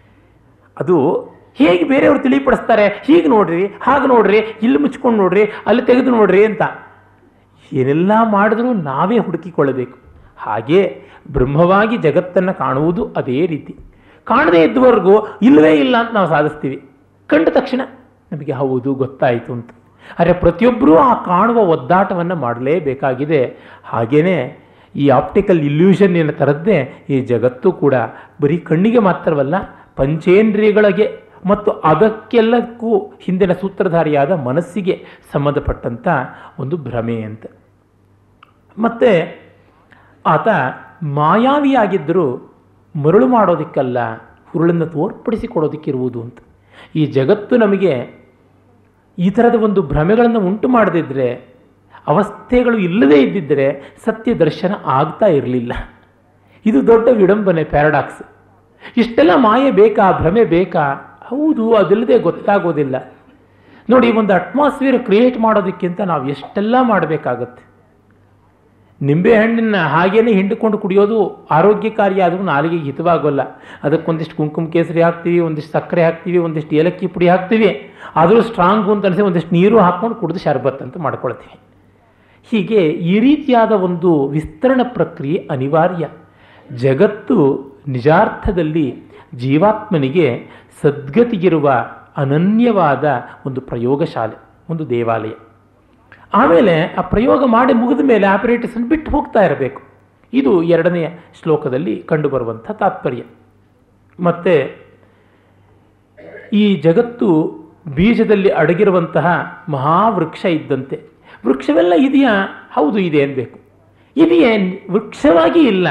ಅದು ಹೇಗೆ ಬೇರೆಯವರು ತಿಳಿಪಡಿಸ್ತಾರೆ, ಹೀಗೆ ನೋಡ್ರಿ, ಹಾಗೆ ನೋಡ್ರಿ, ಇಲ್ಲಿ ಮುಚ್ಕೊಂಡು ನೋಡ್ರಿ, ಅಲ್ಲಿ ತೆಗೆದು ನೋಡ್ರಿ ಅಂತ. ಏನೆಲ್ಲ ಮಾಡಿದ್ರೂ ನಾವೇ ಹುಡುಕಿಕೊಳ್ಳಬೇಕು. ಹಾಗೆ ಬ್ರಹ್ಮವಾಗಿ ಜಗತ್ತನ್ನು ಕಾಣುವುದು ಅದೇ ರೀತಿ. ಕಾಣದೇ ಇದ್ದವರೆಗೂ ಇಲ್ಲವೇ ಇಲ್ಲ ಅಂತ ನಾವು ಸಾಧಿಸ್ತೀವಿ. ಕಂಡ ತಕ್ಷಣ ನಮಗೆ ಹೌದು ಗೊತ್ತಾಯಿತು ಅಂತ. ಆದರೆ ಪ್ರತಿಯೊಬ್ಬರೂ ಆ ಕಾಣುವ ಒದ್ದಾಟವನ್ನು ಮಾಡಲೇಬೇಕಾಗಿದೆ. ಹಾಗೇನೆ ಈ ಆಪ್ಟಿಕಲ್ ಇಲ್ಯೂಷನ್ನಿನ ಥರದ್ದೇ ಈ ಜಗತ್ತು ಕೂಡ ಬರೀ ಕಣ್ಣಿಗೆ ಮಾತ್ರವಲ್ಲ, ಪಂಚೇಂದ್ರಿಯಗಳಿಗೆ ಮತ್ತು ಅದಕ್ಕೆಲ್ಲಕ್ಕೂ ಹಿಂದಿನ ಸೂತ್ರಧಾರಿಯಾದ ಮನಸ್ಸಿಗೆ ಸಂಬಂಧಪಟ್ಟಂಥ ಒಂದು ಭ್ರಮೆ ಅಂತ. ಮತ್ತು ಆತ ಮಾಯಾವಿಯಾಗಿದ್ದರೂ ಮರಳು ಮಾಡೋದಕ್ಕಲ್ಲ, ಹುರುಳನ್ನು ತೋರ್ಪಡಿಸಿಕೊಡೋದಕ್ಕಿರುವುದು ಅಂತ. ಈ ಜಗತ್ತು ನಮಗೆ ಈ ಥರದ ಒಂದು ಭ್ರಮೆಗಳನ್ನು ಉಂಟು ಮಾಡದಿದ್ದರೆ, ಅವಸ್ಥೆಗಳು ಇಲ್ಲದೇ ಇದ್ದಿದ್ದರೆ ಸತ್ಯ ದರ್ಶನ ಆಗ್ತಾ ಇರಲಿಲ್ಲ. ಇದು ದೊಡ್ಡ ವಿಡಂಬನೆ, ಪ್ಯಾರಡಾಕ್ಸ್. ಇಷ್ಟೆಲ್ಲ ಮಾಯೆ ಬೇಕಾ, ಭ್ರಮೆ ಬೇಕಾ? ಹೌದು, ಅದಿಲ್ಲದೆ ಗೊತ್ತಾಗೋದಿಲ್ಲ. ನೋಡಿ, ಒಂದು ಅಟ್ಮಾಸ್ಫಿಯರ್ ಕ್ರಿಯೇಟ್ ಮಾಡೋದಕ್ಕಿಂತ ನಾವು ಎಷ್ಟೆಲ್ಲ ಮಾಡಬೇಕಾಗತ್ತೆ. ನಿಂಬೆಹಣ್ಣನ್ನು ಹಾಗೇನೆ ಹಿಂಡಿಕೊಂಡು ಕುಡಿಯೋದು ಆರೋಗ್ಯಕಾರಿ, ಆದರೂ ನಾಲಿಗೆಗೆ ಹಿತವಾಗೋಲ್ಲ. ಅದಕ್ಕೊಂದಿಷ್ಟು ಕುಂಕುಮ ಕೇಸರಿ ಹಾಕ್ತೀವಿ, ಒಂದಿಷ್ಟು ಸಕ್ಕರೆ ಹಾಕ್ತೀವಿ, ಒಂದಿಷ್ಟು ಏಲಕ್ಕಿ ಪುಡಿ ಹಾಕ್ತೀವಿ, ಆದರೂ ಸ್ಟ್ರಾಂಗು ಅಂತ ಅನಿಸಿ ಒಂದಿಷ್ಟು ನೀರು ಹಾಕ್ಕೊಂಡು ಕುಡಿದು ಶರ್ಬತ್ ಅಂತ ಮಾಡ್ಕೊಳ್ತೀವಿ. ಹೀಗೆ ಈ ರೀತಿಯಾದ ಒಂದು ವಿಸ್ತರಣ ಪ್ರಕ್ರಿಯೆ ಅನಿವಾರ್ಯ. ಜಗತ್ತು ನಿಜಾರ್ಥದಲ್ಲಿ ಜೀವಾತ್ಮನಿಗೆ ಸದ್ಗತಿಗಿರುವ ಅನನ್ಯವಾದ ಒಂದು ಪ್ರಯೋಗಶಾಲೆ, ಒಂದು ದೇವಾಲಯ. ಆಮೇಲೆ ಆ ಪ್ರಯೋಗ ಮಾಡಿ ಮುಗಿದ ಮೇಲೆ ಆಪರೇಟರ್ಸನ್ನು ಬಿಟ್ಟು ಹೋಗ್ತಾ ಇರಬೇಕು. ಇದು ಎರಡನೆಯ ಶ್ಲೋಕದಲ್ಲಿ ಕಂಡುಬರುವಂಥ ತಾತ್ಪರ್ಯ. ಮತ್ತು ಈ ಜಗತ್ತು ಬೀಜದಲ್ಲಿ ಅಡಗಿರುವಂತಹ ಮಹಾವೃಕ್ಷ ಇದ್ದಂತೆ. ವೃಕ್ಷವೆಲ್ಲ ಇದೆಯಾ? ಹೌದು, ಇದೆ ಅನ್ಬೇಕು. ಇದೆಯೇ? ವೃಕ್ಷವಾಗಿ ಇಲ್ಲ,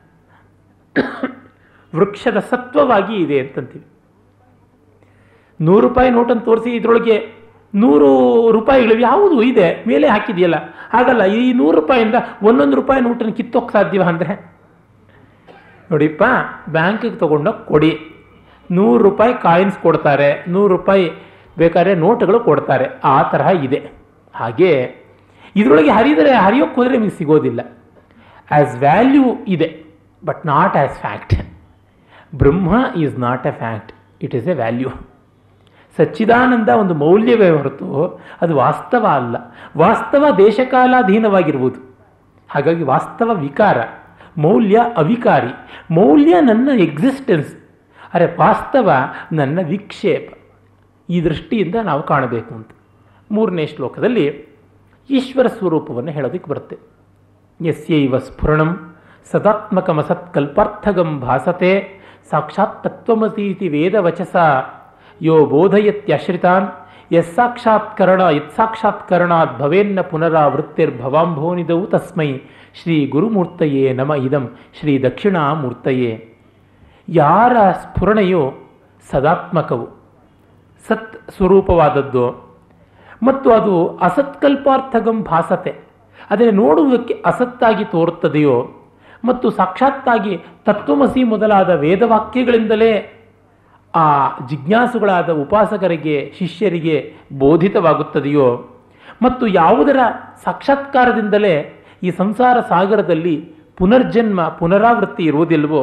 ವೃಕ್ಷದ ಸತ್ವವಾಗಿ ಇದೆ ಅಂತಂತೀವಿ. ನೂರು ರೂಪಾಯಿ ನೋಟನ್ನು ತೋರಿಸಿ ಇದರೊಳಗೆ ನೂರು ರೂಪಾಯಿಗಳು ಯಾವುದು ಇದೆ ಮೇಲೆ ಹಾಕಿದೆಯಲ್ಲ, ಹಾಗಲ್ಲ. ಈ ನೂರು ರೂಪಾಯಿಂದ ಒಂದೊಂದು ರೂಪಾಯಿ ನೋಟನ್ನು ಕಿತ್ತೋಕ್ಕೆ ಸಾಧ್ಯವ ಅಂದರೆ? ನೋಡಿಪ್ಪ, ಬ್ಯಾಂಕಿಗೆ ತೊಗೊಂಡೋಗಿ ಕೊಡಿ, ನೂರು ರೂಪಾಯಿ ಕಾಯಿನ್ಸ್ ಕೊಡ್ತಾರೆ, ನೂರು ರೂಪಾಯಿ ಬೇಕಾದ್ರೆ ನೋಟುಗಳು ಕೊಡ್ತಾರೆ, ಆ ತರಹ ಇದೆ. ಹಾಗೆ ಇದರೊಳಗೆ ಹರಿದರೆ ಹರಿಯೋಕ್ಕೆ ಹೋದರೆ ನಿಮಗೆ ಸಿಗೋದಿಲ್ಲ. ಆ್ಯಸ್ ವ್ಯಾಲ್ಯೂ ಇದೆ, but not as fact. Brahma is not a fact, it is a value. ಸಚ್ಚಿದಾನಂದ ಒಂದು ಮೌಲ್ಯವೇ ಹೊರತು ಅದು ವಾಸ್ತವ ಅಲ್ಲ. ವಾಸ್ತವ ದೇಶಕಾಲಾಧೀನವಾಗಿರ್ಬೋದು, ಹಾಗಾಗಿ ವಾಸ್ತವ ವಿಕಾರ, ಮೌಲ್ಯ ಅವಿಕಾರಿ. ಮೌಲ್ಯ ನನ್ನ ಎಕ್ಸಿಸ್ಟೆನ್ಸ್, ಅರೆ ವಾಸ್ತವ ನನ್ನ ವಿಕ್ಷೇಪ. ಈ ದೃಷ್ಟಿಯಿಂದ ನಾವು ಕಾಣಬೇಕು ಅಂತ ಮೂರನೇ ಶ್ಲೋಕದಲ್ಲಿ ಈಶ್ವರ ಸ್ವರೂಪವನ್ನು ಹೇಳೋದಕ್ಕೆ ಬರುತ್ತೆ. ಯಸ್ಯೈವ ಸ್ಫುರಣಂ ಸದಾತ್ಮಕಮಸತ್ಕಲ್ಪಾರ್ಥಗಂ ಭಾಸತೆ ಸಾಕ್ಷಾತ್ ತತ್ವಮಸೀತಿ ವೇದವಚಸ ಯೋ ಬೋಧಯತ್ಯಶ್ರಿತಾನ್ ಯಸ್ಸಾಕ್ಷಾತ್ಕರಣ ಯತ್ಸಾಕ್ಷಾತ್ಕರಣಾತ್ ಭವೇನ್ನ ಪುನರಾವೃತ್ತಿರ್ಭವಾಂಭೋನಿದವು ತಸ್ಮೈ ಶ್ರೀ ಗುರುಮೂರ್ತಯೇ ನಮ ಇದಂ ಶ್ರೀ ದಕ್ಷಿಣಾಮೂರ್ತಯೇ. ಯಾರ ಸ್ಫುರಣೆಯು ಸದಾತ್ಮಕವು, ಸತ್ ಸ್ವರೂಪವಾದದ್ದು ಮತ್ತು ಅದು ಅಸತ್ಕಲ್ಪಾರ್ಥಗಂ ಭಾಸತೆ, ಅದನ್ನು ನೋಡುವುದಕ್ಕೆ ಅಸತ್ತಾಗಿ ತೋರುತ್ತದೆಯೋ ಮತ್ತು ಸಾಕ್ಷಾತ್ತಾಗಿ ತತ್ವಮಸಿ ಮೊದಲಾದ ವೇದವಾಕ್ಯಗಳಿಂದಲೇ ಆ ಜಿಜ್ಞಾಸುಗಳಾದ ಉಪಾಸಕರಿಗೆ ಶಿಷ್ಯರಿಗೆ ಬೋಧಿತವಾಗುತ್ತದೆಯೋ ಮತ್ತು ಯಾವುದರ ಸಾಕ್ಷಾತ್ಕಾರದಿಂದಲೇ ಈ ಸಂಸಾರ ಸಾಗರದಲ್ಲಿ ಪುನರ್ಜನ್ಮ ಪುನರಾವೃತ್ತಿ ಇರುವುದಿಲ್ವೋ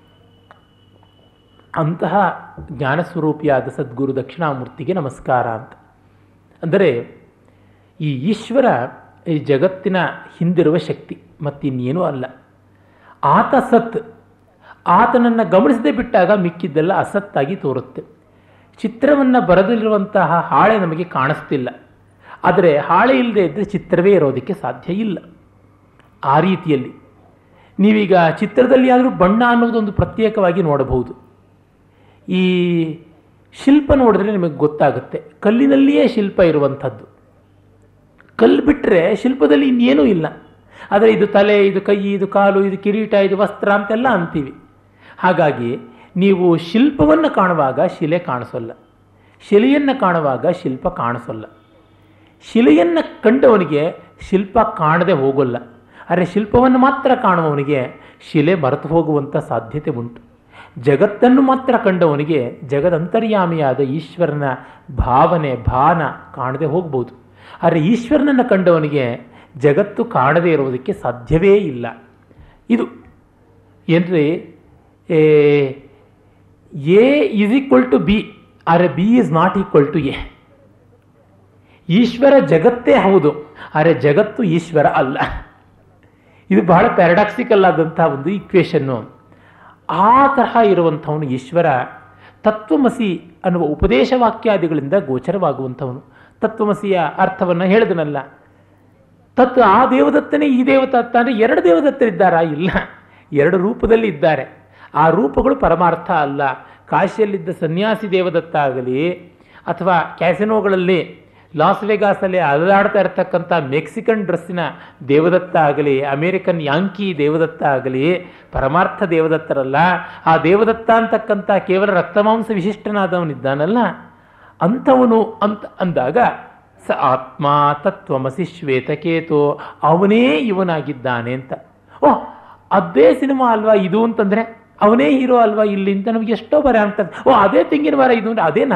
ಅಂತಹ ಜ್ಞಾನಸ್ವರೂಪಿಯಾದ ಸದ್ಗುರು ದಕ್ಷಿಣಾಮೂರ್ತಿಗೆ ನಮಸ್ಕಾರ ಅಂತ. ಅಂದರೆ ಈ ಈಶ್ವರ ಈ ಜಗತ್ತಿನ ಹಿಂದಿರುವ ಶಕ್ತಿ ಮತ್ತಿನ್ನೇನೂ ಅಲ್ಲ. ಆತ ಸತ್, ಆತನನ್ನು ಗಮನಿಸದೆ ಬಿಟ್ಟಾಗ ಮಿಕ್ಕಿದ್ದೆಲ್ಲ ಅಸತ್ತಾಗಿ ತೋರುತ್ತೆ. ಚಿತ್ರವನ್ನು ಬರೆದಿರುವಂತಹ ಹಾಳೆ ನಮಗೆ ಕಾಣಿಸ್ತಿಲ್ಲ, ಆದರೆ ಹಾಳೆ ಇಲ್ಲದೆ ಇದ್ದರೆ ಚಿತ್ರವೇ ಇರೋದಕ್ಕೆ ಸಾಧ್ಯ ಇಲ್ಲ. ಆ ರೀತಿಯಲ್ಲಿ ನೀವೀಗ ಚಿತ್ರದಲ್ಲಿ ಆದರೂ ಬಣ್ಣ ಅನ್ನೋದೊಂದು ಪ್ರತ್ಯೇಕವಾಗಿ ನೋಡಬಹುದು. ಈ ಶಿಲ್ಪ ನೋಡಿದ್ರೆ ನಿಮಗೆ ಗೊತ್ತಾಗುತ್ತೆ, ಕಲ್ಲಿನಲ್ಲಿಯೇ ಶಿಲ್ಪ ಇರುವಂಥದ್ದು. ಕಲ್ಲು ಬಿಟ್ಟರೆ ಶಿಲ್ಪದಲ್ಲಿ ಇನ್ನೇನೂ ಇಲ್ಲ. ಆದರೆ ಇದು ತಲೆ, ಇದು ಕೈ, ಇದು ಕಾಲು, ಇದು ಕಿರೀಟ, ಇದು ವಸ್ತ್ರ ಅಂತೆಲ್ಲ ಅಂತೀವಿ. ಹಾಗಾಗಿ ನೀವು ಶಿಲ್ಪವನ್ನು ಕಾಣುವಾಗ ಶಿಲೆ ಕಾಣಿಸೋಲ್ಲ, ಶಿಲೆಯನ್ನು ಕಾಣುವಾಗ ಶಿಲ್ಪ ಕಾಣಿಸೋಲ್ಲ. ಶಿಲೆಯನ್ನು ಕಂಡವನಿಗೆ ಶಿಲ್ಪ ಕಾಣದೆ ಹೋಗೋಲ್ಲ, ಆದರೆ ಶಿಲ್ಪವನ್ನು ಮಾತ್ರ ಕಾಣುವವನಿಗೆ ಶಿಲೆ ಮರೆತು ಹೋಗುವಂಥ ಸಾಧ್ಯತೆ ಉಂಟು. ಜಗತ್ತನ್ನು ಮಾತ್ರ ಕಂಡವನಿಗೆ ಜಗದಂತರ್ಯಾಮಿಯಾದ ಈಶ್ವರನ ಭಾವನೆ ಭಾನ ಕಾಣದೆ ಹೋಗ್ಬೋದು, ಆದರೆ ಈಶ್ವರನನ್ನು ಕಂಡವನಿಗೆ ಜಗತ್ತು ಕಾಣದೇ ಇರುವುದಕ್ಕೆ ಸಾಧ್ಯವೇ ಇಲ್ಲ. ಇದು ಏನ್ರಿ, A is equal to B, ಆದರೆ B is not equal to A. ಈಶ್ವರ ಜಗತ್ತೇ ಹೌದು, ಆದರೆ ಜಗತ್ತು ಈಶ್ವರ ಅಲ್ಲ. ಇದು ಬಹಳ ಪ್ಯಾರಡಾಕ್ಸಿಕಲ್ ಆದಂಥ ಒಂದು ಈಕ್ವೇಷನ್ನು. ಆ ತರಹ ಇರುವಂಥವನು ಈಶ್ವರ. ತತ್ವಮಸಿ ಅನ್ನುವ ಉಪದೇಶ ವಾಕ್ಯಾದಿಗಳಿಂದ ಗೋಚರವಾಗುವಂಥವನು. ತತ್ವಮಸಿಯ ಅರ್ಥವನ್ನು ಹೇಳಿದನಲ್ಲ, ತತ್ ಆ ದೇವದತ್ತನೇ ಈ ದೇವದತ್ತ ಅಂದರೆ ಎರಡು ದೇವದತ್ತರಿದ್ದಾರಾ? ಇಲ್ಲ, ಎರಡು ರೂಪದಲ್ಲಿ ಇದ್ದಾರೆ. ಆ ರೂಪಗಳು ಪರಮಾರ್ಥ ಅಲ್ಲ. ಕಾಶಿಯಲ್ಲಿದ್ದ ಸನ್ಯಾಸಿ ದೇವದತ್ತ ಆಗಲಿ ಅಥವಾ ಕ್ಯಾಸಿನೋಗಳಲ್ಲಿ ಲಾಸ್ ವೆಗಾಸಲ್ಲಿ ಅಲೆದಾಡ್ತಾ ಇರತಕ್ಕಂಥ ಮೆಕ್ಸಿಕನ್ ಡ್ರೆಸ್ಸಿನ ದೇವದತ್ತ ಆಗಲಿ, ಅಮೇರಿಕನ್ ಯಾಂಕಿ ದೇವದತ್ತ ಆಗಲಿ ಪರಮಾರ್ಥ ದೇವದತ್ತರಲ್ಲ. ಆ ದೇವದತ್ತ ಅಂತಕ್ಕಂಥ ಕೇವಲ ರಕ್ತಮಾಂಸ ವಿಶಿಷ್ಟನಾದವನಿದ್ದಾನಲ್ಲ, ಅಂಥವನು ಅಂತ ಅಂದಾಗ ಸ ಆತ್ಮ ತತ್ವಮಸಿ ಶ್ವೇತಕೇತು, ಅವನೇ ಇವನಾಗಿದ್ದಾನೆ ಅಂತ. ಓಹ್, ಅದೇ ಸಿನಿಮಾ ಅಲ್ವಾ ಇದು ಅಂತಂದರೆ, ಅವನೇ ಹೀರೋ ಅಲ್ವಾ ಇಲ್ಲಿ ಅಂತ ನಮಗೆ ಎಷ್ಟೋ ಬರ ಆಗ್ತದೆ. ಓ, ಅದೇ ತೆಂಗಿನ ಮರ ಇದು ಅಂದರೆ ಅದೇನಾ?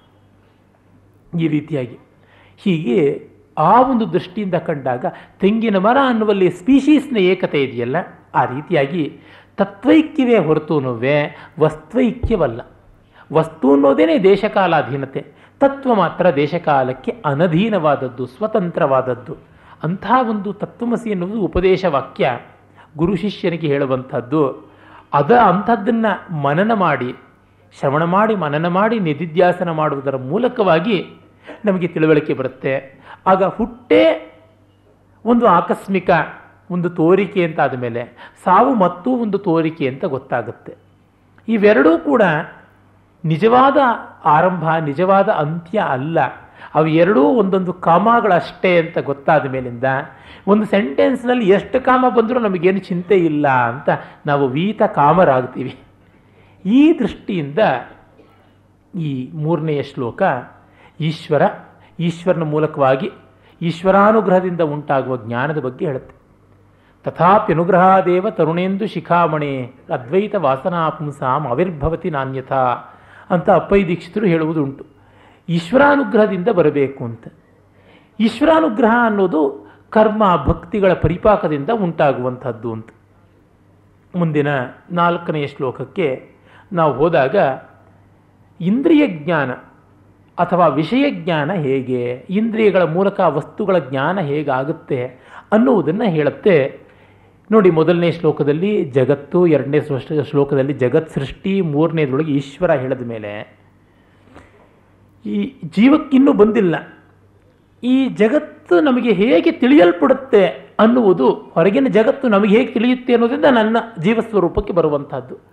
ಈ ರೀತಿಯಾಗಿ ಹೀಗೆ ಆ ಒಂದು ದೃಷ್ಟಿಯಿಂದ ಕಂಡಾಗ ತೆಂಗಿನ ಮರ ಅನ್ನುವಲ್ಲಿ ಸ್ಪೀಶೀಸ್ನ ಏಕತೆ ಇದೆಯಲ್ಲ, ಆ ರೀತಿಯಾಗಿ ತತ್ವೈಕ್ಯವೇ ಹೊರತುನುವೆ ವಸ್ತ್ವೈಕ್ಯವಲ್ಲ. ವಸ್ತು ಅನ್ನೋದೇನೆ ದೇಶಕಾಲಾಧೀನತೆ, ತತ್ವ ಮಾತ್ರ ದೇಶಕಾಲಕ್ಕೆ ಅನಧೀನವಾದದ್ದು, ಸ್ವತಂತ್ರವಾದದ್ದು. ಅಂಥ ಒಂದು ತತ್ವಮಸಿ ಎನ್ನುವುದು ಉಪದೇಶ ವಾಕ್ಯ, ಗುರು ಶಿಷ್ಯನಿಗೆ ಹೇಳುವಂಥದ್ದು. ಅದ ಅಂಥದ್ದನ್ನು ಮನನ ಮಾಡಿ, ಶ್ರವಣ ಮಾಡಿ, ಮನನ ಮಾಡಿ, ನಿಧಿಧ್ಯಾಸನ ಮಾಡುವುದರ ಮೂಲಕವಾಗಿ ನಮಗೆ ತಿಳುವಳಿಕೆ ಬರುತ್ತೆ. ಆಗ ಹುಟ್ಟೇ ಒಂದು ಆಕಸ್ಮಿಕ ಒಂದು ತೋರಿಕೆ ಅಂತ ಆದಮೇಲೆ ಸಾವು ಮತ್ತೂ ಒಂದು ತೋರಿಕೆ ಅಂತ ಗೊತ್ತಾಗುತ್ತೆ. ಇವೆರಡೂ ಕೂಡ ನಿಜವಾದ ಆರಂಭ, ನಿಜವಾದ ಅಂತ್ಯ ಅಲ್ಲ. ಅವು ಎರಡೂ ಒಂದೊಂದು ಕಾಮಗಳಷ್ಟೇ ಅಂತ ಗೊತ್ತಾದ ಮೇಲಿಂದ ಒಂದು ಸೆಂಟೆನ್ಸ್ನಲ್ಲಿ ಎಷ್ಟು ಕಾಮ ಬಂದರೂ ನಮಗೇನು ಚಿಂತೆ ಇಲ್ಲ ಅಂತ ನಾವು ವೀತ ಕಾಮರಾಗ್ತೀವಿ. ಈ ದೃಷ್ಟಿಯಿಂದ ಈ ಮೂರನೆಯ ಶ್ಲೋಕ ಈಶ್ವರ, ಈಶ್ವರನ ಮೂಲಕವಾಗಿ ಈಶ್ವರಾನುಗ್ರಹದಿಂದ ಉಂಟಾಗುವ ಜ್ಞಾನದ ಬಗ್ಗೆ ಹೇಳುತ್ತೆ. ತಥಾಪ್ಯನುಗ್ರಹಾದೇವ ತರುಣೇಂದು ಶಿಖಾಮಣೆ ಅದ್ವೈತ ವಾಸನಾ ಪುಂಸಾಂ ಆವಿರ್ಭವತಿ ನಾನ್ಯಥಾ ಅಂತ ಅಪ್ಪೈ ದೀಕ್ಷಿತರು ಹೇಳುವುದುಂಟು. ಈಶ್ವರಾನುಗ್ರಹದಿಂದ ಬರಬೇಕು ಅಂತ. ಈಶ್ವರಾನುಗ್ರಹ ಅನ್ನೋದು ಕರ್ಮ ಭಕ್ತಿಗಳ ಪರಿಪಾಕದಿಂದ ಉಂಟಾಗುವಂಥದ್ದು ಅಂತ. ಮುಂದಿನ ನಾಲ್ಕನೆಯ ಶ್ಲೋಕಕ್ಕೆ ನಾವು ಹೋದಾಗ ಇಂದ್ರಿಯ ಜ್ಞಾನ ಅಥವಾ ವಿಷಯ ಜ್ಞಾನ ಹೇಗೆ, ಇಂದ್ರಿಯಗಳ ಮೂಲಕ ವಸ್ತುಗಳ ಜ್ಞಾನ ಹೇಗಾಗುತ್ತೆ ಅನ್ನುವುದನ್ನು ಹೇಳುತ್ತೆ. ನೋಡಿ, ಮೊದಲನೇ ಶ್ಲೋಕದಲ್ಲಿ ಜಗತ್ತು, ಎರಡನೇ ಶ್ಲೋಕದಲ್ಲಿ ಜಗತ್ ಸೃಷ್ಟಿ, ಮೂರನೇದ್ರೊಳಗೆ ಈಶ್ವರ ಹೇಳಿದ ಮೇಲೆ ಈ ಜೀವಕ್ಕಿನ್ನೂ ಬಂದಿಲ್ಲ. ಈ ಜಗತ್ತು ನಮಗೆ ಹೇಗೆ ತಿಳಿಯಲ್ಪಡುತ್ತೆ ಅನ್ನುವುದು, ಹೊರಗಿನ ಜಗತ್ತು ನಮಗೆ ಹೇಗೆ ತಿಳಿಯುತ್ತೆ ಅನ್ನೋದ್ರಿಂದ ನನ್ನ ಜೀವಸ್ವರೂಪಕ್ಕೆ ಬರುವಂಥದ್ದು.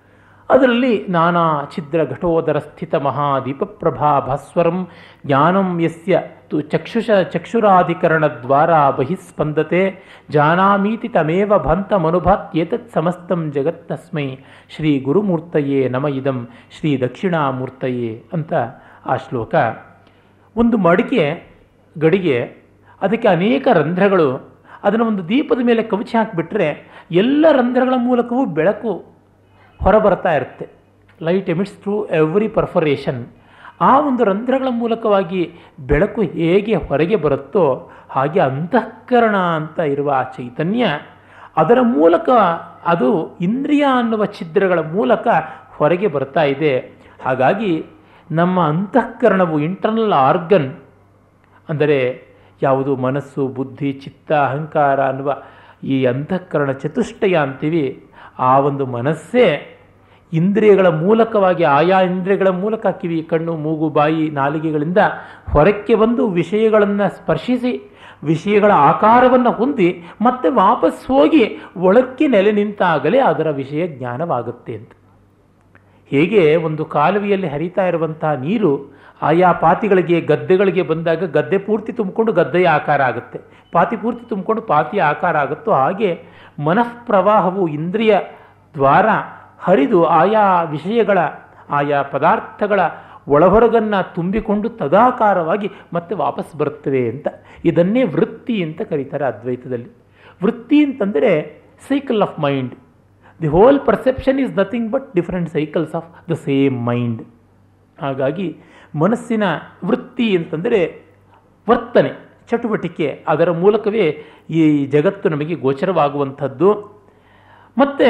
ಅದರಲ್ಲಿ ನಾನಾ ಛಿದ್ರ ಘಟೋದರ ಸ್ಥಿತ ಮಹಾದೀಪ ಪ್ರಭಾ ಭಾಸ್ವರಂ ಜ್ಞಾನಂ ಯಸ್ಯ ತು ಚಕ್ಷುಷ ಚಕ್ಷುರಾಧಿಕರಣದ್ವಾರ ಬಹಿಸ್ಪಂದತೆ ಜಾನಾಮೀತಿ ತಮೇವ ಭಂತಮನುಭಾತ್ಯೇತತ್ ಸಮಸ್ತಂ ಜಗತ್ತಸ್ಮೈ ಶ್ರೀ ಗುರುಮೂರ್ತಯೇ ನಮ ಇದಂ ಶ್ರೀ ದಕ್ಷಿಣಾಮೂರ್ತಯೇ ಅಂತ ಆ ಶ್ಲೋಕ. ಒಂದು ಮಡಿಕೆ ಗಡಿಗೆ, ಅದಕ್ಕೆ ಅನೇಕ ರಂಧ್ರಗಳು, ಅದನ್ನು ಒಂದು ದೀಪದ ಮೇಲೆ ಕವಚಿ ಹಾಕಿಬಿಟ್ರೆ ಎಲ್ಲ ರಂಧ್ರಗಳ ಮೂಲಕವೂ ಬೆಳಕು ಹೊರಬರ್ತಾ ಇರುತ್ತೆ. Light emits through every perforation. ಆ ಒಂದು ರಂಧ್ರಗಳ ಮೂಲಕವಾಗಿ ಬೆಳಕು ಹೇಗೆ ಹೊರಗೆ ಬರುತ್ತೋ ಹಾಗೆ ಅಂತಃಕರಣ ಅಂತ ಇರುವ ಆ ಚೈತನ್ಯ, ಅದರ ಮೂಲಕ ಅದು ಇಂದ್ರಿಯ ಅನ್ನುವ ಛಿದ್ರಗಳ ಮೂಲಕ ಹೊರಗೆ ಬರ್ತಾ ಇದೆ. ಹಾಗಾಗಿ ನಮ್ಮ ಅಂತಃಕರಣವು ಇಂಟರ್ನಲ್ ಆರ್ಗನ್, ಅಂದರೆ ಯಾವುದು ಮನಸ್ಸು, ಬುದ್ಧಿ, ಚಿತ್ತ, ಅಹಂಕಾರ ಅನ್ನುವ ಈ ಅಂತಃಕರಣ ಚತುಷ್ಟಯ ಅಂತೀವಿ. ಆ ಒಂದು ಮನಸ್ಸೇ ಇಂದ್ರಿಯಗಳ ಮೂಲಕವಾಗಿ, ಆಯಾ ಇಂದ್ರಿಯಗಳ ಮೂಲಕ ಕಿವಿ, ಕಣ್ಣು, ಮೂಗು, ಬಾಯಿ, ನಾಲಿಗೆಗಳಿಂದ ಹೊರಕ್ಕೆ ಬಂದು ವಿಷಯಗಳನ್ನು ಸ್ಪರ್ಶಿಸಿ ವಿಷಯಗಳ ಆಕಾರವನ್ನು ಹೊಂದಿ ಮತ್ತೆ ವಾಪಸ್ ಹೋಗಿ ಒಳಕ್ಕೆ ನೆಲೆ ನಿಂತಾಗಲೇ ಅದರ ವಿಷಯ ಜ್ಞಾನವಾಗುತ್ತೆ ಅಂತ. ಹೇಗೆ ಒಂದು ಕಾಲುವೆಯಲ್ಲಿ ಹರಿತಾ ಇರುವಂತಹ ನೀರು ಆಯಾ ಪಾತಿಗಳಿಗೆ, ಗದ್ದೆಗಳಿಗೆ ಬಂದಾಗ ಗದ್ದೆ ಪೂರ್ತಿ ತುಂಬಿಕೊಂಡು ಗದ್ದೆಯ ಆಕಾರ ಆಗುತ್ತೆ, ಪಾತಿ ಪೂರ್ತಿ ತುಂಬಿಕೊಂಡು ಪಾತಿಯ ಆಕಾರ ಆಗುತ್ತೋ ಹಾಗೆ ಮನಃಪ್ರವಾಹವು ಇಂದ್ರಿಯ ದ್ವಾರ ಹರಿದು ಆಯಾ ವಿಷಯಗಳ, ಆಯಾ ಪದಾರ್ಥಗಳ ಒಳಹೊರಗನ್ನು ತುಂಬಿಕೊಂಡು ತದಾಕಾರವಾಗಿ ಮತ್ತೆ ವಾಪಸ್ ಬರುತ್ತದೆ ಅಂತ. ಇದನ್ನೇ ವೃತ್ತಿ ಅಂತ ಕರೀತಾರೆ ಅದ್ವೈತದಲ್ಲಿ. ವೃತ್ತಿ ಅಂತಂದರೆ cycle of mind. The whole perception is nothing but different cycles of the same mind. ಹಾಗಾಗಿ ಮನಸ್ಸಿನ ವೃತ್ತಿ ಅಂತಂದರೆ ವರ್ತನೆ, ಚಟುವಟಿಕೆ, ಅದರ ಮೂಲಕವೇ ಈ ಜಗತ್ತು ನಮಗೆ ಗೋಚರವಾಗುವಂಥದ್ದು. ಮತ್ತು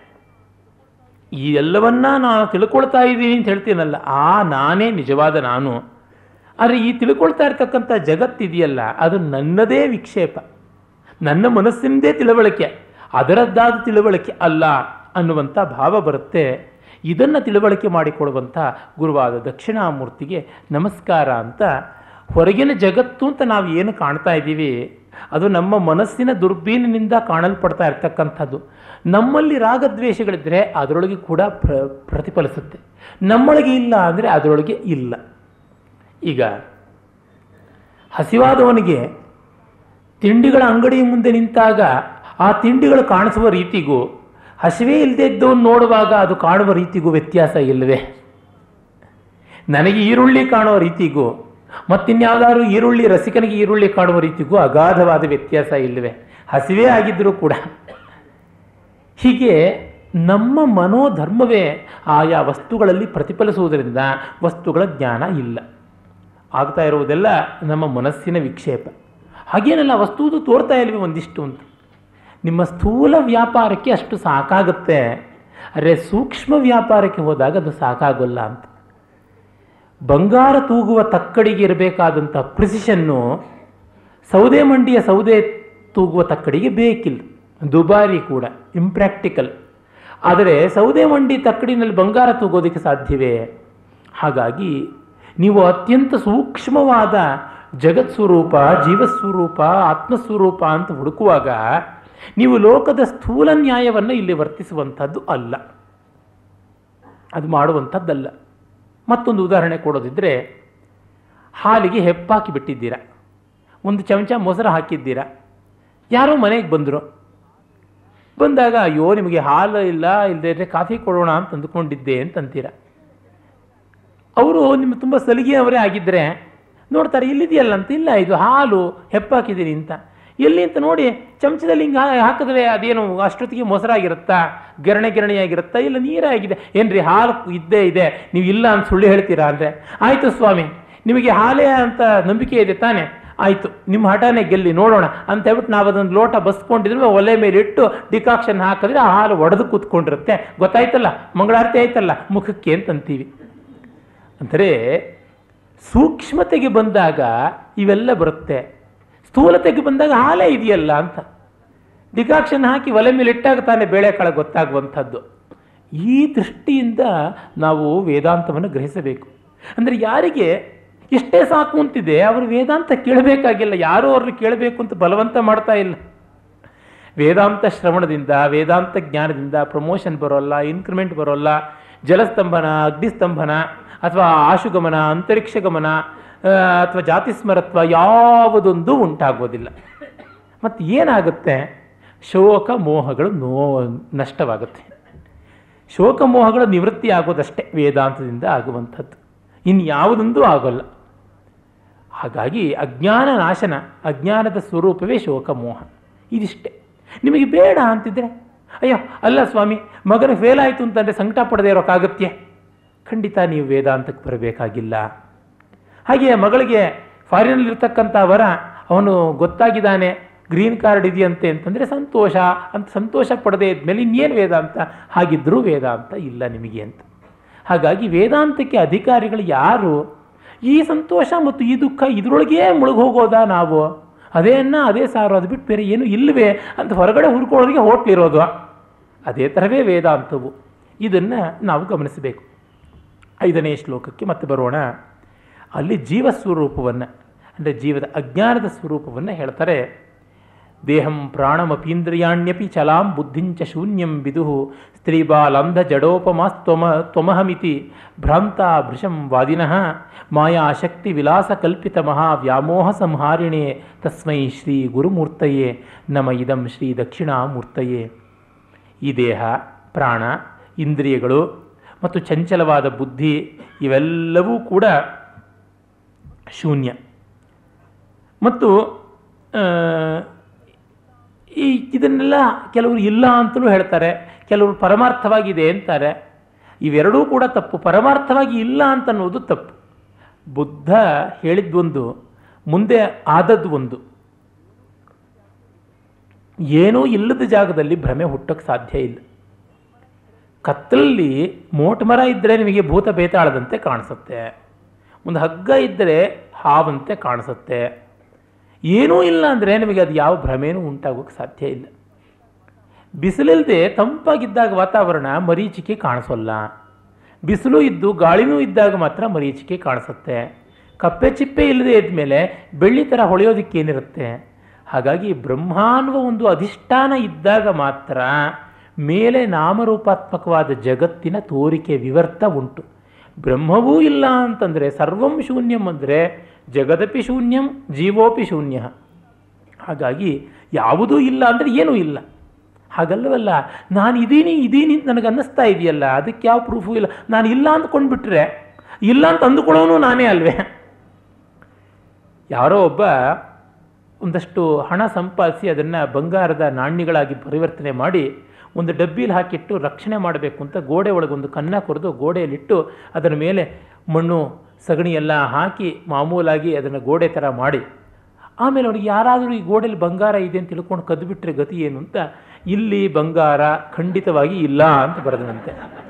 ಈ ಎಲ್ಲವನ್ನ ನಾನು ತಿಳ್ಕೊಳ್ತಾ ಇದ್ದೀನಿ ಅಂತ ಹೇಳ್ತೀನಲ್ಲ, ಆ ನಾನೇ ನಿಜವಾದ ನಾನು. ಆದರೆ ಈ ತಿಳ್ಕೊಳ್ತಾ ಇರ್ತಕ್ಕಂಥ ಜಗತ್ತಿದೆಯಲ್ಲ, ಅದು ನನ್ನದೇ ವಿಕ್ಷೇಪ, ನನ್ನ ಮನಸ್ಸಿನದೇ ತಿಳುವಳಿಕೆ, ಅದರದ್ದಾದ ತಿಳುವಳಿಕೆ ಅಲ್ಲ ಅನ್ನುವಂಥ ಭಾವ ಬರುತ್ತೆ. ಇದನ್ನು ತಿಳುವಳಿಕೆ ಮಾಡಿಕೊಡುವಂಥ ಗುರುವಾದ ದಕ್ಷಿಣಾಮೂರ್ತಿಗೆ ನಮಸ್ಕಾರ ಅಂತ. ಹೊರಗಿನ ಜಗತ್ತು ಅಂತ ನಾವು ಏನು ಕಾಣ್ತಾ ಇದ್ದೀವಿ ಅದು ನಮ್ಮ ಮನಸ್ಸಿನ ದುರ್ಬೀನಿನಿಂದ ಕಾಣಲ್ಪಡ್ತಾ ಇರ್ತಕ್ಕಂಥದ್ದು. ನಮ್ಮಲ್ಲಿ ರಾಗದ್ವೇಷಗಳಿದ್ದರೆ ಅದರೊಳಗೆ ಕೂಡ ಪ್ರ ಪ್ರತಿಫಲಿಸುತ್ತೆ, ನಮ್ಮೊಳಗೆ ಇಲ್ಲ ಅಂದರೆ ಅದರೊಳಗೆ ಇಲ್ಲ. ಈಗ ಹಸಿವಾದವನಿಗೆ ತಿಂಡಿಗಳ ಅಂಗಡಿ ಮುಂದೆ ನಿಂತಾಗ ಆ ತಿಂಡಿಗಳು ಕಾಣಿಸುವ ರೀತಿಗೂ ಹಸಿವೆ ಇಲ್ಲದೆ ಇದ್ದವನು ನೋಡುವಾಗ ಅದು ಕಾಣುವ ರೀತಿಗೂ ವ್ಯತ್ಯಾಸ ಇಲ್ಲವೇ? ನನಗೆ ಈರುಳ್ಳಿ ಕಾಣುವ ರೀತಿಗೂ ಮತ್ತಿನ್ಯಾವುದಾದ್ರು ಈರುಳ್ಳಿ ರಸಿಕನಿಗೆ ಈರುಳ್ಳಿ ಕಾಣುವ ರೀತಿಗೂ ಅಗಾಧವಾದ ವ್ಯತ್ಯಾಸ ಇಲ್ಲವೇ? ಹಸಿವೆ ಆಗಿದ್ದರೂ ಕೂಡ. ಹೀಗೆ ನಮ್ಮ ಮನೋಧರ್ಮವೇ ಆಯಾ ವಸ್ತುಗಳಲ್ಲಿ ಪ್ರತಿಫಲಿಸುವುದರಿಂದ ವಸ್ತುಗಳ ಜ್ಞಾನ ಇಲ್ಲ. ಆಗ್ತಾ ಇರುವುದೆಲ್ಲ ನಮ್ಮ ಮನಸ್ಸಿನ ವಿಕ್ಷೇಪ. ಹಾಗೇನೆಲ್ಲ ವಸ್ತುವುದು ತೋರ್ತಾ ಇಲ್ವೇ ಒಂದಿಷ್ಟು ಅಂತ. ನಿಮ್ಮ ಸ್ಥೂಲ ವ್ಯಾಪಾರಕ್ಕೆ ಅಷ್ಟು ಸಾಕಾಗುತ್ತೆ, ಆದರೆ ಸೂಕ್ಷ್ಮ ವ್ಯಾಪಾರಕ್ಕೆ ಹೋದಾಗ ಅದು ಸಾಕಾಗಲ್ಲ ಅಂತ. ಬಂಗಾರ ತೂಗುವ ತಕ್ಕಡಿಗೆ ಇರಬೇಕಾದಂಥ ಪ್ರಿಸಿಷನ್ನು ಸೌದೆ ಮಂಡಿಯ ಸೌದೆ ತೂಗುವ ತಕ್ಕಡಿಗೆ ಬೇಕಿಲ್ಲ, ದುಬಾರಿ ಕೂಡ, ಇಂಪ್ರ್ಯಾಕ್ಟಿಕಲ್. ಆದರೆ ಸೌದೆ ಮಂಡಿ ತಕ್ಕಡಿನಲ್ಲಿ ಬಂಗಾರ ತೂಗೋದಕ್ಕೆ ಸಾಧ್ಯವೇ? ಹಾಗಾಗಿ ನೀವು ಅತ್ಯಂತ ಸೂಕ್ಷ್ಮವಾದ ಜಗತ್ಸ್ವರೂಪ, ಜೀವಸ್ವರೂಪ, ಆತ್ಮಸ್ವರೂಪ ಅಂತ ಹುಡುಕುವಾಗ ನೀವು ಲೋಕದ ಸ್ಥೂಲ ನ್ಯಾಯವನ್ನು ಇಲ್ಲಿ ವರ್ತಿಸುವಂಥದ್ದು ಅಲ್ಲ, ಅದು ಮಾಡುವಂಥದ್ದಲ್ಲ. ಮತ್ತೊಂದು ಉದಾಹರಣೆ ಕೊಡೋದಿದ್ದರೆ, ಹಾಲಿಗೆ ಹೆಪ್ಪಾಕಿ ಬಿಟ್ಟಿದ್ದೀರಾ, ಒಂದು ಚಮಚ ಮೊಸರು ಹಾಕಿದ್ದೀರಾ, ಯಾರೋ ಮನೆಗೆ ಬಂದರು. ಬಂದಾಗ ಅಯ್ಯೋ ನಿಮಗೆ ಹಾಲು ಇಲ್ಲ, ಇಲ್ಲದೇ ಕಾಫಿ ಕೊಡೋಣ ಅಂತ ಅಂದುಕೊಂಡಿದ್ದೆ ಅಂತಂತೀರ. ಅವರು ನಿಮ್ಮ ತುಂಬ ಸಲಿಗೆಯವರೇ ಆಗಿದ್ದರೆ ನೋಡ್ತಾರೆ, ಇಲ್ಲಿದೆಯಲ್ಲ ಅಂತ. ಇಲ್ಲ, ಇದು ಹಾಲು ಹೆಪ್ಪಾಕಿದ್ದೀನಿ ಅಂತ. ಎಲ್ಲಿ ಅಂತ ನೋಡಿ ಚಮಚದಲ್ಲಿ ಹಿಂಗೆ ಹಾಕಿದ್ರೆ ಅದೇನು ಅಷ್ಟೊತ್ತಿಗೆ ಮೊಸರಾಗಿರುತ್ತಾ, ಗಿರಣೆ ಗಿರಣಿಯಾಗಿರುತ್ತಾ? ಇಲ್ಲ, ನೀರಾಗಿದೆ. ಏನ್ರಿ ಹಾಲು ಇದ್ದೇ ಇದೆ, ನೀವು ಇಲ್ಲ ಅಂತ ಸುಳ್ಳು ಹೇಳ್ತೀರಾ ಅಂದರೆ, ಆಯಿತು ಸ್ವಾಮಿ ನಿಮಗೆ ಹಾಲೇ ಅಂತ ನಂಬಿಕೆ ಇದೆ ತಾನೆ, ಆಯಿತು ನಿಮ್ಮ ಹಠಾನೇ ಗೆಲ್ಲಿ ನೋಡೋಣ ಅಂತ ಹೇಳ್ಬಿಟ್ಟು ನಾವು ಅದೊಂದು ಲೋಟ ಬಸ್ಕೊಂಡಿದ್ರೆ ಒಲೆ ಮೇಲೆ ಇಟ್ಟು ಡಿಕಾಕ್ಷನ್ ಹಾಕಿದ್ರೆ ಆ ಹಾಲು ಒಡೆದು ಕೂತ್ಕೊಂಡಿರುತ್ತೆ. ಗೊತ್ತಾಯ್ತಲ್ಲ, ಮಂಗಳಾರತಿ ಆಯ್ತಲ್ಲ ಮುಖಕ್ಕೆ ಅಂತಂತೀವಿ. ಅಂದರೆ ಸೂಕ್ಷ್ಮತೆಗೆ ಬಂದಾಗ ಇವೆಲ್ಲ ಬರುತ್ತೆ, ಸ್ಥೂಲತೆಗೆ ಬಂದಾಗ ಹಾಲೇ ಇದೆಯಲ್ಲ ಅಂತ. ಡಿಕಾಕ್ಷನ್ ಹಾಕಿ ಒಲೆ ಮೇಲೆ ಇಟ್ಟಾಗ ತಾನೇ ಬೇಳೆಕಾಳು ಗೊತ್ತಾಗುವಂಥದ್ದು. ಈ ದೃಷ್ಟಿಯಿಂದ ನಾವು ವೇದಾಂತವನ್ನು ಗ್ರಹಿಸಬೇಕು. ಅಂದರೆ ಯಾರಿಗೆ ಎಷ್ಟೇ ಸಾಕು ಅಂತಿದೆ ಅವರು ವೇದಾಂತ ಕೇಳಬೇಕಾಗಿಲ್ಲ, ಯಾರೂ ಅವ್ರನ್ನ ಕೇಳಬೇಕು ಅಂತ ಬಲವಂತ ಮಾಡ್ತಾ ಇಲ್ಲ. ವೇದಾಂತ ಶ್ರವಣದಿಂದ, ವೇದಾಂತ ಜ್ಞಾನದಿಂದ ಪ್ರಮೋಷನ್ ಬರೋಲ್ಲ, ಇನ್ಕ್ರಿಮೆಂಟ್ ಬರೋಲ್ಲ, ಜಲಸ್ತಂಭನ, ಅಗ್ನಿಸ್ತಂಭನ, ಅಥವಾ ಆಶುಗಮನ, ಅಂತರಿಕ್ಷ ಗಮನ, ಅಥವಾ ಜಾತಿಸ್ಮರತ್ವ ಯಾವುದೊಂದು ಉಂಟಾಗೋದಿಲ್ಲ. ಮತ್ತು ಏನಾಗುತ್ತೆ? ಶೋಕ ಮೋಹಗಳು ನೋ ನಷ್ಟವಾಗುತ್ತೆ. ಶೋಕ ಮೋಹಗಳ ನಿವೃತ್ತಿ ಆಗೋದಷ್ಟೇ ವೇದಾಂತದಿಂದ ಆಗುವಂಥದ್ದು, ಇನ್ಯಾವುದೊಂದು ಆಗೋಲ್ಲ. ಹಾಗಾಗಿ ಅಜ್ಞಾನ ನಾಶನ, ಅಜ್ಞಾನದ ಸ್ವರೂಪವೇ ಶೋಕ ಮೋಹ. ಇದಿಷ್ಟೇ. ನಿಮಗೆ ಬೇಡ ಅಂತಿದ್ರೆ, ಅಯ್ಯೋ ಅಲ್ಲ ಸ್ವಾಮಿ ಮಗನ ಫೇಲ್ ಆಯಿತು ಅಂತಂದರೆ ಸಂಕಟ ಪಡದೇ ಇರೋಕ್ಕಾಗತ್ಯೆ? ಖಂಡಿತ ನೀವು ವೇದಾಂತಕ್ಕೆ ಬರಬೇಕಾಗಿಲ್ಲ. ಹಾಗೆಯೇ ಮಗಳಿಗೆ ಫಾರಿನಲ್ಲಿರ್ತಕ್ಕಂಥ ವರ ಅವನು ಗೊತ್ತಾಗಿದ್ದಾನೆ, ಗ್ರೀನ್ ಕಾರ್ಡ್ ಇದೆಯಂತೆ ಅಂತಂದರೆ ಸಂತೋಷ ಅಂತ ಸಂತೋಷ ಪಡದೇ ಇದ್ಮೇಲೆ ಇನ್ನೇನು ವೇದಾಂತ? ಹಾಗಿದ್ದರೂ ವೇದಾಂತ ಇಲ್ಲ ನಿಮಗೆ ಅಂತ. ಹಾಗಾಗಿ ವೇದಾಂತಕ್ಕೆ ಅಧಿಕಾರಿಗಳು ಯಾರು? ಈ ಸಂತೋಷ ಮತ್ತು ಈ ದುಃಖ ಇದರೊಳಗೇ ಮುಳುಗೋಗೋದಾ ನಾವು? ಅದೇ ಅನ್ನ ಅದೇ ಸಾರು, ಅದು ಬಿಟ್ಟು ಬೇರೆ ಏನು ಇಲ್ಲವೇ ಅಂತ ಹೊರಗಡೆ ಹುರ್ಕೊಳ್ಳೋರಿಗೆ ಹೋಟ್ಲಿರೋದು. ಅದೇ ಥರವೇ ವೇದಾಂತವು. ಇದನ್ನು ನಾವು ಗಮನಿಸಬೇಕು. ಐದನೇ ಶ್ಲೋಕಕ್ಕೆ ಮತ್ತೆ ಬರೋಣ. ಅಲ್ಲಿ ಜೀವಸ್ವರೂಪವನ್ನು, ಅಂದರೆ ಜೀವದ ಅಜ್ಞಾನದ ಸ್ವರೂಪವನ್ನು ಹೇಳ್ತಾರೆ. ದೇಹಂ ಪ್ರಾಣಮಪೀಂದ್ರಿಯಾಣ್ಯಪಿ ಚಲಾಂ ಬುದ್ಧಿಂಚ ಶೂನ್ಯಂ ವಿದುಹು ಸ್ತ್ರೀಬಾಲಂಧ ಜಡೋಪಮಾಸ್ತ್ವಮ ತ್ವಮಹಮಿತಿ ಭ್ರಾಂತ ಭೃಶಂ ವಾದಿನಃ ಮಾಯಾಶಕ್ತಿ ವಿಲಾಸ ಕಲ್ಪಿತ ಮಹಾ ವ್ಯಾಮೋಹ ಸಂಹಾರಿಣೆ ತಸ್ಮೈ ಶ್ರೀ ಗುರುಮೂರ್ತಯೇ ನಮ ಇದಂ ಶ್ರೀ ದಕ್ಷಿಣಾಮೂರ್ತಯೇ. ಈ ದೇಹ, ಪ್ರಾಣ, ಇಂದ್ರಿಯಗಳು ಮತ್ತು ಚಂಚಲವಾದ ಬುದ್ಧಿ ಇವೆಲ್ಲವೂ ಕೂಡ ಶೂನ್ಯ. ಮತ್ತು ಈ ಇದನ್ನೆಲ್ಲ ಕೆಲವರು ಇಲ್ಲ ಅಂತಲೂ ಹೇಳ್ತಾರೆ, ಕೆಲವರು ಪರಮಾರ್ಥವಾಗಿದೆ ಅಂತಾರೆ. ಇವೆರಡೂ ಕೂಡ ತಪ್ಪು. ಪರಮಾರ್ಥವಾಗಿ ಇಲ್ಲ ಅಂತನ್ನೋದು ತಪ್ಪು. ಬುದ್ಧ ಹೇಳಿದ್ದೊಂದು, ಮುಂದೆ ಆದದ್ದು ಒಂದು. ಏನೂ ಇಲ್ಲದ ಜಾಗದಲ್ಲಿ ಭ್ರಮೆ ಹುಟ್ಟೋಕ್ಕೆ ಸಾಧ್ಯ ಇಲ್ಲ. ಕತ್ತಲಲ್ಲಿ ಮೋಟ್ ಮರ ಇದ್ದರೆ ನಿಮಗೆ ಭೂತ ಬೇತಾಳದಂತೆ ಕಾಣಿಸುತ್ತೆ, ಒಂದು ಹಗ್ಗ ಇದ್ದರೆ ಹಾವಂತೆ ಕಾಣಿಸುತ್ತೆ. ಏನೂ ಇಲ್ಲ ಅಂದರೆ ನಿಮಗೆ ಅದು ಯಾವ ಭ್ರಮೆನೂ ಉಂಟಾಗೋಕ್ಕೆ ಸಾಧ್ಯ ಇಲ್ಲ. ಬಿಸಿಲಿಲ್ಲದೆ ತಂಪಾಗಿದ್ದಾಗ ವಾತಾವರಣ ಮರೀಚಿಕೆ ಕಾಣಿಸೋಲ್ಲ. ಬಿಸಿಲು ಇದ್ದು ಗಾಳಿನೂ ಇದ್ದಾಗ ಮಾತ್ರ ಮರೀಚಿಕೆ ಕಾಣಿಸುತ್ತೆ. ಕಪ್ಪೆ ಚಿಪ್ಪೆ ಇಲ್ಲದೆ ಇದ್ಮೇಲೆ ಬೆಳ್ಳಿ ಥರ ಹೊಳೆಯೋದಕ್ಕೇನಿರುತ್ತೆ? ಹಾಗಾಗಿ ಬ್ರಹ್ಮಾನ್ವ ಒಂದು ಅಧಿಷ್ಠಾನ ಇದ್ದಾಗ ಮಾತ್ರ ಮೇಲೆ ನಾಮರೂಪಾತ್ಮಕವಾದ ಜಗತ್ತಿನ ತೋರಿಕೆ ವಿವರ್ತ ಉಂಟು. ಬ್ರಹ್ಮವೂ ಇಲ್ಲ ಅಂತಂದರೆ ಸರ್ವಂ ಶೂನ್ಯಂ ಅಂದರೆ ಜಗದಪಿ ಶೂನ್ಯಂ ಜೀವೋಪಿ ಶೂನ್ಯ. ಹಾಗಾಗಿ ಯಾವುದೂ ಇಲ್ಲ ಅಂದರೆ ಏನೂ ಇಲ್ಲ. ಹಾಗಲ್ಲವಲ್ಲ, ನಾನು ಇದೀನಿ ಇದೀನಿ ಅಂತ ನನಗೆ ಅನ್ನಿಸ್ತಾ ಇದೆಯಲ್ಲ, ಅದಕ್ಕೆ ಯಾವ ಪ್ರೂಫು ಇಲ್ಲ. ನಾನು ಇಲ್ಲ ಅಂದ್ಕೊಂಡ್ಬಿಟ್ರೆ ಇಲ್ಲ ಅಂತ ಅಂದುಕೊಳ್ಳೋನು ನಾನೇ ಅಲ್ವೇ? ಯಾರೋ ಒಬ್ಬ ಒಂದಷ್ಟು ಹಣ ಸಂಪಾದಿಸಿ ಅದನ್ನು ಬಂಗಾರದ ನಾಣ್ಯಗಳಾಗಿ ಪರಿವರ್ತನೆ ಮಾಡಿ ಒಂದು ಡಬ್ಬಿಲಿ ಹಾಕಿಟ್ಟು ರಕ್ಷಣೆ ಮಾಡಬೇಕು ಅಂತ ಗೋಡೆ ಒಳಗೊಂದು ಕನ್ನ ಕೊರೆದು ಗೋಡೆಯಲ್ಲಿಟ್ಟು ಅದರ ಮೇಲೆ ಮಣ್ಣು ಸಗಣಿ ಎಲ್ಲ ಹಾಕಿ ಮಾಮೂಲಾಗಿ ಅದನ್ನು ಗೋಡೆ ಥರ ಮಾಡಿ, ಆಮೇಲೆ ಅವ್ರಿಗೆ ಯಾರಾದರೂ ಈ ಗೋಡೆಯಲ್ಲಿ ಬಂಗಾರ ಇದೆ ಅಂತ ತಿಳ್ಕೊಂಡು ಕದ್ದುಬಿಟ್ರೆ ಗತಿ ಏನು ಅಂತ ಇಲ್ಲಿ ಬಂಗಾರ ಖಂಡಿತವಾಗಿ ಇಲ್ಲ ಅಂತ ಬರೆದನಂತೆ.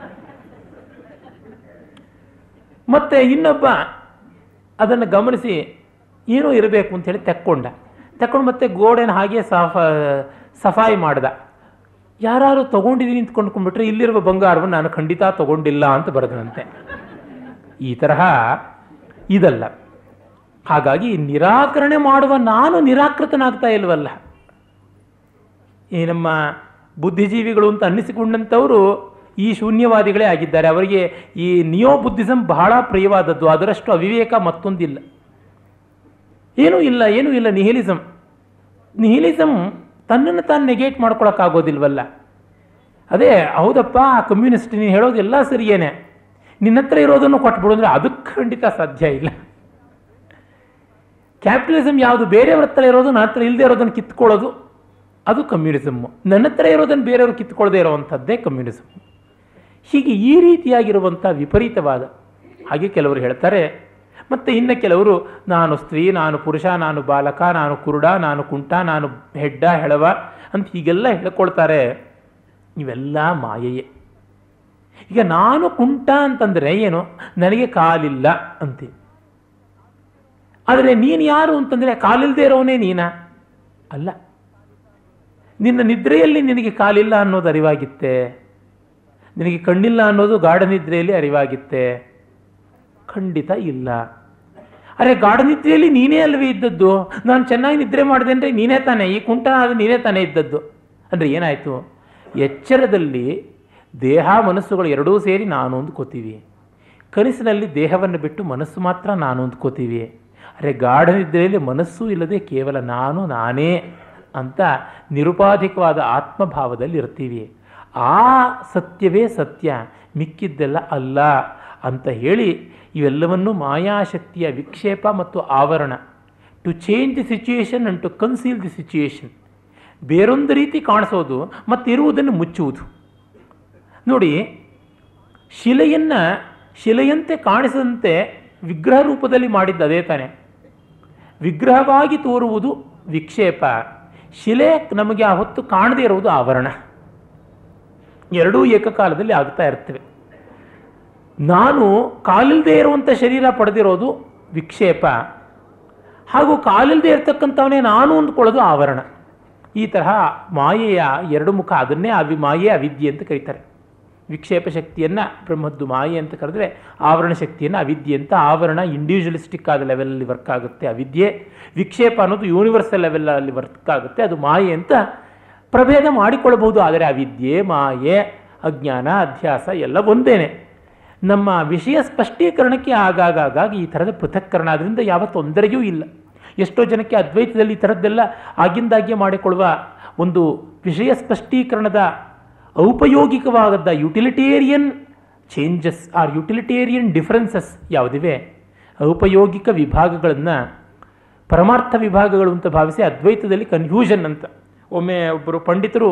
ಮತ್ತೆ ಇನ್ನೊಬ್ಬ ಅದನ್ನು ಗಮನಿಸಿ ಏನೋ ಇರಬೇಕು ಅಂಥೇಳಿ ತೆಕ್ಕೊಂಡ ತೆಕ್ಕೊಂಡು ಮತ್ತೆ ಗೋಡೆನ ಹಾಗೆ ಸಫ ಸಫಾಯಿ ಮಾಡ್ದ. ಯಾರು ತೊಗೊಂಡಿದ್ದೀನಿ ಅಂತ ಕೊಂಡ್ಕೊಂಡ್ಬಿಟ್ರೆ ಇಲ್ಲಿರುವ ಬಂಗಾರವನ್ನು ನಾನು ಖಂಡಿತ ತೊಗೊಂಡಿಲ್ಲ ಅಂತ ಬರೆದನಂತೆ. ಈ ತರಹ ಇದಲ್ಲ. ಹಾಗಾಗಿ ನಿರಾಕರಣೆ ಮಾಡುವ ನಾನು ನಿರಾಕೃತನಾಗ್ತಾ ಇಲ್ವಲ್ಲ. ಈ ನಮ್ಮ ಬುದ್ಧಿಜೀವಿಗಳು ಅಂತ ಅನ್ನಿಸಿಕೊಂಡಂಥವರು ಈ ಶೂನ್ಯವಾದಿಗಳೇ ಆಗಿದ್ದಾರೆ. ಅವರಿಗೆ ಈ ನಿಯೋ ಬುದ್ಧಿಸಮ್ ಬಹಳ ಪ್ರಿಯವಾದದ್ದು, ಅದರಷ್ಟು ಅವಿವೇಕ ಮತ್ತೊಂದಿಲ್ಲ. ಏನೂ ಇಲ್ಲ ಏನೂ ಇಲ್ಲ ನಿಹಿಲಿಸಮ್. ನಿಹಿಲಿಸಮ್ ತನ್ನನ್ನು ತಾನು ನೆಗೆಟ್ ಮಾಡ್ಕೊಳಕ್ಕಾಗೋದಿಲ್ವಲ್ಲ. ಅದೇ ಹೌದಪ್ಪ ಕಮ್ಯುನಿಸ್ಟ್ ನೀನು ಹೇಳೋದೆಲ್ಲ ಸರಿಯೇನೆ, ನಿನ್ನ ಹತ್ರ ಇರೋದನ್ನು ಕೊಟ್ಬಿಡು ಅಂದರೆ ಅದಕ್ಕೆ ಖಂಡಿತ ಸಾಧ್ಯ ಇಲ್ಲ. ಕ್ಯಾಪಿಟಲಿಸಮ್ ಯಾವುದು? ಬೇರೆಯವ್ರ ಹತ್ರ ಇರೋದು ನನ್ನ ಹತ್ರ ಇಲ್ಲದೆ ಇರೋದನ್ನು ಕಿತ್ಕೊಳ್ಳೋದು, ಅದು ಕಮ್ಯುನಿಸಮ್ಮು. ನನ್ನ ಹತ್ರ ಇರೋದನ್ನು ಬೇರೆಯವರು ಕಿತ್ಕೊಳ್ಳದೆ ಇರೋವಂಥದ್ದೇ ಕಮ್ಯುನಿಸಮ್. ಹೀಗೆ ಈ ರೀತಿಯಾಗಿರುವಂಥ ವಿಪರೀತವಾದ ಹಾಗೆ ಕೆಲವರು ಹೇಳ್ತಾರೆ. ಮತ್ತು ಇನ್ನು ಕೆಲವರು ನಾನು ಸ್ತ್ರೀ, ನಾನು ಪುರುಷ, ನಾನು ಬಾಲಕ, ನಾನು ಕುರುಡ, ನಾನು ಕುಂಟ, ನಾನು ಹೆಡ್ಡ ಹೆಳವ ಅಂತ ಹೀಗೆಲ್ಲ ಹೇಳ್ಕೊಳ್ತಾರೆ. ಇವೆಲ್ಲ ಮಾಯೆಯೇ. ಈಗ ನಾನು ಕುಂಟ ಅಂತಂದರೆ ಏನು? ನನಗೆ ಕಾಲಿಲ್ಲ ಅಂತೀವಿ. ಆದರೆ ನೀನು ಯಾರು ಅಂತಂದರೆ ಕಾಲಿಲ್ಲದೆ ಇರೋವನೇ ನೀನಾ? ಅಲ್ಲ. ನಿನ್ನ ನಿದ್ರೆಯಲ್ಲಿ ನಿನಗೆ ಕಾಲಿಲ್ಲ ಅನ್ನೋದು ಅರಿವಾಗಿತ್ತೆ, ನಿನಗೆ ಕಣ್ಣಿಲ್ಲ ಅನ್ನೋದು ಗಾಢ ನಿದ್ರೆಯಲ್ಲಿ ಅರಿವಾಗಿತ್ತೆ? ಖಂಡಿತ ಇಲ್ಲ. ಅರೆ ಗಾಢ ನಿದ್ರೆಯಲ್ಲಿ ನೀನೇ ಅಲ್ವೇ ಇದ್ದದ್ದು? ನಾನು ಚೆನ್ನಾಗಿ ನಿದ್ರೆ ಮಾಡಿದೆ ಅಂದರೆ ನೀನೇ ತಾನೇ, ಈ ಕುಂಟ ಆದರೆ ನೀನೇ ತಾನೇ ಇದ್ದದ್ದು ಅಂದರೆ ಏನಾಯಿತು? ಎಚ್ಚರದಲ್ಲಿ ದೇಹ ಮನಸ್ಸುಗಳು ಎರಡೂ ಸೇರಿ ನಾನು ಅಂದ್ಕೋತೀವಿ. ಕನಸಿನಲ್ಲಿ ದೇಹವನ್ನು ಬಿಟ್ಟು ಮನಸ್ಸು ಮಾತ್ರ ನಾನು ಅಂದ್ಕೋತೀವಿ. ಅರೆ ಗಾಢ ನಿದ್ರೆಯಲ್ಲಿ ಮನಸ್ಸು ಇಲ್ಲದೆ ಕೇವಲ ನಾನು ನಾನೇ ಅಂತ ನಿರುಪಾಧಿಕವಾದ ಆತ್ಮಭಾವದಲ್ಲಿ ಇರ್ತೀವಿ. ಆ ಸತ್ಯವೇ ಸತ್ಯ, ಮಿಕ್ಕಿದ್ದೆಲ್ಲ ಅಲ್ಲ ಅಂತ ಹೇಳಿ ಇವೆಲ್ಲವನ್ನೂ ಮಾಯಾಶಕ್ತಿಯ ವಿಕ್ಷೇಪ ಮತ್ತು ಆವರಣ, to change the situation and to conceal the situation, ಬೇರೊಂದು ರೀತಿ ಕಾಣಿಸೋದು ಮತ್ತು ಇರುವುದನ್ನು ಮುಚ್ಚುವುದು. ನೋಡಿ, ಶಿಲೆಯನ್ನು ಶಿಲೆಯಂತೆ ಕಾಣಿಸದಂತೆ ವಿಗ್ರಹ ರೂಪದಲ್ಲಿ ಮಾಡಿದ್ದು ಅದೇ ತಾನೆ. ವಿಗ್ರಹವಾಗಿ ತೋರುವುದು ವಿಕ್ಷೇಪ, ಶಿಲೆ ನಮಗೆ ಆ ಹೊತ್ತು ಕಾಣದೇ ಇರುವುದು ಆವರಣ. ಎರಡೂ ಏಕಕಾಲದಲ್ಲಿ ಆಗ್ತಾ ಇರ್ತವೆ. ನಾನು ಕಾಲಿಲ್ಲದೆ ಇರುವಂಥ ಶರೀರ ಪಡೆದಿರೋದು ವಿಕ್ಷೇಪ, ಹಾಗೂ ಕಾಲಿಲ್ಲದೆ ಇರ್ತಕ್ಕಂಥವನೇ ನಾನು ಅಂದ್ಕೊಳ್ಳೋದು ಆವರಣ. ಈ ತರಹ ಮಾಯೆಯ ಎರಡು ಮುಖ, ಅದನ್ನೇ ಅವಿ ಮಾಯೆ ಅವಿದ್ಯೆ ಅಂತ ಕರೀತಾರೆ. ವಿಕ್ಷೇಪ ಶಕ್ತಿಯನ್ನು ಬ್ರಹ್ಮದ್ದು ಮಾಯೆ ಅಂತ ಕರೆದ್ರೆ, ಆವರಣ ಶಕ್ತಿಯನ್ನು ಅವಿದ್ಯೆ ಅಂತ. ಆವರಣ ಇಂಡಿವಿಜುವಲಿಸ್ಟಿಕ್ ಆದ ಲೆವೆಲಲ್ಲಿ ವರ್ಕ್ ಆಗುತ್ತೆ, ಅವಿದ್ಯೆ. ವಿಕ್ಷೇಪ ಅನ್ನೋದು ಯೂನಿವರ್ಸಲ್ ಲೆವೆಲಲ್ಲಿ ವರ್ಕ್ ಆಗುತ್ತೆ, ಅದು ಮಾಯೆ ಅಂತ ಪ್ರಭೇದ ಮಾಡಿಕೊಳ್ಳಬಹುದು. ಆದರೆ ಅವಿದ್ಯೆ, ಮಾಯೆ, ಅಜ್ಞಾನ, ಅಧ್ಯಾಸ ಎಲ್ಲ ಒಂದೇನೆ. ನಮ್ಮ ವಿಷಯ ಸ್ಪಷ್ಟೀಕರಣಕ್ಕೆ ಆಗಾಗ ಈ ಥರದ ಪೃಥಕ್ಕರಣ, ಅದರಿಂದ ಯಾವ ತೊಂದರೆಯೂ ಇಲ್ಲ. ಎಷ್ಟೋ ಜನಕ್ಕೆ ಅದ್ವೈತದಲ್ಲಿ ಈ ಥರದ್ದೆಲ್ಲ ಆಗಿಂದಾಗ್ಗೆ ಮಾಡಿಕೊಳ್ಳುವ ಒಂದು ವಿಷಯ ಸ್ಪಷ್ಟೀಕರಣದ ಔಪಯೋಗಿಕವಾದ utilitarian changes or utilitarian differences ಯಾವುದಿವೆ, ಔಪಯೋಗಿಕ ವಿಭಾಗಗಳನ್ನು ಪರಮಾರ್ಥ ವಿಭಾಗಗಳು ಅಂತ ಭಾವಿಸಿ ಅದ್ವೈತದಲ್ಲಿ ಕನ್ಫ್ಯೂಷನ್ ಅಂತ. ಒಮ್ಮೆ ಒಬ್ಬರು ಪಂಡಿತರು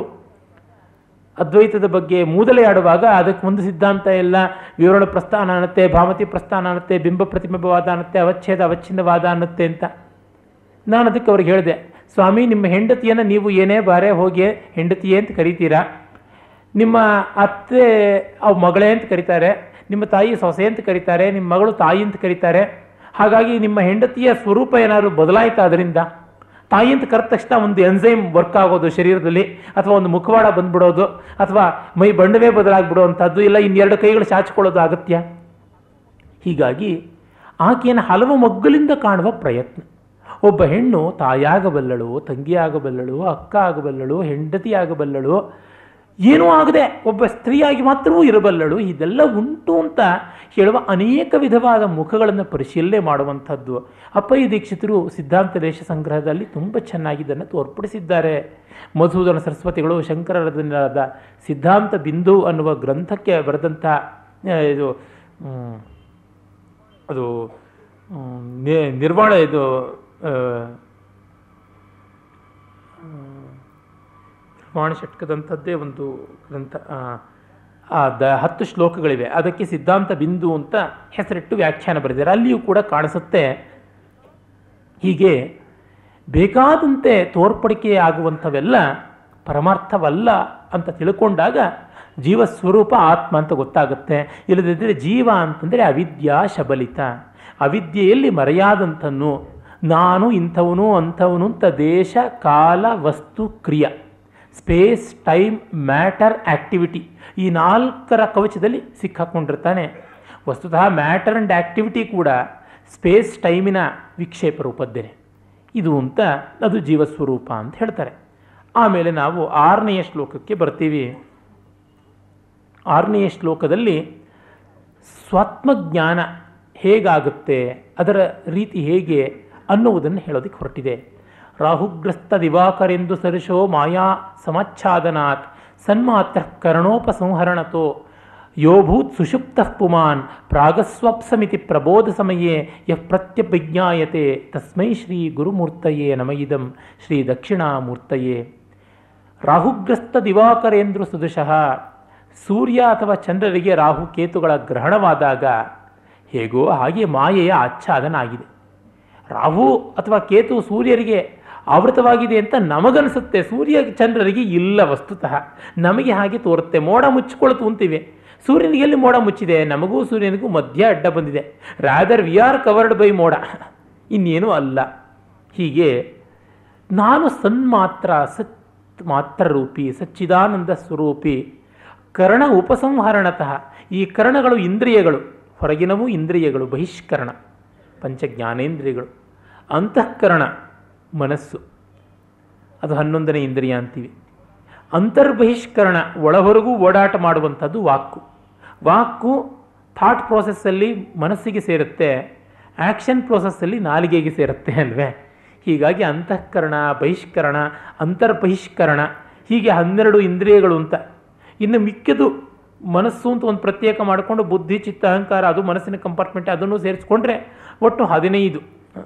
ಅದ್ವೈತದ ಬಗ್ಗೆ ಮೂದಲೆ ಆಡುವಾಗ ಅದಕ್ಕೆ ಒಂದು ಸಿದ್ಧಾಂತ ಎಲ್ಲ ವಿವರಣ ಪ್ರಸ್ಥಾನ ಅನ್ನತ್ತೆ, ಭಾಮತಿ ಪ್ರಸ್ಥಾನ ಅನ್ನತ್ತೆ, ಬಿಂಬ ಪ್ರತಿಬಿಂಬವಾದ ಅನ್ನತ್ತೆ, ಅವಚ್ಛೇದ ಅವಚ್ಛಿನ್ನವಾದ ಅನ್ನತ್ತೆ ಅಂತ. ನಾನು ಅದಕ್ಕೆ ಅವ್ರಿಗೆ ಹೇಳಿದೆ, ಸ್ವಾಮಿ, ನಿಮ್ಮ ಹೆಂಡತಿಯನ್ನು ನೀವು ಏನೇ ಬಾರೆ ಹೋಗಿ ಹೆಂಡತಿಯೇ ಅಂತ ಕರಿತೀರಾ, ನಿಮ್ಮ ಅತ್ತೆ ಅವು ಮಗಳೇ ಅಂತ ಕರೀತಾರೆ, ನಿಮ್ಮ ತಾಯಿ ಸೊಸೆ ಅಂತ ಕರೀತಾರೆ, ನಿಮ್ಮ ಮಗಳು ತಾಯಿ ಅಂತ ಕರೀತಾರೆ. ಹಾಗಾಗಿ ನಿಮ್ಮ ಹೆಂಡತಿಯ ಸ್ವರೂಪ ಏನಾದರೂ ಬದಲಾಯಿತಾ ಅದರಿಂದ? ತಾಯಿ ಅಂತ ಕರೆದ ತಕ್ಷಣ ಒಂದು ಎನ್ಸೈಮ್ ವರ್ಕ್ ಆಗೋದು ಶರೀರದಲ್ಲಿ, ಅಥವಾ ಒಂದು ಮುಖವಾಡ ಬಂದ್ಬಿಡೋದು, ಅಥವಾ ಮೈ ಬಣ್ಣವೇ ಬದಲಾಗ್ಬಿಡುವಂಥದ್ದು, ಇಲ್ಲ ಇನ್ನೆರಡು ಕೈಗಳು ಚಾಚಿಕೊಳ್ಳೋದು ಅಗತ್ಯ. ಹೀಗಾಗಿ ಆಕೆಯನ್ನು ಹಲವು ಮಗ್ಗಲಿಂದ ಕಾಣುವ ಪ್ರಯತ್ನ. ಒಬ್ಬ ಹೆಣ್ಣು ತಾಯಾಗಬಲ್ಲಳು, ತಂಗಿಯಾಗಬಲ್ಲಳು, ಅಕ್ಕ ಆಗಬಲ್ಲಳು, ಹೆಂಡತಿ ಆಗಬಲ್ಲಳು, ಏನೂ ಆಗದೆ ಒಬ್ಬ ಸ್ತ್ರೀಯಾಗಿ ಮಾತ್ರವೂ ಇರಬಲ್ಲಳು. ಇದೆಲ್ಲ ಉಂಟು ಅಂತ ಹೇಳುವ ಅನೇಕ ವಿಧವಾದ ಮುಖಗಳನ್ನು ಪರಿಶೀಲನೆ ಮಾಡುವಂಥದ್ದು ಅಪ್ಪಯ್ಯ ದೀಕ್ಷಿತರು ಸಿದ್ಧಾಂತ ದೇಶ ಸಂಗ್ರಹದಲ್ಲಿ ತುಂಬ ಚೆನ್ನಾಗಿ ಇದನ್ನು ತೋರ್ಪಡಿಸಿದ್ದಾರೆ. ಮಧುಸೂದನ ಸರಸ್ವತಿಗಳು ಶಂಕರರದ ಸಿದ್ಧಾಂತ ಬಿಂದು ಅನ್ನುವ ಗ್ರಂಥಕ್ಕೆ ಬರೆದಂಥ ಇದು ಅದು ನಿರ್ವಾಣ ಇದು ನಿರ್ವಾಣ ಷಟ್ಕದಂಥದ್ದೇ ಒಂದು ಗ್ರಂಥ, ಆ ದ ಹತ್ತು ಶ್ಲೋಕಗಳಿವೆ, ಅದಕ್ಕೆ ಸಿದ್ಧಾಂತ ಬಿಂದು ಅಂತ ಹೆಸರಿಟ್ಟು ವ್ಯಾಖ್ಯಾನ ಬರೆದಿದ್ದಾರೆ. ಅಲ್ಲಿಯೂ ಕೂಡ ಕಾಣಿಸುತ್ತೆ. ಹೀಗೆ ಬೇಕಾದಂತೆ ತೋರ್ಪಡಿಕೆ ಆಗುವಂಥವೆಲ್ಲ ಪರಮಾರ್ಥವಲ್ಲ ಅಂತ ತಿಳ್ಕೊಂಡಾಗ ಜೀವ ಸ್ವರೂಪ ಆತ್ಮ ಅಂತ ಗೊತ್ತಾಗುತ್ತೆ. ಇಲ್ಲದಿದ್ದರೆ ಜೀವ ಅಂತಂದರೆ ಅವಿದ್ಯಾ ಶಬಲಿತ, ಅವಿದ್ಯೆಯಲ್ಲಿ ಮರೆಯಾದಂಥನ್ನು ನಾನು ಇಂಥವನು ಅಂಥವನು ಅಂತ ದೇಶ ಕಾಲ ವಸ್ತು ಕ್ರಿಯೆ, ಸ್ಪೇಸ್ ಟೈಮ್ ಮ್ಯಾಟರ್ ಆ್ಯಕ್ಟಿವಿಟಿ, ಈ ನಾಲ್ಕರ ಕವಚದಲ್ಲಿ ಸಿಕ್ಕಾಕೊಂಡಿರ್ತಾನೆ. ವಸ್ತುತಃ ಮ್ಯಾಟರ್ ಆ್ಯಂಡ್ ಆ್ಯಕ್ಟಿವಿಟಿ ಕೂಡ ಸ್ಪೇಸ್ ಟೈಮಿನ ವಿಕ್ಷೇಪ ರೂಪದ್ದೇನೆ ಇದು ಅಂತ, ಅದು ಜೀವಸ್ವರೂಪ ಅಂತ ಹೇಳ್ತಾರೆ. ಆಮೇಲೆ ನಾವು ಆರನೆಯ ಶ್ಲೋಕಕ್ಕೆ ಬರ್ತೀವಿ. ಆರನೆಯ ಶ್ಲೋಕದಲ್ಲಿ ಸ್ವಾತ್ಮಜ್ಞಾನ ಹೇಗಾಗುತ್ತೆ, ಅದರ ರೀತಿ ಹೇಗೆ ಅನ್ನುವುದನ್ನು ಹೇಳೋದಕ್ಕೆ ಹೊರಟಿದೆ. ರಾಹುಗ್ರಸ್ತ ದಿವಾಕರೆಂದು ಸರಿಶೋ ಮಾಯಾ ಸಮಾಚ್ಛಾದನಾತ್ ಸನ್ಮಾತ್ರ ಕರಣೋಪಸಂಹರಣತೋ ಯೋಭೂತ್ ಸುಷುಪ್ತಃ ಪುಮಾನ್ ಪ್ರಾಗಸ್ವಪ್ಸಮಿತಿ ಪ್ರಬೋಧ ಸಮಯೇ ಯಃ ಪ್ರತ್ಯಭಿಜ್ಞಾಯತೆ ತಸ್ಮೈ ಶ್ರೀ ಗುರುಮೂರ್ತಯೇ ನಮಯಿದಂ ಶ್ರೀ ದಕ್ಷಿಣಾಮೂರ್ತಯೇ. ರಾಹುಗ್ರಸ್ತ ದಿವಾಕರೇಂದ್ರ ಸದೃಶಃ, ಸೂರ್ಯ ಅಥವಾ ಚಂದ್ರರಿಗೆ ರಾಹು ಕೇತುಗಳ ಗ್ರಹಣವಾದಾಗ ಹೇಗೋ ಹಾಗೆ ಮಾಯೆಯ ಆಚ್ಛಾದನ ಆಗಿದೆ. ರಾಹು ಅಥವಾ ಕೇತು ಸೂರ್ಯರಿಗೆ ಆವೃತವಾಗಿದೆ ಅಂತ ನಮಗನಿಸುತ್ತೆ, ಸೂರ್ಯ ಚಂದ್ರರಿಗೆ ಇಲ್ಲ. ವಸ್ತುತಃ ನಮಗೆ ಹಾಗೆ ತೋರುತ್ತೆ. ಮೋಡ ಮುಚ್ಚಿಕೊಳ್ತು ಅಂತೀವಿ, ಸೂರ್ಯನಿಗೆ ಎಲ್ಲಿ ಮೋಡ ಮುಚ್ಚಿದೆ? ನಮಗೂ ಸೂರ್ಯನಿಗೂ ಮಧ್ಯ ಅಡ್ಡ ಬಂದಿದೆ. Rather we are covered by moda, ಇನ್ನೇನು ಅಲ್ಲ. ಹೀಗೆ ನಾನು ಸನ್ಮಾತ್ರ, ಸತ್ ಮಾತ್ರ ರೂಪಿ, ಸಚ್ಚಿದಾನಂದ ಸ್ವರೂಪಿ, ಕರ್ಣ ಉಪಸಂಹರಣತಃ, ಈ ಕರ್ಣಗಳು ಇಂದ್ರಿಯಗಳು, ಹೊರಗಿನವೂ ಇಂದ್ರಿಯಗಳು, ಬಹಿಷ್ಕರಣ ಪಂಚ ಜ್ಞಾನೇಂದ್ರಿಯಗಳು, ಅಂತಃಕರಣ ಮನಸ್ಸು, ಅದು ಹನ್ನೊಂದನೇ ಇಂದ್ರಿಯ ಅಂತೀವಿ. ಅಂತರ್ಬಹಿಷ್ಕರಣ, ಒಳಹೊರಗೂ ಓಡಾಟ ಮಾಡುವಂಥದ್ದು ವಾಕು. ವಾಕು ಥಾಟ್ ಪ್ರೋಸೆಸ್ಸಲ್ಲಿ ಮನಸ್ಸಿಗೆ ಸೇರುತ್ತೆ, ಆ್ಯಕ್ಷನ್ ಪ್ರೋಸೆಸ್ಸಲ್ಲಿ ನಾಲಿಗೆಗೆ ಸೇರುತ್ತೆ ಅಲ್ವೇ. ಹೀಗಾಗಿ ಅಂತಃಕರಣ, ಬಹಿಷ್ಕರಣ, ಅಂತರ್ಬಹಿಷ್ಕರಣ, ಹೀಗೆ ಹನ್ನೆರಡು ಇಂದ್ರಿಯಗಳು ಅಂತ. ಇನ್ನು ಮಿಕ್ಕಿದು ಮನಸ್ಸು ಅಂತ ಒಂದು ಪ್ರತ್ಯೇಕ ಮಾಡಿಕೊಂಡು ಬುದ್ಧಿ, ಚಿತ್ತ, ಅಹಂಕಾರ, ಅದು ಮನಸ್ಸಿನ ಕಂಪಾರ್ಟ್ಮೆಂಟ್, ಅದನ್ನು ಸೇರಿಸ್ಕೊಂಡ್ರೆ ಒಟ್ಟು ಹದಿನೈದು.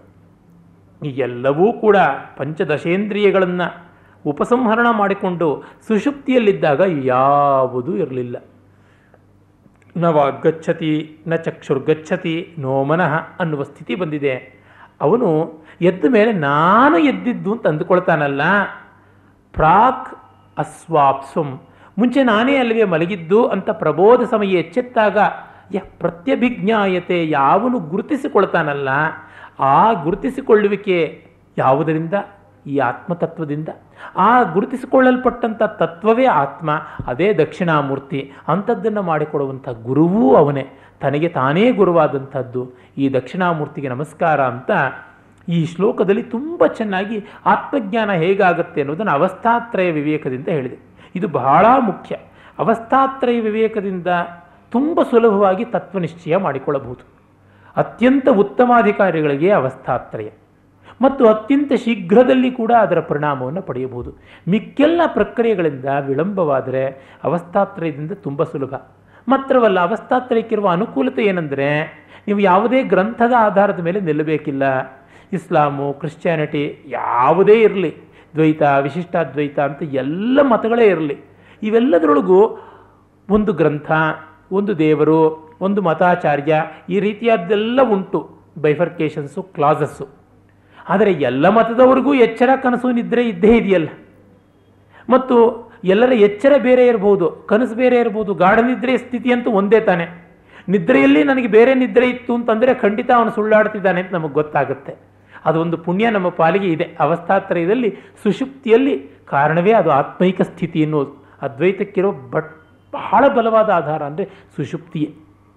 ಈ ಎಲ್ಲವೂ ಕೂಡ ಪಂಚದಶೇಂದ್ರಿಯಗಳನ್ನು ಉಪಸಂಹರಣ ಮಾಡಿಕೊಂಡು ಸುಷುಪ್ತಿಯಲ್ಲಿದ್ದಾಗ ಯಾವುದೂ ಇರಲಿಲ್ಲ. ನ ವಾಗ್ಗಚ್ಚತಿ ನ ಚಕ್ಷುರ್ಗಚ್ಚತಿ ನೋ ಮನಃ ಅನ್ನುವ ಸ್ಥಿತಿ ಬಂದಿದೆ. ಅವನು ಎದ್ದ ಮೇಲೆ ನಾನು ಎದ್ದಿದ್ದು ಅಂತ ಅಂದುಕೊಳ್ತಾನಲ್ಲ. ಪ್ರಾಕ್ ಅಸ್ವಾಪ್ಸುಂ, ಮುಂಚೆ ನಾನೇ ಅಲ್ಲಿಗೆ ಮಲಗಿದ್ದು ಅಂತ ಪ್ರಬೋಧ ಸಮಯ ಎಚ್ಚೆತ್ತಾಗ ಯ ಪ್ರತ್ಯಭಿಜ್ಞಾಯತೆ, ಯಾವನು ಗುರುತಿಸಿಕೊಳ್ತಾನಲ್ಲ, ಆ ಗುರುತಿಸಿಕೊಳ್ಳುವಿಕೆ ಯಾವುದರಿಂದ? ಈ ಆತ್ಮತತ್ವದಿಂದ. ಆ ಗುರುತಿಸಿಕೊಳ್ಳಲ್ಪಟ್ಟಂಥ ತತ್ವವೇ ಆತ್ಮ, ಅದೇ ದಕ್ಷಿಣಾಮೂರ್ತಿ. ಅಂಥದ್ದನ್ನು ಮಾಡಿಕೊಡುವಂಥ ಗುರುವೂ ಅವನೇ, ತನಗೆ ತಾನೇ ಗುರುವಾದಂಥದ್ದು ಈ ದಕ್ಷಿಣಾಮೂರ್ತಿಗೆ ನಮಸ್ಕಾರ ಅಂತ ಈ ಶ್ಲೋಕದಲ್ಲಿ ತುಂಬ ಚೆನ್ನಾಗಿ ಆತ್ಮಜ್ಞಾನ ಹೇಗಾಗುತ್ತೆ ಅನ್ನೋದನ್ನು ಅವಸ್ಥಾತ್ರಯ ವಿವೇಕದಿಂದ ಹೇಳಿದೆ. ಇದು ಬಹಳ ಮುಖ್ಯ. ಅವಸ್ಥಾತ್ರಯ ವಿವೇಕದಿಂದ ತುಂಬ ಸುಲಭವಾಗಿ ತತ್ವನಿಶ್ಚಯ ಮಾಡಿಕೊಳ್ಳಬಹುದು. ಅತ್ಯಂತ ಉತ್ತಮಾಧಿಕಾರಿಗಳಿಗೆ ಅವಸ್ಥಾತ್ರಯ, ಮತ್ತು ಅತ್ಯಂತ ಶೀಘ್ರದಲ್ಲಿ ಕೂಡ ಅದರ ಪರಿಣಾಮವನ್ನು ಪಡೆಯಬಹುದು. ಮಿಕ್ಕೆಲ್ಲ ಪ್ರಕ್ರಿಯೆಗಳಿಂದ ವಿಳಂಬವಾದರೆ ಅವಸ್ಥಾತ್ರಯದಿಂದ ತುಂಬ ಸುಲಭ. ಮಾತ್ರವಲ್ಲ, ಅವಸ್ಥಾತ್ರಯಕ್ಕಿರುವ ಅನುಕೂಲತೆ ಏನೆಂದರೆ, ನೀವು ಯಾವುದೇ ಗ್ರಂಥದ ಆಧಾರದ ಮೇಲೆ ನಿಲ್ಲಬೇಕಿಲ್ಲ. ಇಸ್ಲಾಮು, ಕ್ರಿಶ್ಚಿಯಾನಿಟಿ ಯಾವುದೇ ಇರಲಿ, ದ್ವೈತ, ವಿಶಿಷ್ಟಾದ್ವೈತ ಅಂತ ಎಲ್ಲ ಮತಗಳೇ ಇರಲಿ, ಇವೆಲ್ಲದರೊಳಗೂ ಒಂದು ಗ್ರಂಥ, ಒಂದು ದೇವರು, ಒಂದು ಮತಾಚಾರ್ಯ, ಈ ರೀತಿಯಾದ್ದೆಲ್ಲ ಉಂಟು, ಬೈಫರ್ಕೇಷನ್ಸು, ಕ್ಲಾಸಸ್ಸು. ಆದರೆ ಎಲ್ಲ ಮತದವರಿಗೂ ಎಚ್ಚರ, ಕನಸು, ನಿದ್ರೆ ಇದ್ದೇ ಇದೆಯಲ್ಲ. ಮತ್ತು ಎಲ್ಲರ ಎಚ್ಚರ ಬೇರೆ ಇರ್ಬೋದು, ಕನಸು ಬೇರೆ ಇರ್ಬೋದು, ಗಾಢ ನಿದ್ರೆ ಸ್ಥಿತಿ ಅಂತೂ ಒಂದೇ ತಾನೆ. ನಿದ್ರೆಯಲ್ಲಿ ನನಗೆ ಬೇರೆ ನಿದ್ರೆ ಇತ್ತು ಅಂತಂದರೆ ಖಂಡಿತ ಅವನು ಸುಳ್ಳಾಡ್ತಿದ್ದಾನೆ ಅಂತ ನಮಗೆ ಗೊತ್ತಾಗುತ್ತೆ. ಅದೊಂದು ಪುಣ್ಯ ನಮ್ಮ ಪಾಲಿಗೆ ಇದೆ. ಅವಸ್ಥಾತ್ರಯದಲ್ಲಿ ಸುಷುಪ್ತಿಯಲ್ಲಿ ಕಾರಣವೇ ಅದು ಆತ್ಮೈಕ ಸ್ಥಿತಿ ಎನ್ನುವುದು. ಅದ್ವೈತಕ್ಕಿರೋ ಬಟ್ ಬಹಳ ಬಲವಾದ ಆಧಾರ ಅಂದರೆ ಸುಷುಪ್ತಿಯೇ.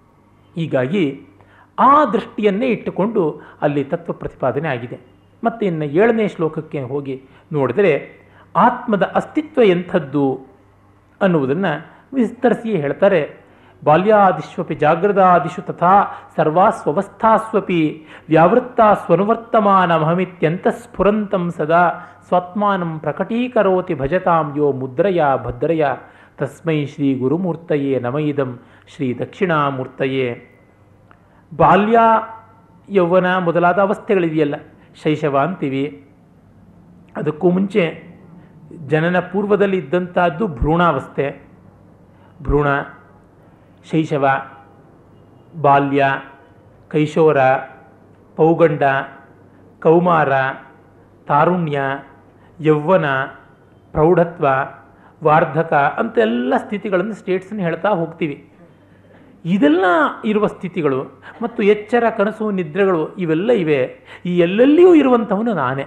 ಹೀಗಾಗಿ ಆ ದೃಷ್ಟಿಯನ್ನೇ ಇಟ್ಟುಕೊಂಡು ಅಲ್ಲಿ ತತ್ವ ಪ್ರತಿಪಾದನೆ ಆಗಿದೆ. ಮತ್ತು ಇನ್ನು ಏಳನೇ ಶ್ಲೋಕಕ್ಕೆ ಹೋಗಿ ನೋಡಿದರೆ ಆತ್ಮದ ಅಸ್ತಿತ್ವ ಎಂಥದ್ದು ಅನ್ನುವುದನ್ನು ವಿಸ್ತರಿಸಿ ಹೇಳ್ತಾರೆ. ಬಾಲ್ಯಾದಿಷ್ವಪಿ ಜಾಗೃತಾದಿಷು ತಥಾ ಸರ್ವಾಸ್ವಸ್ಥಾಸ್ವಪಿ ವ್ಯಾವೃತ್ತಾ ಸ್ವನುವರ್ತಮಾನಮಹಮಿತ್ಯಂತ ಸ್ಫುರಂತಂ ಸದಾ ಸ್ವಾತ್ಮಾನಂ ಪ್ರಕಟೀಕರೋತಿ ಭಜತಾಂ ಯೋ ಮುದ್ರಯ ಭದ್ರಯ ತಸ್ಮೈ ಶ್ರೀ ಗುರುಮೂರ್ತಯೇ ನಮಯಿದಂ ಶ್ರೀ ದಕ್ಷಿಣಾಮೂರ್ತಯೇ. ಬಾಲ್ಯ, ಯೌವನ ಮೊದಲಾದ ಅವಸ್ಥೆಗಳಿದೆಯಲ್ಲ, ಶೈಶವ ಅಂತೀವಿ. ಅದಕ್ಕೂ ಮುಂಚೆ ಜನನ ಪೂರ್ವದಲ್ಲಿ ಇದ್ದಂಥದ್ದು ಭ್ರೂಣಾವಸ್ಥೆ. ಭ್ರೂಣ, ಶೈಶವ, ಬಾಲ್ಯ, ಕೈಶೋರ, ಪೌಗಂಡ, ಕೌಮಾರ, ತಾರುಣ್ಯ, ಯೌವನ, ಪ್ರೌಢತ್ವ, ವಾರ್ಧಕ ಅಂತೆಲ್ಲ ಸ್ಥಿತಿಗಳನ್ನು ಸ್ಟೇಟ್ಸನ್ನು ಹೇಳ್ತಾ ಹೋಗ್ತೀವಿ. ಇದೆಲ್ಲ ಇರುವ ಸ್ಥಿತಿಗಳು ಮತ್ತು ಎಚ್ಚರ, ಕನಸು, ನಿದ್ರೆಗಳು ಇವೆಲ್ಲ ಇವೆ. ಈ ಎಲ್ಲೆಲ್ಲಿಯೂ ಇರುವಂಥವನು ನಾನೇ.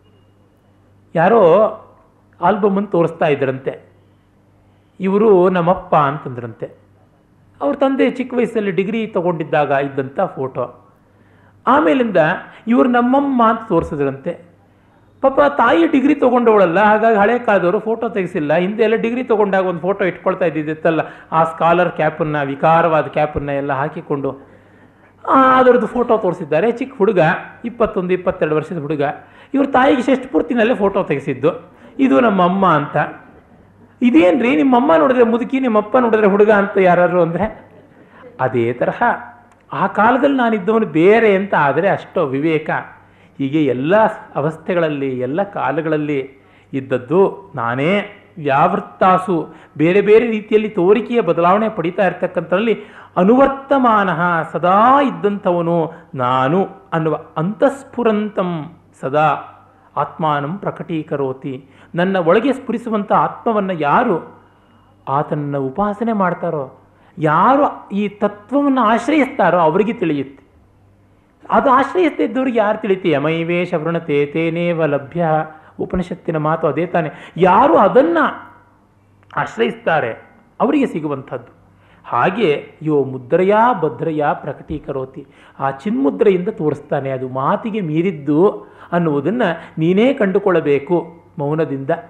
ಯಾರೋ ಆಲ್ಬಮನ್ನು ತೋರಿಸ್ತಾ ಇದ್ರಂತೆ. ಇವರು ನಮ್ಮಪ್ಪ ಅಂತಂದ್ರಂತೆ. ಅವ್ರ ತಂದೆ ಚಿಕ್ಕ ವಯಸ್ಸಲ್ಲಿ ಡಿಗ್ರಿ ತಗೊಂಡಿದ್ದಾಗ ಇದ್ದಂಥ ಫೋಟೋ. ಆಮೇಲಿಂದ ಇವರು ನಮ್ಮಮ್ಮ ಅಂತ ತೋರಿಸಿದ್ರಂತೆ. ಪಾಪ ತಾಯಿ ಡಿಗ್ರಿ ತೊಗೊಂಡವಳಲ್ಲ, ಹಾಗಾಗಿ ಹಳೆ ಕಾಲದವರು ಫೋಟೋ ತೆಗೆಸಿಲ್ಲ. ಹಿಂದೆ ಎಲ್ಲ ಡಿಗ್ರಿ ತೊಗೊಂಡಾಗ ಒಂದು ಫೋಟೋ ಇಟ್ಕೊಳ್ತಾ ಇದ್ದಿತ್ತಲ್ಲ, ಆ ಸ್ಕಾಲರ್ ಕ್ಯಾಪನ್ನು, ವಿಕಾರವಾದ ಕ್ಯಾಪನ್ನು ಎಲ್ಲ ಹಾಕಿಕೊಂಡು ಅದರದ್ದು ಫೋಟೋ ತೋರಿಸಿದ್ದಾರೆ. ಚಿಕ್ಕ ಹುಡುಗ, ಇಪ್ಪತ್ತೊಂದು ಇಪ್ಪತ್ತೆರಡು ವರ್ಷದ ಹುಡುಗ. ಇವ್ರ ತಾಯಿಗೆ ಷಷ್ಠಪೂರ್ತಿನಲ್ಲೇ ಫೋಟೋ ತೆಗೆಸಿದ್ದು. ಇದು ನಮ್ಮಮ್ಮ ಅಂತ. ಇದೇನ್ರಿ ನಿಮ್ಮಮ್ಮ ನೋಡಿದ್ರೆ ಮುದುಕಿ, ನಿಮ್ಮಪ್ಪ ನೋಡಿದ್ರೆ ಹುಡುಗ ಅಂತ ಯಾರು ಅಂದರೆ, ಅದೇ ತರಹ ಆ ಕಾಲದಲ್ಲಿ ನಾನಿದ್ದವನು ಬೇರೆ ಅಂತ. ಆದರೆ ಅಷ್ಟೋ ವಿವೇಕ. ಹೀಗೆ ಎಲ್ಲ ಅವಸ್ಥೆಗಳಲ್ಲಿ, ಎಲ್ಲ ಕಾಲಗಳಲ್ಲಿ ಇದ್ದದ್ದು ನಾನೇ. ವ್ಯಾವೃತ್ತಾಸು, ಬೇರೆ ಬೇರೆ ರೀತಿಯಲ್ಲಿ ತೋರಿಕೆಯ ಬದಲಾವಣೆ ಪಡಿತಾ ಇರ್ತಕ್ಕಂಥದ್ರಲ್ಲಿ ಅನುವರ್ತಮಾನ, ಸದಾ ಇದ್ದಂಥವನು ನಾನು ಅನ್ನುವ ಅಂತಃಸ್ಫುರಂತಂ ಸದಾ ಆತ್ಮಾನಂ ಪ್ರಕಟೀಕರೋತಿ. ನನ್ನ ಒಳಗೆ ಸ್ಫುರಿಸುವಂಥ ಆತ್ಮವನ್ನು ಯಾರು ಆತನನ್ನು ಉಪಾಸನೆ ಮಾಡ್ತಾರೋ, ಯಾರು ಈ ತತ್ವವನ್ನು ಆಶ್ರಯಿಸ್ತಾರೋ ಅವರಿಗೆ ತಿಳಿಯುತ್ತೆ. ಅದು ಆಶ್ರಯಿಸ್ತಾ ಇದ್ದವ್ರಿಗೆ ಯಾರು ತಿಳಿಯುತ್ತೆ? ಯಮೈವೇಶ ವೃಣತೆ ತೇನೇವ ಲಭ್ಯ, ಉಪನಿಷತ್ತಿನ ಮಾತು ಅದೇ ತಾನೆ. ಯಾರು ಅದನ್ನು ಆಶ್ರಯಿಸ್ತಾರೆ ಅವರಿಗೆ ಸಿಗುವಂಥದ್ದು. ಹಾಗೆ ಯೋ ಮುದ್ರೆಯ ಭದ್ರೆಯ ಪ್ರಕಟೀಕರೋತಿ, ಆ ಚಿನ್ಮುದ್ರೆಯಿಂದ ತೋರಿಸ್ತಾನೆ. ಅದು ಮಾತಿಗೆ ಮೀರಿದ್ದು ಅನ್ನುವುದನ್ನು ನೀನೇ ಕಂಡುಕೊಳ್ಳಬೇಕು ಮೌನದಿಂದ.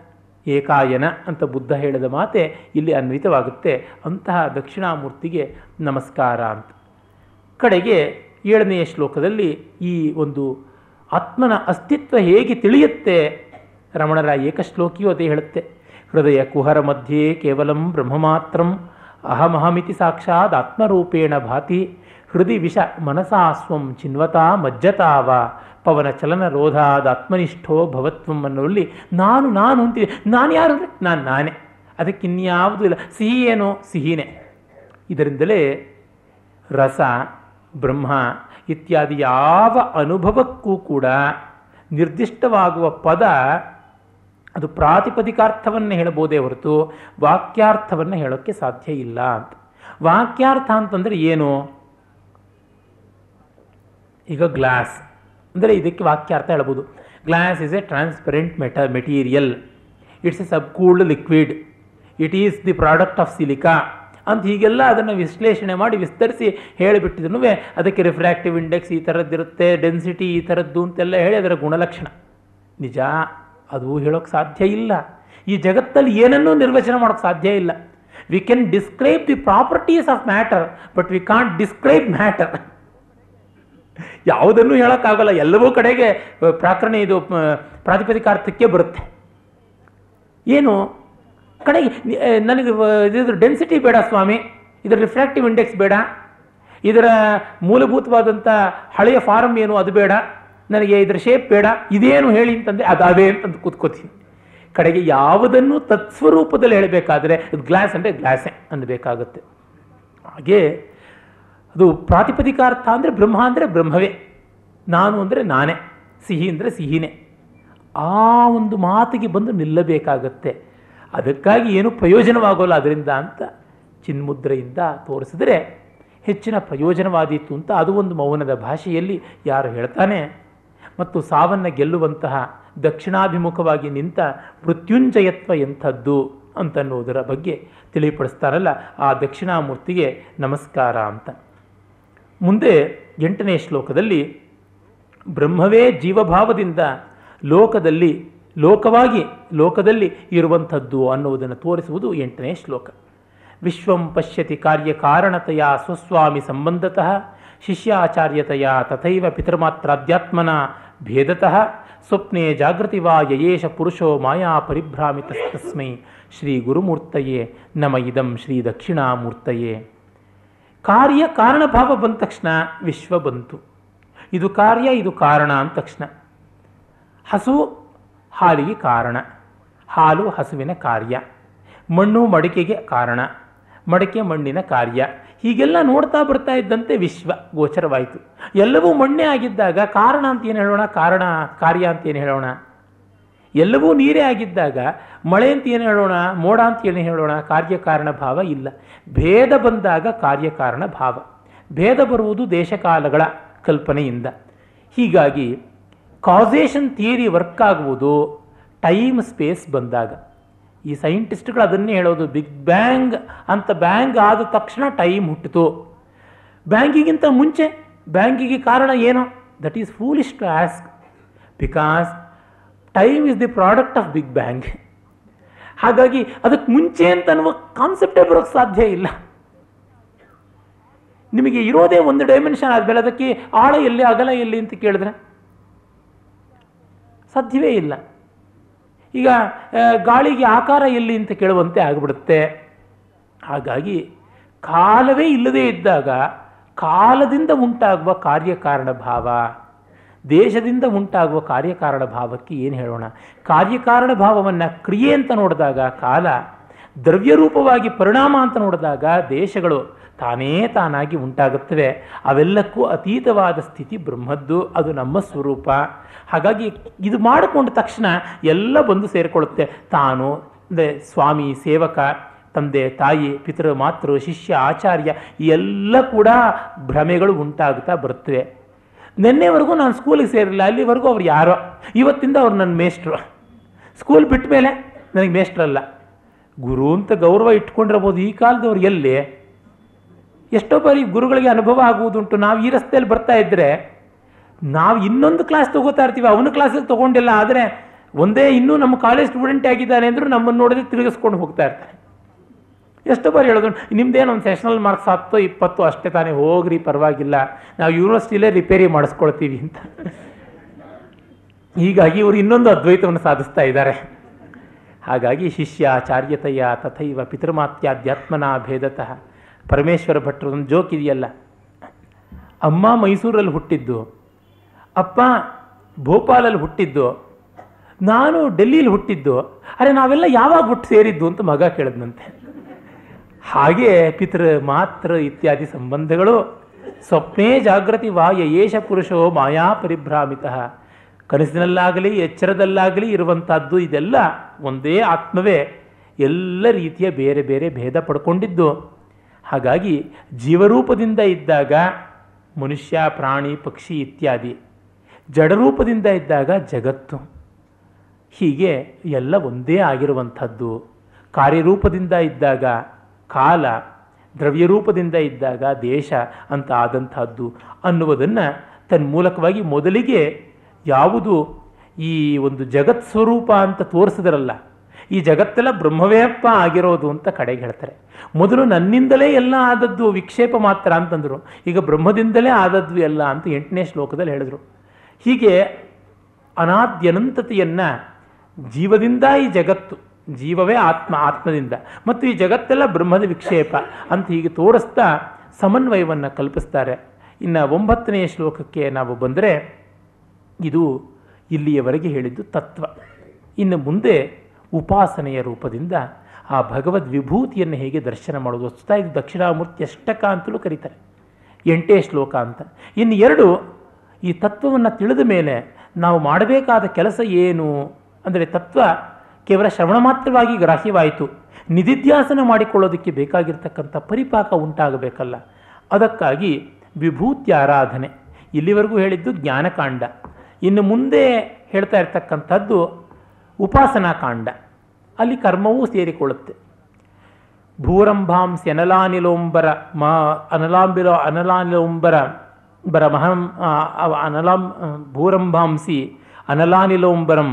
ಏಕಾಯನ ಅಂತ ಬುದ್ಧ ಹೇಳಿದ ಮಾತೆ ಇಲ್ಲಿ ಅನ್ವಿತವಾಗುತ್ತೆ. ಅಂತಹ ದಕ್ಷಿಣಾಮೂರ್ತಿಗೆ ನಮಸ್ಕಾರ ಅಂತ. ಕಡೆಗೆ ಏಳನೆಯ ಶ್ಲೋಕದಲ್ಲಿ ಈ ಒಂದು ಆತ್ಮನ ಅಸ್ತಿತ್ವ ಹೇಗೆ ತಿಳಿಯುತ್ತೆ ರಮಣರ ಏಕಶ್ಲೋಕಿಯೂ ಅದೇ ಹೇಳುತ್ತೆ. ಹೃದಯ ಕುಹರ ಮಧ್ಯೆ ಕೇವಲಂ ಬ್ರಹ್ಮಮಾತ್ರಂ ಅಹಮಹಮಿತಿ ಸಾಕ್ಷಾತ್ ಆತ್ಮರೂಪೇಣ ಭಾತಿ ಹೃದಯ ವಿಷ ಮನಸಾ ಸ್ವಂ ಚಿನ್ವತಾ ಮಜ್ಜತಾವ ಪವನ ಚಲನ ರೋಧಾದ ಆತ್ಮನಿಷ್ಠೋ ಭವತ್ವಂ ಅನ್ನೋಲ್ಲಿ ನಾನು ನಾನು ಅಂತೀವಿ. ನಾನು ಯಾರು ಅಂದರೆ ನಾನು ನಾನೇ, ಅದಕ್ಕಿನ್ಯಾವುದೂ ಇಲ್ಲ. ಸಿಹಿ ಏನೋ ಸಿಹಿನೇ. ಇದರಿಂದಲೇ ರಸ ಬ್ರಹ್ಮ ಇತ್ಯಾದಿ ಯಾವ ಅನುಭವಕ್ಕೂ ಕೂಡ ನಿರ್ದಿಷ್ಟವಾಗುವ ಪದ ಅದು ಪ್ರಾತಿಪದಿಕಾರ್ಥವನ್ನು ಹೇಳಬಹುದೇ ಹೊರತು ವಾಕ್ಯಾರ್ಥವನ್ನು ಹೇಳೋಕ್ಕೆ ಸಾಧ್ಯ ಇಲ್ಲ ಅಂತ. ವಾಕ್ಯಾರ್ಥ ಅಂತಂದರೆ ಏನು? ಈಗ ಗ್ಲಾಸ್ ಅಂದರೆ ಇದಕ್ಕೆ ವಾಕ್ಯಾರ್ಥ ಹೇಳ್ಬೋದು. ಗ್ಲಾಸ್ ಇಸ್ ಎ ಟ್ರಾನ್ಸ್ಪರೆಂಟ್ ಮೆಟ material, it's a subcooled liquid, it is the product of silica ಅಂತ ಹೀಗೆಲ್ಲ ಅದನ್ನು ವಿಶ್ಲೇಷಣೆ ಮಾಡಿ ವಿಸ್ತರಿಸಿ ಹೇಳಿಬಿಟ್ಟಿದ್ರು. ಅದಕ್ಕೆ ರಿಫ್ರಾಕ್ಟಿವ್ ಇಂಡೆಕ್ಸ್ ಈ ಥರದ್ದಿರುತ್ತೆ, ಡೆನ್ಸಿಟಿ ಈ ಥರದ್ದು ಅಂತೆಲ್ಲ ಹೇಳಿ ಅದರ ಗುಣಲಕ್ಷಣ. ನಿಜ, ಅದು ಹೇಳೋಕ್ಕೆ ಸಾಧ್ಯ ಇಲ್ಲ. ಈ ಜಗತ್ತಲ್ಲಿ ಏನನ್ನೂ ನಿರ್ವಚನ ಮಾಡೋಕ್ಕೆ ಸಾಧ್ಯ ಇಲ್ಲ. We can describe the properties of matter, but we can't describe matter. ಯಾವುದನ್ನು ಹೇಳೋಕ್ಕಾಗಲ್ಲ. ಎಲ್ಲವೂ ಕಡೆಗೆ ಪ್ರಾಕರಣ ಇದು ಪ್ರಾತಿಪದಿಕಾರ್ಥಕ್ಕೆ ಬರುತ್ತೆ. ಏನು ಕಡೆಗೆ ನನಗೆ ಇದ್ರ ಡೆನ್ಸಿಟಿ ಬೇಡ ಸ್ವಾಮಿ, ಇದರ ರಿಫ್ರಾಕ್ಟಿವ್ ಇಂಡೆಕ್ಸ್ ಬೇಡ, ಇದರ ಮೂಲಭೂತವಾದಂಥ ಹಳೆಯ ಫಾರಮ್ ಏನು ಅದು ಬೇಡ, ನನಗೆ ಇದರ ಶೇಪ್ ಬೇಡ, ಇದೇನು ಹೇಳಿ ಅಂತಂದರೆ ಅದಾವೇ ಅಂತಂದು ಕೂತ್ಕೋತೀನಿ. ಕಡೆಗೆ ಯಾವುದನ್ನು ತತ್ಸ್ವರೂಪದಲ್ಲಿ ಹೇಳಬೇಕಾದ್ರೆ ಗ್ಲಾಸ್ ಅಂದರೆ ಗ್ಲಾಸೇ ಅನ್ನಬೇಕಾಗುತ್ತೆ. ಹಾಗೆ ಅದು ಪ್ರಾತಿಪದಿಕಾರ್ಥ ಅಂದರೆ ಬ್ರಹ್ಮ ಅಂದರೆ ಬ್ರಹ್ಮವೇ, ನಾನು ಅಂದರೆ ನಾನೇ, ಸಿಹಿ ಅಂದರೆ ಸಿಹಿನೇ. ಆ ಒಂದು ಮಾತಿಗೆ ಬಂದು ನಿಲ್ಲಬೇಕಾಗತ್ತೆ. ಅದಕ್ಕಾಗಿ ಏನು ಪ್ರಯೋಜನವಾಗೋಲ್ಲ ಅದರಿಂದ ಅಂತ ಚಿನ್ಮುದ್ರೆಯಿಂದ ತೋರಿಸಿದರೆ ಹೆಚ್ಚಿನ ಪ್ರಯೋಜನವಾದೀತು ಅಂತ ಅದು ಒಂದು ಮೌನದ ಭಾಷೆಯಲ್ಲಿ ಯಾರು ಹೇಳ್ತಾನೆ. ಮತ್ತು ಸಾವನ್ನು ಗೆಲ್ಲುವಂತಹ ದಕ್ಷಿಣಾಭಿಮುಖವಾಗಿ ನಿಂತ ಮೃತ್ಯುಂಜಯತ್ವ ಎಂಥದ್ದು ಅಂತನ್ನುವುದರ ಬಗ್ಗೆ ತಿಳಿಪಡಿಸ್ತಾರಲ್ಲ, ಆ ದಕ್ಷಿಣಾಮೂರ್ತಿಗೆ ನಮಸ್ಕಾರ ಅಂತ. ಮುಂದೆ ಎಂಟನೇ ಶ್ಲೋಕದಲ್ಲಿ ಬ್ರಹ್ಮವೇ ಜೀವಭಾವದಿಂದ ಲೋಕದಲ್ಲಿ ಲೋಕವಾಗಿ ಲೋಕದಲ್ಲಿ ಇರುವಂಥದ್ದು ಅನ್ನುವುದನ್ನು ತೋರಿಸುವುದು ಎಂಟನೇ ಶ್ಲೋಕ. ವಿಶ್ವಂ ಪಶ್ಯತಿ ಕಾರ್ಯಕಾರಣತೆಯ ಸ್ವಸ್ವಾಮಿ ಸಂಬಂಧತಃ ಶಿಷ್ಯಾಚಾರ್ಯತೆಯ ತಥೈವ ಪಿತೃಮಾತ್ರಾಧ್ಯಾತ್ಮನ ಭೇದತಃ ಸ್ವಪ್ನೆ ಜಾಗೃತಿ ವಾ ಯಯೇಶ ಪುರುಷೋ ಮಾಯಾ ಪರಿಭ್ರಾಮಿತಸ್ತಸ್ಮೈ ಶ್ರೀ ಗುರುಮೂರ್ತಯೇ ನಮ ಇದಂ ಶ್ರೀ ದಕ್ಷಿಣಾಮೂರ್ತಯೇ. ಕಾರ್ಯ ಕಾರಣಭಾವ ಬಂದ ತಕ್ಷಣ ವಿಶ್ವ ಬಂತು. ಇದು ಕಾರ್ಯ, ಇದು ಕಾರಣ ಅಂದ ತಕ್ಷಣ ಹಸು ಹಾಲಿಗೆ ಕಾರಣ, ಹಾಲು ಹಸುವಿನ ಕಾರ್ಯ, ಮಣ್ಣು ಮಡಿಕೆಗೆ ಕಾರಣ, ಮಡಿಕೆ ಮಣ್ಣಿನ ಕಾರ್ಯ. ಹೀಗೆಲ್ಲ ನೋಡ್ತಾ ಬರ್ತಾ ಇದ್ದಂತೆ ವಿಶ್ವ ಗೋಚರವಾಯಿತು. ಎಲ್ಲವೂ ಮಣ್ಣೇ ಆಗಿದ್ದಾಗ ಕಾರಣ ಅಂತ ಏನು ಹೇಳೋಣ, ಕಾರಣ ಕಾರ್ಯ ಅಂತ ಏನು ಹೇಳೋಣ? ಎಲ್ಲವೂ ನೀರೇ ಆಗಿದ್ದಾಗ ಮಳೆ ಅಂತ ಏನು ಹೇಳೋಣ, ಮೋಡ ಅಂತ ಏನು ಹೇಳೋಣ? ಕಾರ್ಯಕಾರಣ ಭಾವ ಇಲ್ಲ. ಭೇದ ಬಂದಾಗ ಕಾರ್ಯಕಾರಣ ಭಾವ. ಭೇದ ಬರುವುದು ದೇಶಕಾಲಗಳ ಕಲ್ಪನೆಯಿಂದ. ಹೀಗಾಗಿ ಕಾಸೇಷನ್ ಥಿಯರಿ ವರ್ಕ್ ಆಗುವುದು ಟೈಮ್ ಸ್ಪೇಸ್ ಬಂದಾಗ. ಈ ಸೈಂಟಿಸ್ಟ್ಗಳು ಅದನ್ನೇ ಹೇಳೋದು, ಬಿಗ್ ಬ್ಯಾಂಗ್ ಅಂತ. ಬ್ಯಾಂಗ್ ಆದ ತಕ್ಷಣ ಟೈಮ್ ಹುಟ್ಟಿತು. ಬ್ಯಾಂಗಿಗಿಂತ ಮುಂಚೆ ಬ್ಯಾಂಗಿಗೆ ಕಾರಣ ಏನು? That is foolish to ask, because time is the product of big bang. ಹಾಗಾಗಿ ಅದಕ್ಕೆ ಮುಂಚೆ ಅಂತ ಅನ್ನುವ ಕಾನ್ಸೆಪ್ಟೇ ಬರೋಕ್ಕೆ ಸಾಧ್ಯ ಇಲ್ಲ. ನಿಮಗೆ ಇರೋದೇ ಒಂದು ಡೈಮೆನ್ಷನ್ ಆದಮೇಲೆ ಅದಕ್ಕೆ ಆಳ ಎಲ್ಲಿ ಅಗಲ ಎಲ್ಲಿ ಅಂತ ಕೇಳಿದ್ರೆ ಸಾಧ್ಯವೇ ಇಲ್ಲ. ಈಗ ಗಾಳಿಗೆ ಆಕಾರ ಎಲ್ಲಿ ಅಂತ ಕೇಳುವಂತೆ ಆಗಿಬಿಡುತ್ತೆ. ಹಾಗಾಗಿ ಕಾಲವೇ ಇಲ್ಲದೇ ಇದ್ದಾಗ ಕಾಲದಿಂದ ಉಂಟಾಗುವ ಕಾರ್ಯಕಾರಣ ಭಾವ, ದೇಶದಿಂದ ಉಂಟಾಗುವ ಕಾರ್ಯಕಾರಣ ಭಾವಕ್ಕೆ ಏನು ಹೇಳೋಣ? ಕಾರ್ಯಕಾರಣ ಭಾವವನ್ನು ಕ್ರಿಯೆ ಅಂತ ನೋಡಿದಾಗ ಕಾಲ, ದ್ರವ್ಯರೂಪವಾಗಿ ಪರಿಣಾಮ ಅಂತ ನೋಡಿದಾಗ ದೇಶಗಳು ತಾನೇ ತಾನಾಗಿ ಉಂಟಾಗುತ್ತವೆ. ಅವೆಲ್ಲಕ್ಕೂ ಅತೀತವಾದ ಸ್ಥಿತಿ ಬ್ರಹ್ಮದ್ದು, ಅದು ನಮ್ಮ ಸ್ವರೂಪ. ಹಾಗಾಗಿ ಇದು ಮಾಡಿಕೊಂಡ ತಕ್ಷಣ ಎಲ್ಲ ಬಂದು ಸೇರಿಕೊಳ್ಳುತ್ತೆ. ತಾನು ಅಂದರೆ ಸ್ವಾಮಿ, ಸೇವಕ, ತಂದೆ, ತಾಯಿ, ಪಿತೃ, ಮಾತೃ, ಶಿಷ್ಯ, ಆಚಾರ್ಯ ಎಲ್ಲ ಕೂಡ ಭ್ರಮೆಗಳು ಉಂಟಾಗುತ್ತಾ ಬರುತ್ತವೆ. ನಿನ್ನೆವರೆಗೂ ನಾನು ಸ್ಕೂಲಿಗೆ ಸೇರಿಲ್ಲ, ಅಲ್ಲಿವರೆಗೂ ಅವ್ರು ಯಾರೋ, ಇವತ್ತಿಂದ ಅವ್ರು ನನ್ನ ಮೇಷ್ಟ್ರು. ಸ್ಕೂಲ್ ಬಿಟ್ಟ ಮೇಲೆ ನನಗೆ ಮೇಷ್ಟ್ರಲ್ಲ. ಗುರು ಅಂತ ಗೌರವ ಇಟ್ಕೊಂಡಿರ್ಬೋದು. ಈ ಕಾಲದವ್ರು ಎಲ್ಲಿ? ಎಷ್ಟೋ ಬಾರಿ ಗುರುಗಳಿಗೆ ಅನುಭವ ಆಗುವುದುಂಟು. ನಾವು ಈ ರಸ್ತೆಯಲ್ಲಿ ಬರ್ತಾ ಇದ್ದರೆ ನಾವು ಇನ್ನೊಂದು ಕ್ಲಾಸ್ ತೊಗೋತಾ ಇರ್ತೀವಿ, ಅವನ ಕ್ಲಾಸಿಗೆ ತೊಗೊಂಡಿಲ್ಲ, ಆದರೆ ಒಂದೇ ಇನ್ನೂ ನಮ್ಮ ಕಾಲೇಜ್ ಸ್ಟೂಡೆಂಟ್ ಆಗಿದ್ದಾನೆ ಅಂದರೂ ನಮ್ಮನ್ನು ನೋಡಿದ್ರೆ ತಿರುಗಿಸ್ಕೊಂಡು ಹೋಗ್ತಾ ಇರ್ತಾರೆ. ಎಷ್ಟು ಬಾರಿ ಹೇಳೋದು, ನಿಮ್ದೇನು ಒಂದು ಸೆಷನಲ್ ಮಾರ್ಕ್ಸ್ ಹತ್ತು ಇಪ್ಪತ್ತು ಅಷ್ಟೇ ತಾನೇ, ಹೋಗ್ರಿ ಪರವಾಗಿಲ್ಲ, ನಾವು ಯೂನಿವರ್ಸಿಟಿಲೇ ರಿಪೇರಿ ಮಾಡಿಸ್ಕೊಳ್ತೀವಿ ಅಂತ. ಹೀಗಾಗಿ ಇವರು ಇನ್ನೊಂದು ಅದ್ವೈತವನ್ನು ಸಾಧಿಸ್ತಾ ಇದ್ದಾರೆ. ಹಾಗಾಗಿ ಶಿಷ್ಯಾಚಾರ್ಯತೆಯ ತಥೈವ ಪಿತೃಮಾತ್ಯಾಧ್ಯಾತ್ಮನ ಭೇದತಃ. ಪರಮೇಶ್ವರ ಭಟ್ರು ಒಂದು ಜೋಕ್ ಇದೆಯಲ್ಲ, ಅಮ್ಮ ಮೈಸೂರಲ್ಲಿ ಹುಟ್ಟಿದ್ದು, ಅಪ್ಪ ಭೋಪಾಲಲ್ಲಿ ಹುಟ್ಟಿದ್ದು, ನಾನು ಡೆಲ್ಲಿಲಿ ಹುಟ್ಟಿದ್ದು, ಅರೆ ನಾವೆಲ್ಲ ಯಾವಾಗ ಹುಟ್ಟು ಸೇರಿದ್ದು ಅಂತ ಮಗ ಕೇಳಿದ್ನಂತೆ. ಹಾಗೆ ಪಿತೃ ಮಾತೃ ಇತ್ಯಾದಿ ಸಂಬಂಧಗಳು ಸ್ವಪ್ನೇ ಜಾಗೃತಿ ವಾ ಯಯೇಷ ಪುರುಷೋ ಮಾಯಾ ಪರಿಭ್ರಾಮಿತ. ಕನಸಿನಲ್ಲಾಗಲಿ ಎಚ್ಚರದಲ್ಲಾಗಲಿ ಇರುವಂಥದ್ದು ಇದೆಲ್ಲ ಒಂದೇ ಆತ್ಮವೇ ಎಲ್ಲ ರೀತಿಯ ಬೇರೆ ಬೇರೆ ಭೇದ ಪಡ್ಕೊಂಡಿದ್ದು. ಹಾಗಾಗಿ ಜೀವರೂಪದಿಂದ ಇದ್ದಾಗ ಮನುಷ್ಯ ಪ್ರಾಣಿ ಪಕ್ಷಿ ಇತ್ಯಾದಿ, ಜಡರೂಪದಿಂದ ಇದ್ದಾಗ ಜಗತ್ತು, ಹೀಗೆ ಎಲ್ಲ ಒಂದೇ ಆಗಿರುವಂಥದ್ದು. ಕಾರ್ಯರೂಪದಿಂದ ಇದ್ದಾಗ ಕಾಲ, ದ್ರವ್ಯರೂಪದಿಂದ ಇದ್ದಾಗ ದೇಶ ಅಂತ ಆದಂಥದ್ದು ಅನ್ನುವುದನ್ನು ತನ್ಮೂಲಕವಾಗಿ ಮೊದಲಿಗೆ ಯಾವುದು ಈ ಒಂದು ಜಗತ್ ಸ್ವರೂಪ ಅಂತ ತೋರಿಸಿದ್ರಲ್ಲ, ಈ ಜಗತ್ತೆಲ್ಲ ಬ್ರಹ್ಮವೇಪ್ಪ ಆಗಿರೋದು ಅಂತ ಕಡೆಗೆ ಹೇಳ್ತಾರೆ. ಮೊದಲು ನನ್ನಿಂದಲೇ ಎಲ್ಲ ಆದದ್ದು ವಿಕ್ಷೇಪ ಮಾತ್ರ ಅಂತಂದರು, ಈಗ ಬ್ರಹ್ಮದಿಂದಲೇ ಆದದ್ದು ಎಲ್ಲ ಅಂತ ಎಂಟನೇ ಶ್ಲೋಕದಲ್ಲಿ ಹೇಳಿದರು. ಹೀಗೆ ಅನಾದ್ಯನಂತತೆಯನ್ನು ಜೀವದಿಂದ ಈ ಜಗತ್ತು, ಜೀವವೇ ಆತ್ಮ, ಆತ್ಮದಿಂದ, ಮತ್ತು ಈ ಜಗತ್ತೆಲ್ಲ ಬ್ರಹ್ಮದ ವಿಕ್ಷೇಪ ಅಂತ ಹೀಗೆ ತೋರಿಸ್ತಾ ಸಮನ್ವಯವನ್ನು ಕಲ್ಪಿಸ್ತಾರೆ. ಇನ್ನು ಒಂಬತ್ತನೆಯ ಶ್ಲೋಕಕ್ಕೆ ನಾವು ಬಂದರೆ ಇದು ಇಲ್ಲಿಯವರೆಗೆ ಹೇಳಿದ್ದು ತತ್ವ. ಇನ್ನು ಮುಂದೆ ಉಪಾಸನೆಯ ರೂಪದಿಂದ ಆ ಭಗವದ್ ವಿಭೂತಿಯನ್ನು ಹೇಗೆ ದರ್ಶನ ಮಾಡೋದು, ವಸ್ತುತ ಇದು ದಕ್ಷಿಣಾಮೂರ್ತಿ ಅಷ್ಟಕ ಅಂತಲೂ ಕರೀತಾರೆ, ಎಂಟೇ ಶ್ಲೋಕ ಅಂತ. ಇನ್ನು ಎರಡು, ಈ ತತ್ವವನ್ನು ತಿಳಿದ ಮೇಲೆ ನಾವು ಮಾಡಬೇಕಾದ ಕೆಲಸ ಏನು ಅಂದರೆ, ತತ್ವ ಕೇವಲ ಶ್ರವಣ ಮಾತ್ರವಾಗಿ ಗ್ರಾಹ್ಯವಾಯಿತು, ನಿಧಿಧ್ಯಾಸನ ಮಾಡಿಕೊಳ್ಳೋದಕ್ಕೆ ಬೇಕಾಗಿರ್ತಕ್ಕಂಥ ಪರಿಪಾಕ ಉಂಟಾಗಬೇಕಲ್ಲ. ಅದಕ್ಕಾಗಿ ವಿಭೂತಿ ಆರಾಧನೆ. ಇಲ್ಲಿವರೆಗೂ ಹೇಳಿದ್ದು ಜ್ಞಾನಕಾಂಡ, ಇನ್ನು ಮುಂದೆ ಹೇಳ್ತಾ ಇರ್ತಕ್ಕಂಥದ್ದು ಉಪಾಸನಾ ಕಾಂಡ. ಅಲ್ಲಿ ಕರ್ಮವೂ ಸೇರಿಕೊಳ್ಳುತ್ತೆ. ಭೂರಂಭಾಂಸಿ ಅನಲಾನಿಲೋಂಬರ ಮ ಅನಲಾಂಬಿರೋ ಅನಲಾನಿಲೋಂಬರ ಬರ ಮಹಂ ಅನಲಾಂ ಭೂರಂಭಾಂಸಿ ಅನಲಾನಿಲೋಂಬರಂ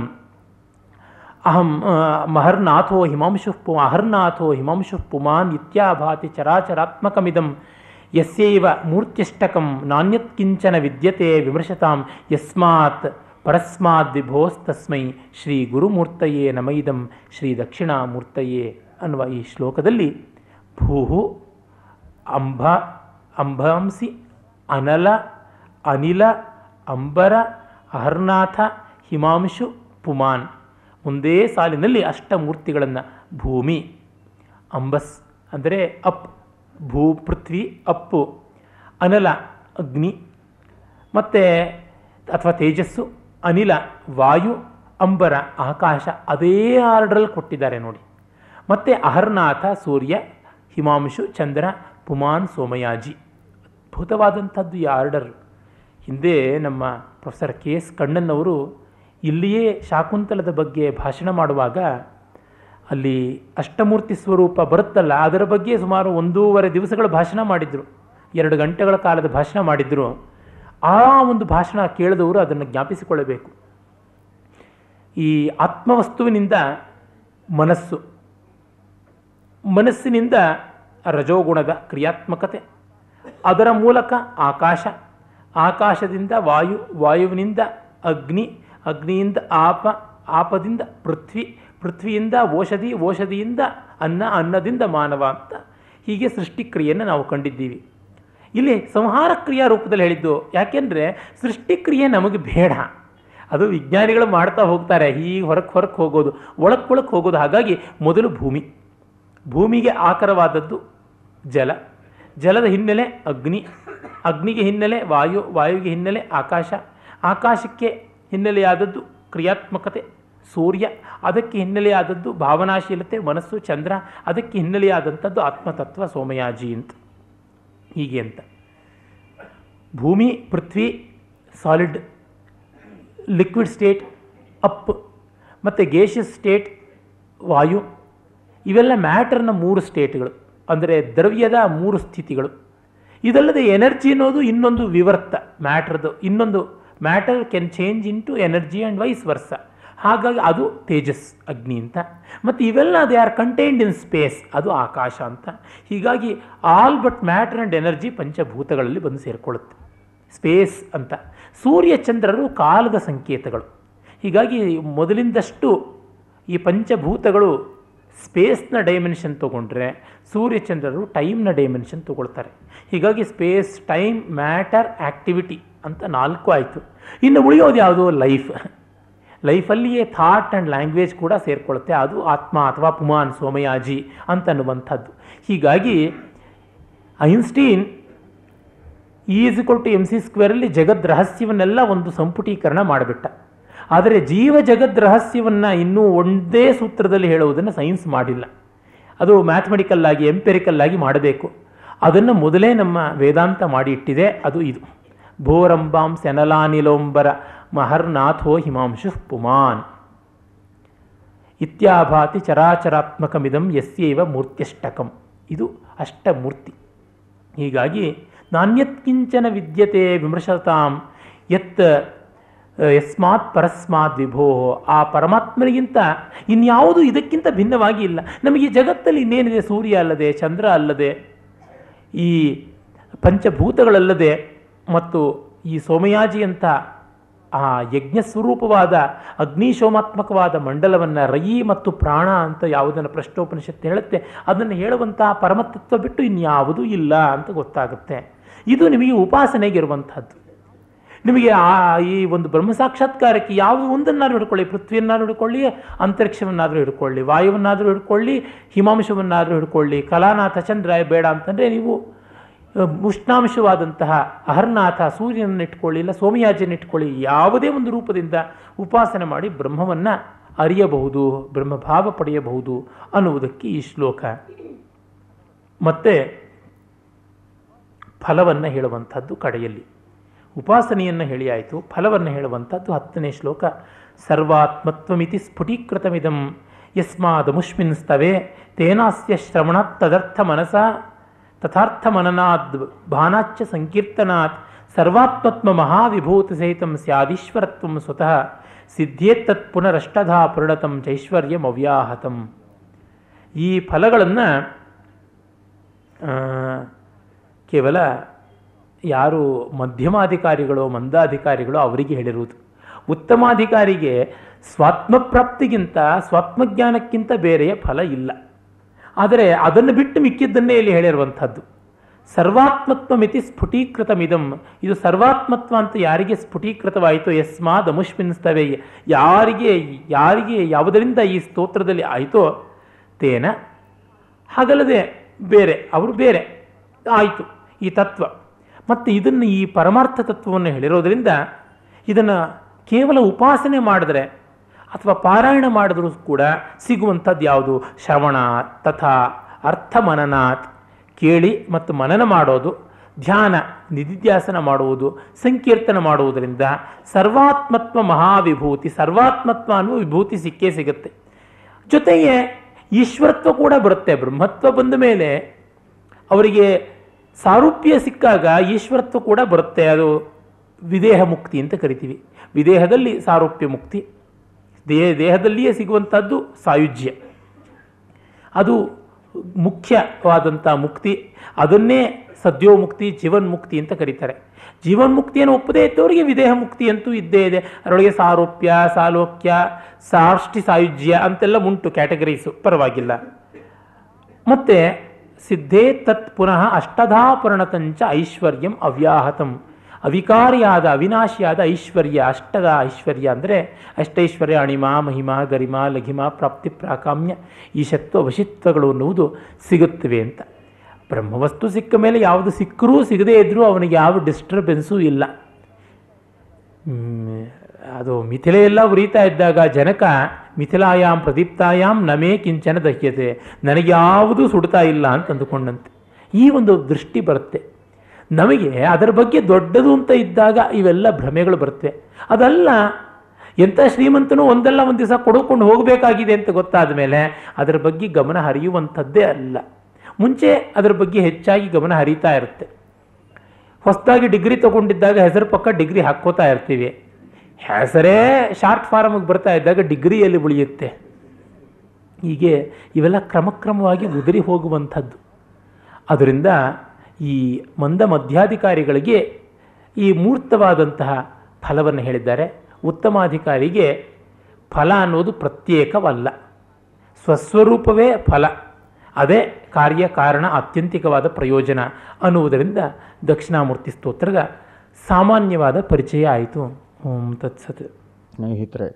ಅಹಂ ಮಹರ್ನಾಥೋ ಹಿಮಾಂಶು ಪು ಅಹರ್ನಾಥೋ ಹಿಮಾಂಶು ಪುಮಾನ್ ಇತ್ಯಾಭಾತಿ ಚರಾಚರಾತ್ಮಕಮಿದಂ ಯಸ್ಯೈವ ಮೂರ್ತ್ಯಷ್ಟಕಂ ನಾಣ್ಯತ್ ಕಿಂಚನ ವಿದ್ಯತೆ ವಿಮರ್ಶತಾಂ ಯಸ್ಮಾತ್ ಪರಸ್ಮಾದ್ ವಿಭೋಸ್ತಸ್ಮೈ ಶ್ರೀ ಗುರುಮೂರ್ತಯೇ ನಮೈದಂ ಶ್ರೀ ದಕ್ಷಿಣಾಮೂರ್ತಯೇ ಅನ್ನುವ ಈ ಶ್ಲೋಕದಲ್ಲಿ ಭೂಹು ಅಂಬ ಅಂಬಾಂಸಿ ಅನಲ ಅನಿಲ ಅಂಬರ ಅಹರ್ನಾಥ ಹಿಮಾಂಶು ಪುಮಾನ್ ಒಂದೇ ಸಾಲಿನಲ್ಲಿ ಅಷ್ಟಮೂರ್ತಿಗಳನ್ನು, ಭೂಮಿ ಅಂಬಸ್ ಅಂದರೆ ಅಪ್, ಭೂ ಪೃಥ್ವಿ ಅಪ್ಪು, ಅನಲ ಅಗ್ನಿ ಮತ್ತು ಅಥವಾ ತೇಜಸ್ಸು, ಅನಿಲ ವಾಯು, ಅಂಬರ ಆಕಾಶ, ಅದೇ ಆರ್ಡ್ರಲ್ಲಿ ಕೊಟ್ಟಿದ್ದಾರೆ ನೋಡಿ. ಮತ್ತು ಅಹರ್ನಾಥ ಸೂರ್ಯ, ಹಿಮಾಂಶು ಚಂದ್ರ, ಪುಮಾನ್ ಸೋಮಯಾಜಿ. ಅದ್ಭುತವಾದಂಥದ್ದು ಈ ಆರ್ಡರ್. ಹಿಂದೆ ನಮ್ಮ ಪ್ರೊಫೆಸರ್ ಕೆ ಎಸ್ ಕಣ್ಣನ್ನವರು ಇಲ್ಲಿಯೇ ಶಾಕುಂತಲದ ಬಗ್ಗೆ ಭಾಷಣ ಮಾಡುವಾಗ ಅಲ್ಲಿ ಅಷ್ಟಮೂರ್ತಿ ಸ್ವರೂಪ ಬರುತ್ತಲ್ಲ ಅದರ ಬಗ್ಗೆ ಸುಮಾರು ಒಂದೂವರೆ ದಿವಸಗಳ ಭಾಷಣ ಮಾಡಿದರು, ಎರಡು ಗಂಟೆಗಳ ಕಾಲದ ಭಾಷಣ ಮಾಡಿದರು. ಆ ಒಂದು ಭಾಷಣ ಕೇಳಿದವರು ಅದನ್ನು ಜ್ಞಾಪಿಸಿಕೊಳ್ಳಬೇಕು. ಈ ಆತ್ಮವಸ್ತುವಿನಿಂದ ಮನಸ್ಸು, ಮನಸ್ಸಿನಿಂದ ರಜೋಗುಣದ ಕ್ರಿಯಾತ್ಮಕತೆ, ಅದರ ಮೂಲಕ ಆಕಾಶ, ಆಕಾಶದಿಂದ ವಾಯು, ವಾಯುವಿನಿಂದ ಅಗ್ನಿ, ಅಗ್ನಿಯಿಂದ ಆಪ, ಆಪದಿಂದ ಪೃಥ್ವಿ, ಪೃಥ್ವಿಯಿಂದ ಓಷಧಿ, ಓಷಧಿಯಿಂದ ಅನ್ನ, ಅನ್ನದಿಂದ ಮಾನವ ಅಂತ ಹೀಗೆ ಸೃಷ್ಟಿಕ್ರಿಯೆಯನ್ನು ನಾವು ಕಂಡಿದ್ದೀವಿ. ಇಲ್ಲಿ ಸಂಹಾರ ಕ್ರಿಯಾ ರೂಪದಲ್ಲಿ ಹೇಳಿದ್ದು. ಯಾಕೆಂದರೆ ಸೃಷ್ಟಿಕ್ರಿಯೆ ನಮಗೆ ಬೇಡ, ಅದು ವಿಜ್ಞಾನಿಗಳು ಮಾಡ್ತಾ ಹೋಗ್ತಾರೆ, ಹೀಗೆ ಹೊರಕ್ಕೆ ಹೊರಕ್ಕೆ ಹೋಗೋದು, ಒಳಕ್ಕೆ ಒಳಕ್ಕೆ ಹೋಗೋದು. ಹಾಗಾಗಿ ಮೊದಲು ಭೂಮಿ, ಭೂಮಿಗೆ ಆಕರವಾದದ್ದು ಜಲ, ಜಲದ ಹಿನ್ನೆಲೆ ಅಗ್ನಿ, ಅಗ್ನಿಗೆ ಹಿನ್ನೆಲೆ ವಾಯು, ವಾಯುವಿಗೆ ಹಿನ್ನೆಲೆ ಆಕಾಶ, ಆಕಾಶಕ್ಕೆ ಹಿನ್ನೆಲೆಯಾದದ್ದು ಕ್ರಿಯಾತ್ಮಕತೆ ಸೂರ್ಯ, ಅದಕ್ಕೆ ಹಿನ್ನೆಲೆಯಾದದ್ದು ಭಾವನಾಶೀಲತೆ ಮನಸ್ಸು ಚಂದ್ರ, ಅದಕ್ಕೆ ಹಿನ್ನೆಲೆಯಾದಂಥದ್ದು ಆತ್ಮತತ್ವ ಸೋಮಯಾಜಿ ಅಂತ. ಹೀಗೆ ಅಂತ ಭೂಮಿ, ಪೃಥ್ವಿ ಸಾಲಿಡ್, ಲಿಕ್ವಿಡ್ ಸ್ಟೇಟ್ ಅಪ್, ಮತ್ತು ಗೇಷಿಯಸ್ ಸ್ಟೇಟ್ ವಾಯು, ಇವೆಲ್ಲ ಮ್ಯಾಟರ್ನ ಮೂರು ಸ್ಟೇಟ್ಗಳು, ಅಂದರೆ ದ್ರವ್ಯದ ಮೂರು ಸ್ಥಿತಿಗಳು. ಇದಲ್ಲದೆ ಎನರ್ಜಿ ಅನ್ನೋದು ಇನ್ನೊಂದು ವಿವರ್ತ ಮ್ಯಾಟ್ರದು, ಇನ್ನೊಂದು matter can change into energy and vice versa. ಹಾಗಾಗಿ ಅದು ತೇಜಸ್ ಅಗ್ನಿ ಅಂತ. ಮತ್ತು ಇವೆಲ್ಲ they are contained in space, ಅದು ಆಕಾಶ ಅಂತ. ಹೀಗಾಗಿ all but matter and energy ಪಂಚಭೂತಗಳಲ್ಲಿ ಬಂದು ಸೇರಿಕೊಳ್ಳುತ್ತೆ ಸ್ಪೇಸ್ ಅಂತ. ಸೂರ್ಯ ಚಂದ್ರರು ಕಾಲದ ಸಂಕೇತಗಳು. ಹೀಗಾಗಿ ಮೊದಲಿಂದಷ್ಟು ಈ ಪಂಚಭೂತಗಳು ಸ್ಪೇಸ್ನ ಡೈಮೆನ್ಷನ್ ತೊಗೊಂಡ್ರೆ ಸೂರ್ಯಚಂದ್ರರು ಟೈಮ್ನ ಡೈಮೆನ್ಷನ್ ತೊಗೊಳ್ತಾರೆ. ಹೀಗಾಗಿ ಸ್ಪೇಸ್, ಟೈಮ್, ಮ್ಯಾಟರ್, ಆ್ಯಕ್ಟಿವಿಟಿ ಅಂತ ನಾಲ್ಕು ಆಯಿತು. ಇನ್ನು ಉಳಿಯೋದು ಯಾವುದು? ಲೈಫ್. ಲೈಫಲ್ಲಿಯೇ ಥಾಟ್ ಆ್ಯಂಡ್ ಲ್ಯಾಂಗ್ವೇಜ್ ಕೂಡ ಸೇರಿಕೊಳ್ಳುತ್ತೆ. ಅದು ಆತ್ಮ ಅಥವಾ ಪುಮಾನ್ ಸೋಮಯಾಜಿ ಅಂತನ್ನುವಂಥದ್ದು. ಹೀಗಾಗಿ Einstein is equal to M C ಸ್ಕ್ವೇರಲ್ಲಿ ಜಗದ್ ರಹಸ್ಯವನ್ನೆಲ್ಲ ಒಂದು ಸಂಪುಟೀಕರಣ ಮಾಡಿಬಿಟ್ಟ. ಆದರೆ ಜೀವ ಜಗದ್ ರಹಸ್ಯವನ್ನು ಇನ್ನೂ ಒಂದೇ ಸೂತ್ರದಲ್ಲಿ ಹೇಳುವುದನ್ನು ಸೈನ್ಸ್ ಮಾಡಿಲ್ಲ. ಅದು ಮ್ಯಾಥಮೆಟಿಕಲ್ ಆಗಿ ಎಂಪೆರಿಕಲ್ ಆಗಿ ಮಾಡಬೇಕು. ಅದನ್ನು ಮೊದಲೇ ನಮ್ಮ ವೇದಾಂತ ಮಾಡಿ ಇಟ್ಟಿದೆ. ಅದು ಇದು: ಭೋರಂಬಾಂ ಸೆನಲಾನಿಲೋಂಬರ ಮಹರ್ನಾಥೋ ಹಿಮಾಂಶು ಪುಮಾನ್ ಇತ್ಯಾಭಾತಿ ಚರಾಚರಾತ್ಮಕಮಿದಂ ಯಸ್ಯೈವ ಮೂರ್ತ್ಯಷ್ಟಕಂ. ಇದು ಅಷ್ಟಮೂರ್ತಿ. ಹೀಗಾಗಿ ನಾಣ್ಯತ್ಕಿಂಚನ ವಿದ್ಯತೆ ವಿಮರ್ಶತಾಂ ಯತ್ ಯಸ್ಮಾತ್ ಪರಸ್ಮಾತ್ ವಿಭೋ. ಆ ಪರಮಾತ್ಮನಿಗಿಂತ ಇನ್ಯಾವುದು ಇದಕ್ಕಿಂತ ಭಿನ್ನವಾಗಿ ಇಲ್ಲ. ನಮಗೆ ಜಗತ್ತಲ್ಲಿ ಇನ್ನೇನಿದೆ? ಸೂರ್ಯ ಅಲ್ಲದೆ, ಚಂದ್ರ ಅಲ್ಲದೆ, ಈ ಪಂಚಭೂತಗಳಲ್ಲದೆ ಮತ್ತು ಈ ಸೋಮಯಾಜಿ ಅಂತ ಆ ಯಜ್ಞ ಸ್ವರೂಪವಾದ ಅಗ್ನಿಶೋಮಾತ್ಮಕವಾದ ಮಂಡಲವನ್ನು ರಯಿ ಮತ್ತು ಪ್ರಾಣ ಅಂತ ಯಾವುದನ್ನು ಪ್ರಶ್ನೋಪನಿಷತ್ತು ಹೇಳುತ್ತೆ ಅದನ್ನು ಹೇಳುವಂಥ ಪರಮತತ್ವ ಬಿಟ್ಟು ಇನ್ಯಾವುದೂ ಇಲ್ಲ ಅಂತ ಗೊತ್ತಾಗುತ್ತೆ. ಇದು ನಿಮಗೆ ಉಪಾಸನೆಗಿರುವಂಥದ್ದು. ನಿಮಗೆ ಆ ಈ ಒಂದು ಬ್ರಹ್ಮ ಸಾಕ್ಷಾತ್ಕಾರಕ್ಕೆ ಯಾವುದು ಒಂದನ್ನಾದರೂ ಹಿಡ್ಕೊಳ್ಳಿ, ಪೃಥ್ವಿಯನ್ನಾದರೂ ಹಿಡ್ಕೊಳ್ಳಿ, ಅಂತರಿಕ್ಷವನ್ನಾದರೂ ಹಿಡ್ಕೊಳ್ಳಿ, ವಾಯುವನ್ನಾದರೂ ಹಿಡ್ಕೊಳ್ಳಿ, ಹಿಮಾಂಶವನ್ನಾದರೂ ಹಿಡ್ಕೊಳ್ಳಿ, ಕಲಾನಾಥ ಚಂದ್ರ ಬೇಡ ಅಂತಂದರೆ ನೀವು ಉಷ್ಣಾಂಶವಾದಂತಹ ಅಹರ್ನಾಥ ಸೂರ್ಯನನ್ನು ಇಟ್ಕೊಳ್ಳಿ, ಇಲ್ಲ ಸೋಮಯಾಜಿಯನ್ನು ಇಟ್ಕೊಳ್ಳಿ, ಯಾವುದೇ ಒಂದು ರೂಪದಿಂದ ಉಪಾಸನೆ ಮಾಡಿ ಬ್ರಹ್ಮವನ್ನು ಅರಿಯಬಹುದು, ಬ್ರಹ್ಮಭಾವ ಪಡೆಯಬಹುದು ಅನ್ನುವುದಕ್ಕೆ ಈ ಶ್ಲೋಕ. ಮತ್ತು ಫಲವನ್ನು ಹೇಳುವಂಥದ್ದು ಕಡೆಯಲ್ಲಿ. ಉಪಾಸನೆಯನ್ನು ಹೇಳಿ ಆಯಿತು, ಫಲವನ್ನು ಹೇಳುವಂಥದ್ದು ಹತ್ತನೇ ಶ್ಲೋಕ. ಸರ್ವಾತ್ಮತ್ವಮಿತಿ ಸ್ಫುಟೀಕೃತಮಿದಂ ಯಸ್ಮಾದಮುಷ್ಮಿನ್ ಸ್ತವೆ ತೇನಾಸ್ಯ ಶ್ರವಣಾತ್ ತದರ್ಥ ಮನಸ ತಥಾರ್ಥ ಮನನಾದ್ ಭಾನಾಚ್ಚ ಸಂಕೀರ್ತನಾತ್ ಸರ್ವಾತ್ಮತ್ವ ಮಹಾವಿಭೂತಿ ಸಹಿತಂ ಸ್ಯಾದೀಶ್ವರತ್ವಂ ಸ್ವತಃ ಸಿದ್ಧೇತ್ತತ್ ಪುನರಷ್ಟಧಾ ಪುರಣತಂ ಚೈಶ್ವರ್ಯಂ ಅವ್ಯಾಹತಂ. ಈ ಫಲಗಳನ್ನು ಕೇವಲ ಯಾರು ಮಧ್ಯಮಾಧಿಕಾರಿಗಳು ಮಂದಾಧಿಕಾರಿಗಳು ಅವರಿಗೆ ಹೇಳಿರುವುದು. ಉತ್ತಮಾಧಿಕಾರಿಗೆ ಸ್ವಾತ್ಮಪ್ರಾಪ್ತಿಗಿಂತ ಸ್ವಾತ್ಮಜ್ಞಾನಕ್ಕಿಂತ ಬೇರೆಯ ಫಲ ಇಲ್ಲ. ಆದರೆ ಅದನ್ನು ಬಿಟ್ಟು ಮಿಕ್ಕಿದ್ದನ್ನೇ ಇಲ್ಲಿ ಹೇಳಿರುವಂಥದ್ದು. ಸರ್ವಾತ್ಮತ್ವಮಿತಿ ಸ್ಫುಟೀಕೃತಮಿದಂ. ಇದು ಸರ್ವಾತ್ಮತ್ವ ಅಂತ ಯಾರಿಗೆ ಸ್ಫುಟೀಕೃತವಾಯಿತು, ಯಸ್ಮಾದ್ ಅಮುಷ್ಮಿನ್ಸ್ತವೆ, ಯಾರಿಗೆ ಯಾರಿಗೆ ಯಾವುದರಿಂದ ಈ ಸ್ತೋತ್ರದಲ್ಲಿ ಆಯಿತೋ ತೇನ, ಹಾಗಲ್ಲದೆ ಬೇರೆ ಅವರು ಬೇರೆ ಆಯಿತು ಈ ತತ್ವ. ಮತ್ತು ಇದನ್ನು ಈ ಪರಮಾರ್ಥ ತತ್ವವನ್ನು ಹೇಳಿರೋದರಿಂದ ಇದನ್ನು ಕೇವಲ ಉಪಾಸನೆ ಮಾಡಿದ್ರೆ ಅಥವಾ ಪಾರಾಯಣ ಮಾಡಿದ್ರೂ ಕೂಡ ಸಿಗುವಂಥದ್ದು ಯಾವುದು? ಶ್ರವಣ ತಥಾ ಅರ್ಥ ಮನನಾತ್, ಕೇಳಿ ಮತ್ತು ಮನನ ಮಾಡೋದು, ಧ್ಯಾನ ನಿಧಿಧ್ಯಾಸನ ಮಾಡುವುದು, ಸಂಕೀರ್ತನ ಮಾಡುವುದರಿಂದ ಸರ್ವಾತ್ಮತ್ವ ಮಹಾವಿಭೂತಿ, ಸರ್ವಾತ್ಮತ್ವ ಅನ್ನುವ ವಿಭೂತಿ ಸಿಕ್ಕೇ ಸಿಗುತ್ತೆ. ಜೊತೆಗೆ ಈಶ್ವರತ್ವ ಕೂಡ ಬರುತ್ತೆ. ಬ್ರಹ್ಮತ್ವ ಬಂದ ಮೇಲೆ ಅವರಿಗೆ ಸಾರೂಪ್ಯ ಸಿಕ್ಕಾಗ ಈಶ್ವರತ್ವ ಕೂಡ ಬರುತ್ತೆ. ಅದು ವಿದೇಹ ಮುಕ್ತಿ ಅಂತ ಕರಿತೀವಿ. ವಿದೇಹದಲ್ಲಿ ಸಾರೂಪ್ಯ ಮುಕ್ತಿ, ದೇಹ ದೇಹದಲ್ಲಿಯೇ ಸಿಗುವಂಥದ್ದು ಸಾಯುಜ್ಯ, ಅದು ಮುಖ್ಯವಾದಂಥ ಮುಕ್ತಿ. ಅದನ್ನೇ ಸದ್ಯೋಮುಕ್ತಿ, ಜೀವನ್ಮುಕ್ತಿ ಅಂತ ಕರೀತಾರೆ. ಜೀವನ್ಮುಕ್ತಿಯನ್ನು ಒಪ್ಪದೇ ಇದ್ದವರಿಗೆ ವಿದೇಹ ಮುಕ್ತಿ ಅಂತೂ ಇದ್ದೇ ಇದೆ. ಅದರೊಳಗೆ ಸಾರೂಪ್ಯ, ಸಾಲೋಕ್ಯ, ಸಾಷ್ಟಿ ಸಾಯುಜ್ಯ ಅಂತೆಲ್ಲ ಉಂಟು ಕ್ಯಾಟಗರೀಸು, ಪರವಾಗಿಲ್ಲ. ಮತ್ತು ಸಿದ್ಧೇ ತತ್ ಪುನಃ ಅಷ್ಟಧಾ ಪರಿಣತಂಚ ಐಶ್ವರ್ಯಂ ಅವ್ಯಾಹತಂ. ಅವಿಕಾರಿಯಾದ ಅವಿನಾಶಿಯಾದ ಐಶ್ವರ್ಯ, ಅಷ್ಟದ ಐಶ್ವರ್ಯ ಅಂದರೆ ಅಷ್ಟೈಶ್ವರ್ಯ, ಅಣಿಮಾ, ಮಹಿಮಾ, ಗರಿಮಾ, ಲಘಿಮಾ, ಪ್ರಾಪ್ತಿ, ಪ್ರಾಕಾಮ್ಯ, ಈಶತ್ವ, ವಶಿತ್ವಗಳು ಅನ್ನುವುದು ಸಿಗುತ್ತವೆ ಅಂತ. ಬ್ರಹ್ಮವಸ್ತು ಸಿಕ್ಕ ಮೇಲೆ ಯಾವುದು ಸಿಕ್ಕರೂ ಸಿಗದೇ ಇದ್ದರೂ ಅವನಿಗೆ ಯಾವ ಡಿಸ್ಟರ್ಬೆನ್ಸೂ ಇಲ್ಲ. ಅದು ಮಿಥಿಲೆಯೆಲ್ಲ ಉರಿತಾ ಇದ್ದಾಗ ಜನಕ ಮಿಥಿಲಾಯಾಮ್ ಪ್ರದೀಪ್ತಾಯಾಮ್ ನಮೇ ಕಿಂಚನ ದಹ್ಯತೆ, ನನಗೆ ಯಾವುದೂ ಸುಡ್ತಾ ಇಲ್ಲ ಅಂತ ಅಂದುಕೊಂಡಂತೆ ಈ ಒಂದು ದೃಷ್ಟಿ ಬರುತ್ತೆ. ನಮಗೆ ಅದರ ಬಗ್ಗೆ ದೊಡ್ಡದು ಅಂತ ಇದ್ದಾಗ ಇವೆಲ್ಲ ಭ್ರಮೆಗಳು ಬರ್ತವೆ. ಅದಲ್ಲ, ಎಂಥ ಶ್ರೀಮಂತನೂ ಒಂದಲ್ಲ ಒಂದು ದಿವಸ ಕೊಡ್ಕೊಂಡು ಹೋಗಬೇಕಾಗಿದೆ ಅಂತ ಗೊತ್ತಾದ ಮೇಲೆ ಅದರ ಬಗ್ಗೆ ಗಮನ ಹರಿಯುವಂಥದ್ದೇ ಅಲ್ಲ. ಮುಂಚೆ ಅದರ ಬಗ್ಗೆ ಹೆಚ್ಚಾಗಿ ಗಮನ ಹರಿತಾ ಇರುತ್ತೆ. ಹೊಸದಾಗಿ ಡಿಗ್ರಿ ತೊಗೊಂಡಿದ್ದಾಗ ಹೆಸರು ಪಕ್ಕ ಡಿಗ್ರಿ ಹಾಕ್ಕೋತಾ ಇರ್ತೀವಿ. ಹೆಸರೇ ಶಾರ್ಟ್ ಫಾರಮಿಗೆ ಬರ್ತಾ ಇದ್ದಾಗ ಡಿಗ್ರಿಯಲ್ಲಿ ಉಳಿಯುತ್ತೆ. ಹೀಗೆ ಇವೆಲ್ಲ ಕ್ರಮಕ್ರಮವಾಗಿ ಉದುರಿ ಹೋಗುವಂಥದ್ದು. ಅದರಿಂದ ಈ ಮಂದ ಮಧ್ಯಾಧಿಕಾರಿಗಳಿಗೆ ಈ ಮೂರ್ತವಾದಂತಹ ಫಲವನ್ನು ಹೇಳಿದ್ದಾರೆ. ಉತ್ತಮಾಧಿಕಾರಿಗೆ ಫಲ ಅನ್ನೋದು ಪ್ರತ್ಯೇಕವಲ್ಲ, ಸ್ವಸ್ವರೂಪವೇ ಫಲ, ಅದೇ ಕಾರ್ಯ ಕಾರಣ ಆತ್ಯಂತಿಕವಾದ ಪ್ರಯೋಜನ ಅನ್ನುವುದರಿಂದ ದಕ್ಷಿಣಾಮೂರ್ತಿ ಸ್ತೋತ್ರದ ಸಾಮಾನ್ಯವಾದ ಪರಿಚಯ ಆಯಿತು. ಓಂ ತತ್ಸತ್. ಸ್ನೇಹಿತರೆ,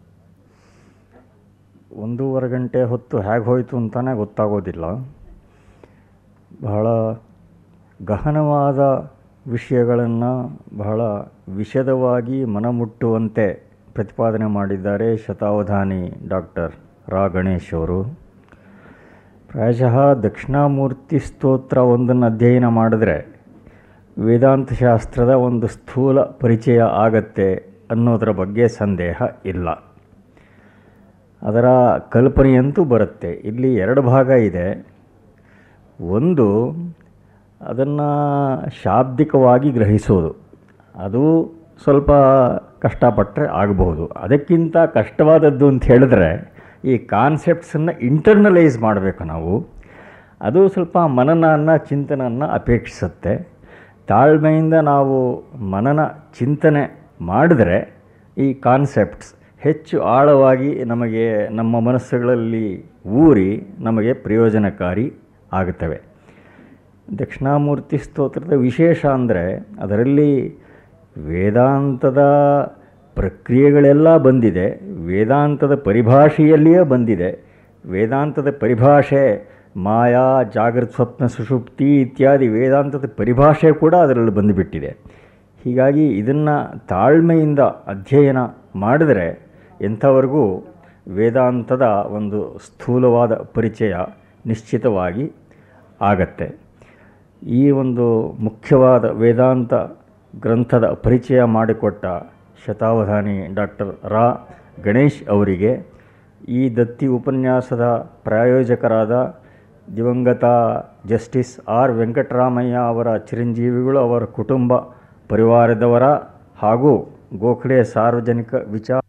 ಒಂದೂವರೆ ಗಂಟೆ ಹೊತ್ತು ಹೇಗೆ ಹೋಯಿತು ಅಂತಲೇ ಗೊತ್ತಾಗೋದಿಲ್ಲ. ಬಹಳ ಗಹನವಾದ ವಿಷಯಗಳನ್ನು ಬಹಳ ವಿಶದವಾಗಿ ಮನಮುಟ್ಟುವಂತೆ ಪ್ರತಿಪಾದನೆ ಮಾಡಿದ್ದಾರೆ ಶತಾವಧಾನಿ ಡಾಕ್ಟರ್ ರಾ ಗಣೇಶ್ ಅವರು. ಪ್ರಾಯಶಃ ದಕ್ಷಿಣಾಮೂರ್ತಿ ಸ್ತೋತ್ರ ಒಂದನ್ನು ಅಧ್ಯಯನ ಮಾಡಿದ್ರೆ ವೇದಾಂತ ಶಾಸ್ತ್ರದ ಒಂದು ಸ್ಥೂಲ ಪರಿಚಯ ಆಗತ್ತೆ ಅನ್ನೋದರ ಬಗ್ಗೆ ಸಂದೇಹ ಇಲ್ಲ. ಅದರ ಕಲ್ಪನೆಯಂತೂ ಬರುತ್ತೆ. ಇಲ್ಲಿ ಎರಡು ಭಾಗ ಇದೆ. ಒಂದು, ಅದನ್ನು ಶಾಬ್ದಿಕವಾಗಿ ಗ್ರಹಿಸೋದು, ಅದು ಸ್ವಲ್ಪ ಕಷ್ಟಪಟ್ಟರೆ ಆಗಬಹುದು. ಅದಕ್ಕಿಂತ ಕಷ್ಟವಾದದ್ದು ಅಂತ ಹೇಳಿದ್ರೆ ಈ ಕಾನ್ಸೆಪ್ಟ್ಸನ್ನು ಇಂಟರ್ನಲೈಸ್ ಮಾಡಬೇಕು ನಾವು. ಅದು ಸ್ವಲ್ಪ ಮನನವನ್ನು ಚಿಂತನೆಯನ್ನು ಅಪೇಕ್ಷಿಸುತ್ತೆ. ತಾಳ್ಮೆಯಿಂದ ನಾವು ಮನನ ಚಿಂತನೆ ಮಾಡಿದ್ರೆ ಈ ಕಾನ್ಸೆಪ್ಟ್ಸ್ ಹೆಚ್ಚು ಆಳವಾಗಿ ನಮಗೆ ನಮ್ಮ ಮನಸ್ಸುಗಳಲ್ಲಿ ಊರಿ ನಮಗೆ ಪ್ರಯೋಜನಕಾರಿ ಆಗುತ್ತವೆ. ದಕ್ಷಿಣಾಮೂರ್ತಿ ಸ್ತೋತ್ರದ ವಿಶೇಷ ಅಂದರೆ ಅದರಲ್ಲಿ ವೇದಾಂತದ ಪ್ರಕ್ರಿಯೆಗಳೆಲ್ಲ ಬಂದಿದೆ, ವೇದಾಂತದ ಪರಿಭಾಷೆಯಲ್ಲಿಯೇ ಬಂದಿದೆ. ವೇದಾಂತದ ಪರಿಭಾಷೆ ಮಾಯಾ, ಜಾಗೃತ, ಸ್ವಪ್ನ, ಸುಷುಪ್ತಿ ಇತ್ಯಾದಿ ವೇದಾಂತದ ಪರಿಭಾಷೆ ಕೂಡ ಅದರಲ್ಲಿ ಬಂದುಬಿಟ್ಟಿದೆ. ಹೀಗಾಗಿ ಇದನ್ನು ತಾಳ್ಮೆಯಿಂದ ಅಧ್ಯಯನ ಮಾಡಿದರೆ ಎಂಥವರೆಗೂ ವೇದಾಂತದ ಒಂದು ಸ್ಥೂಲವಾದ ಪರಿಚಯ ನಿಶ್ಚಿತವಾಗಿ ಆಗತ್ತೆ. ಈ ಒಂದು ಮುಖ್ಯವಾದ ವೇದಾಂತ ಗ್ರಂಥದ ಪರಿಚಯ ಮಾಡಿಕೊಟ್ಟ ಶತಾವಧಾನಿ ಡಾಕ್ಟರ್ ರಾ ಗಣೇಶ್ ಅವರಿಗೆ, ಈ ದತ್ತಿ ಉಪನ್ಯಾಸದ ಪ್ರಾಯೋಜಕರಾದ ದಿವಂಗತ ಜಸ್ಟಿಸ್ ಆರ್ ವೆಂಕಟರಾಮಯ್ಯ ಅವರ ಚಿರಂಜೀವಿಗಳು, ಅವರ ಕುಟುಂಬ ಪರಿವಾರದವರ ಹಾಗೂ ಗೋಖಲೆ ಸಾರ್ವಜನಿಕ ವಿಚಾರ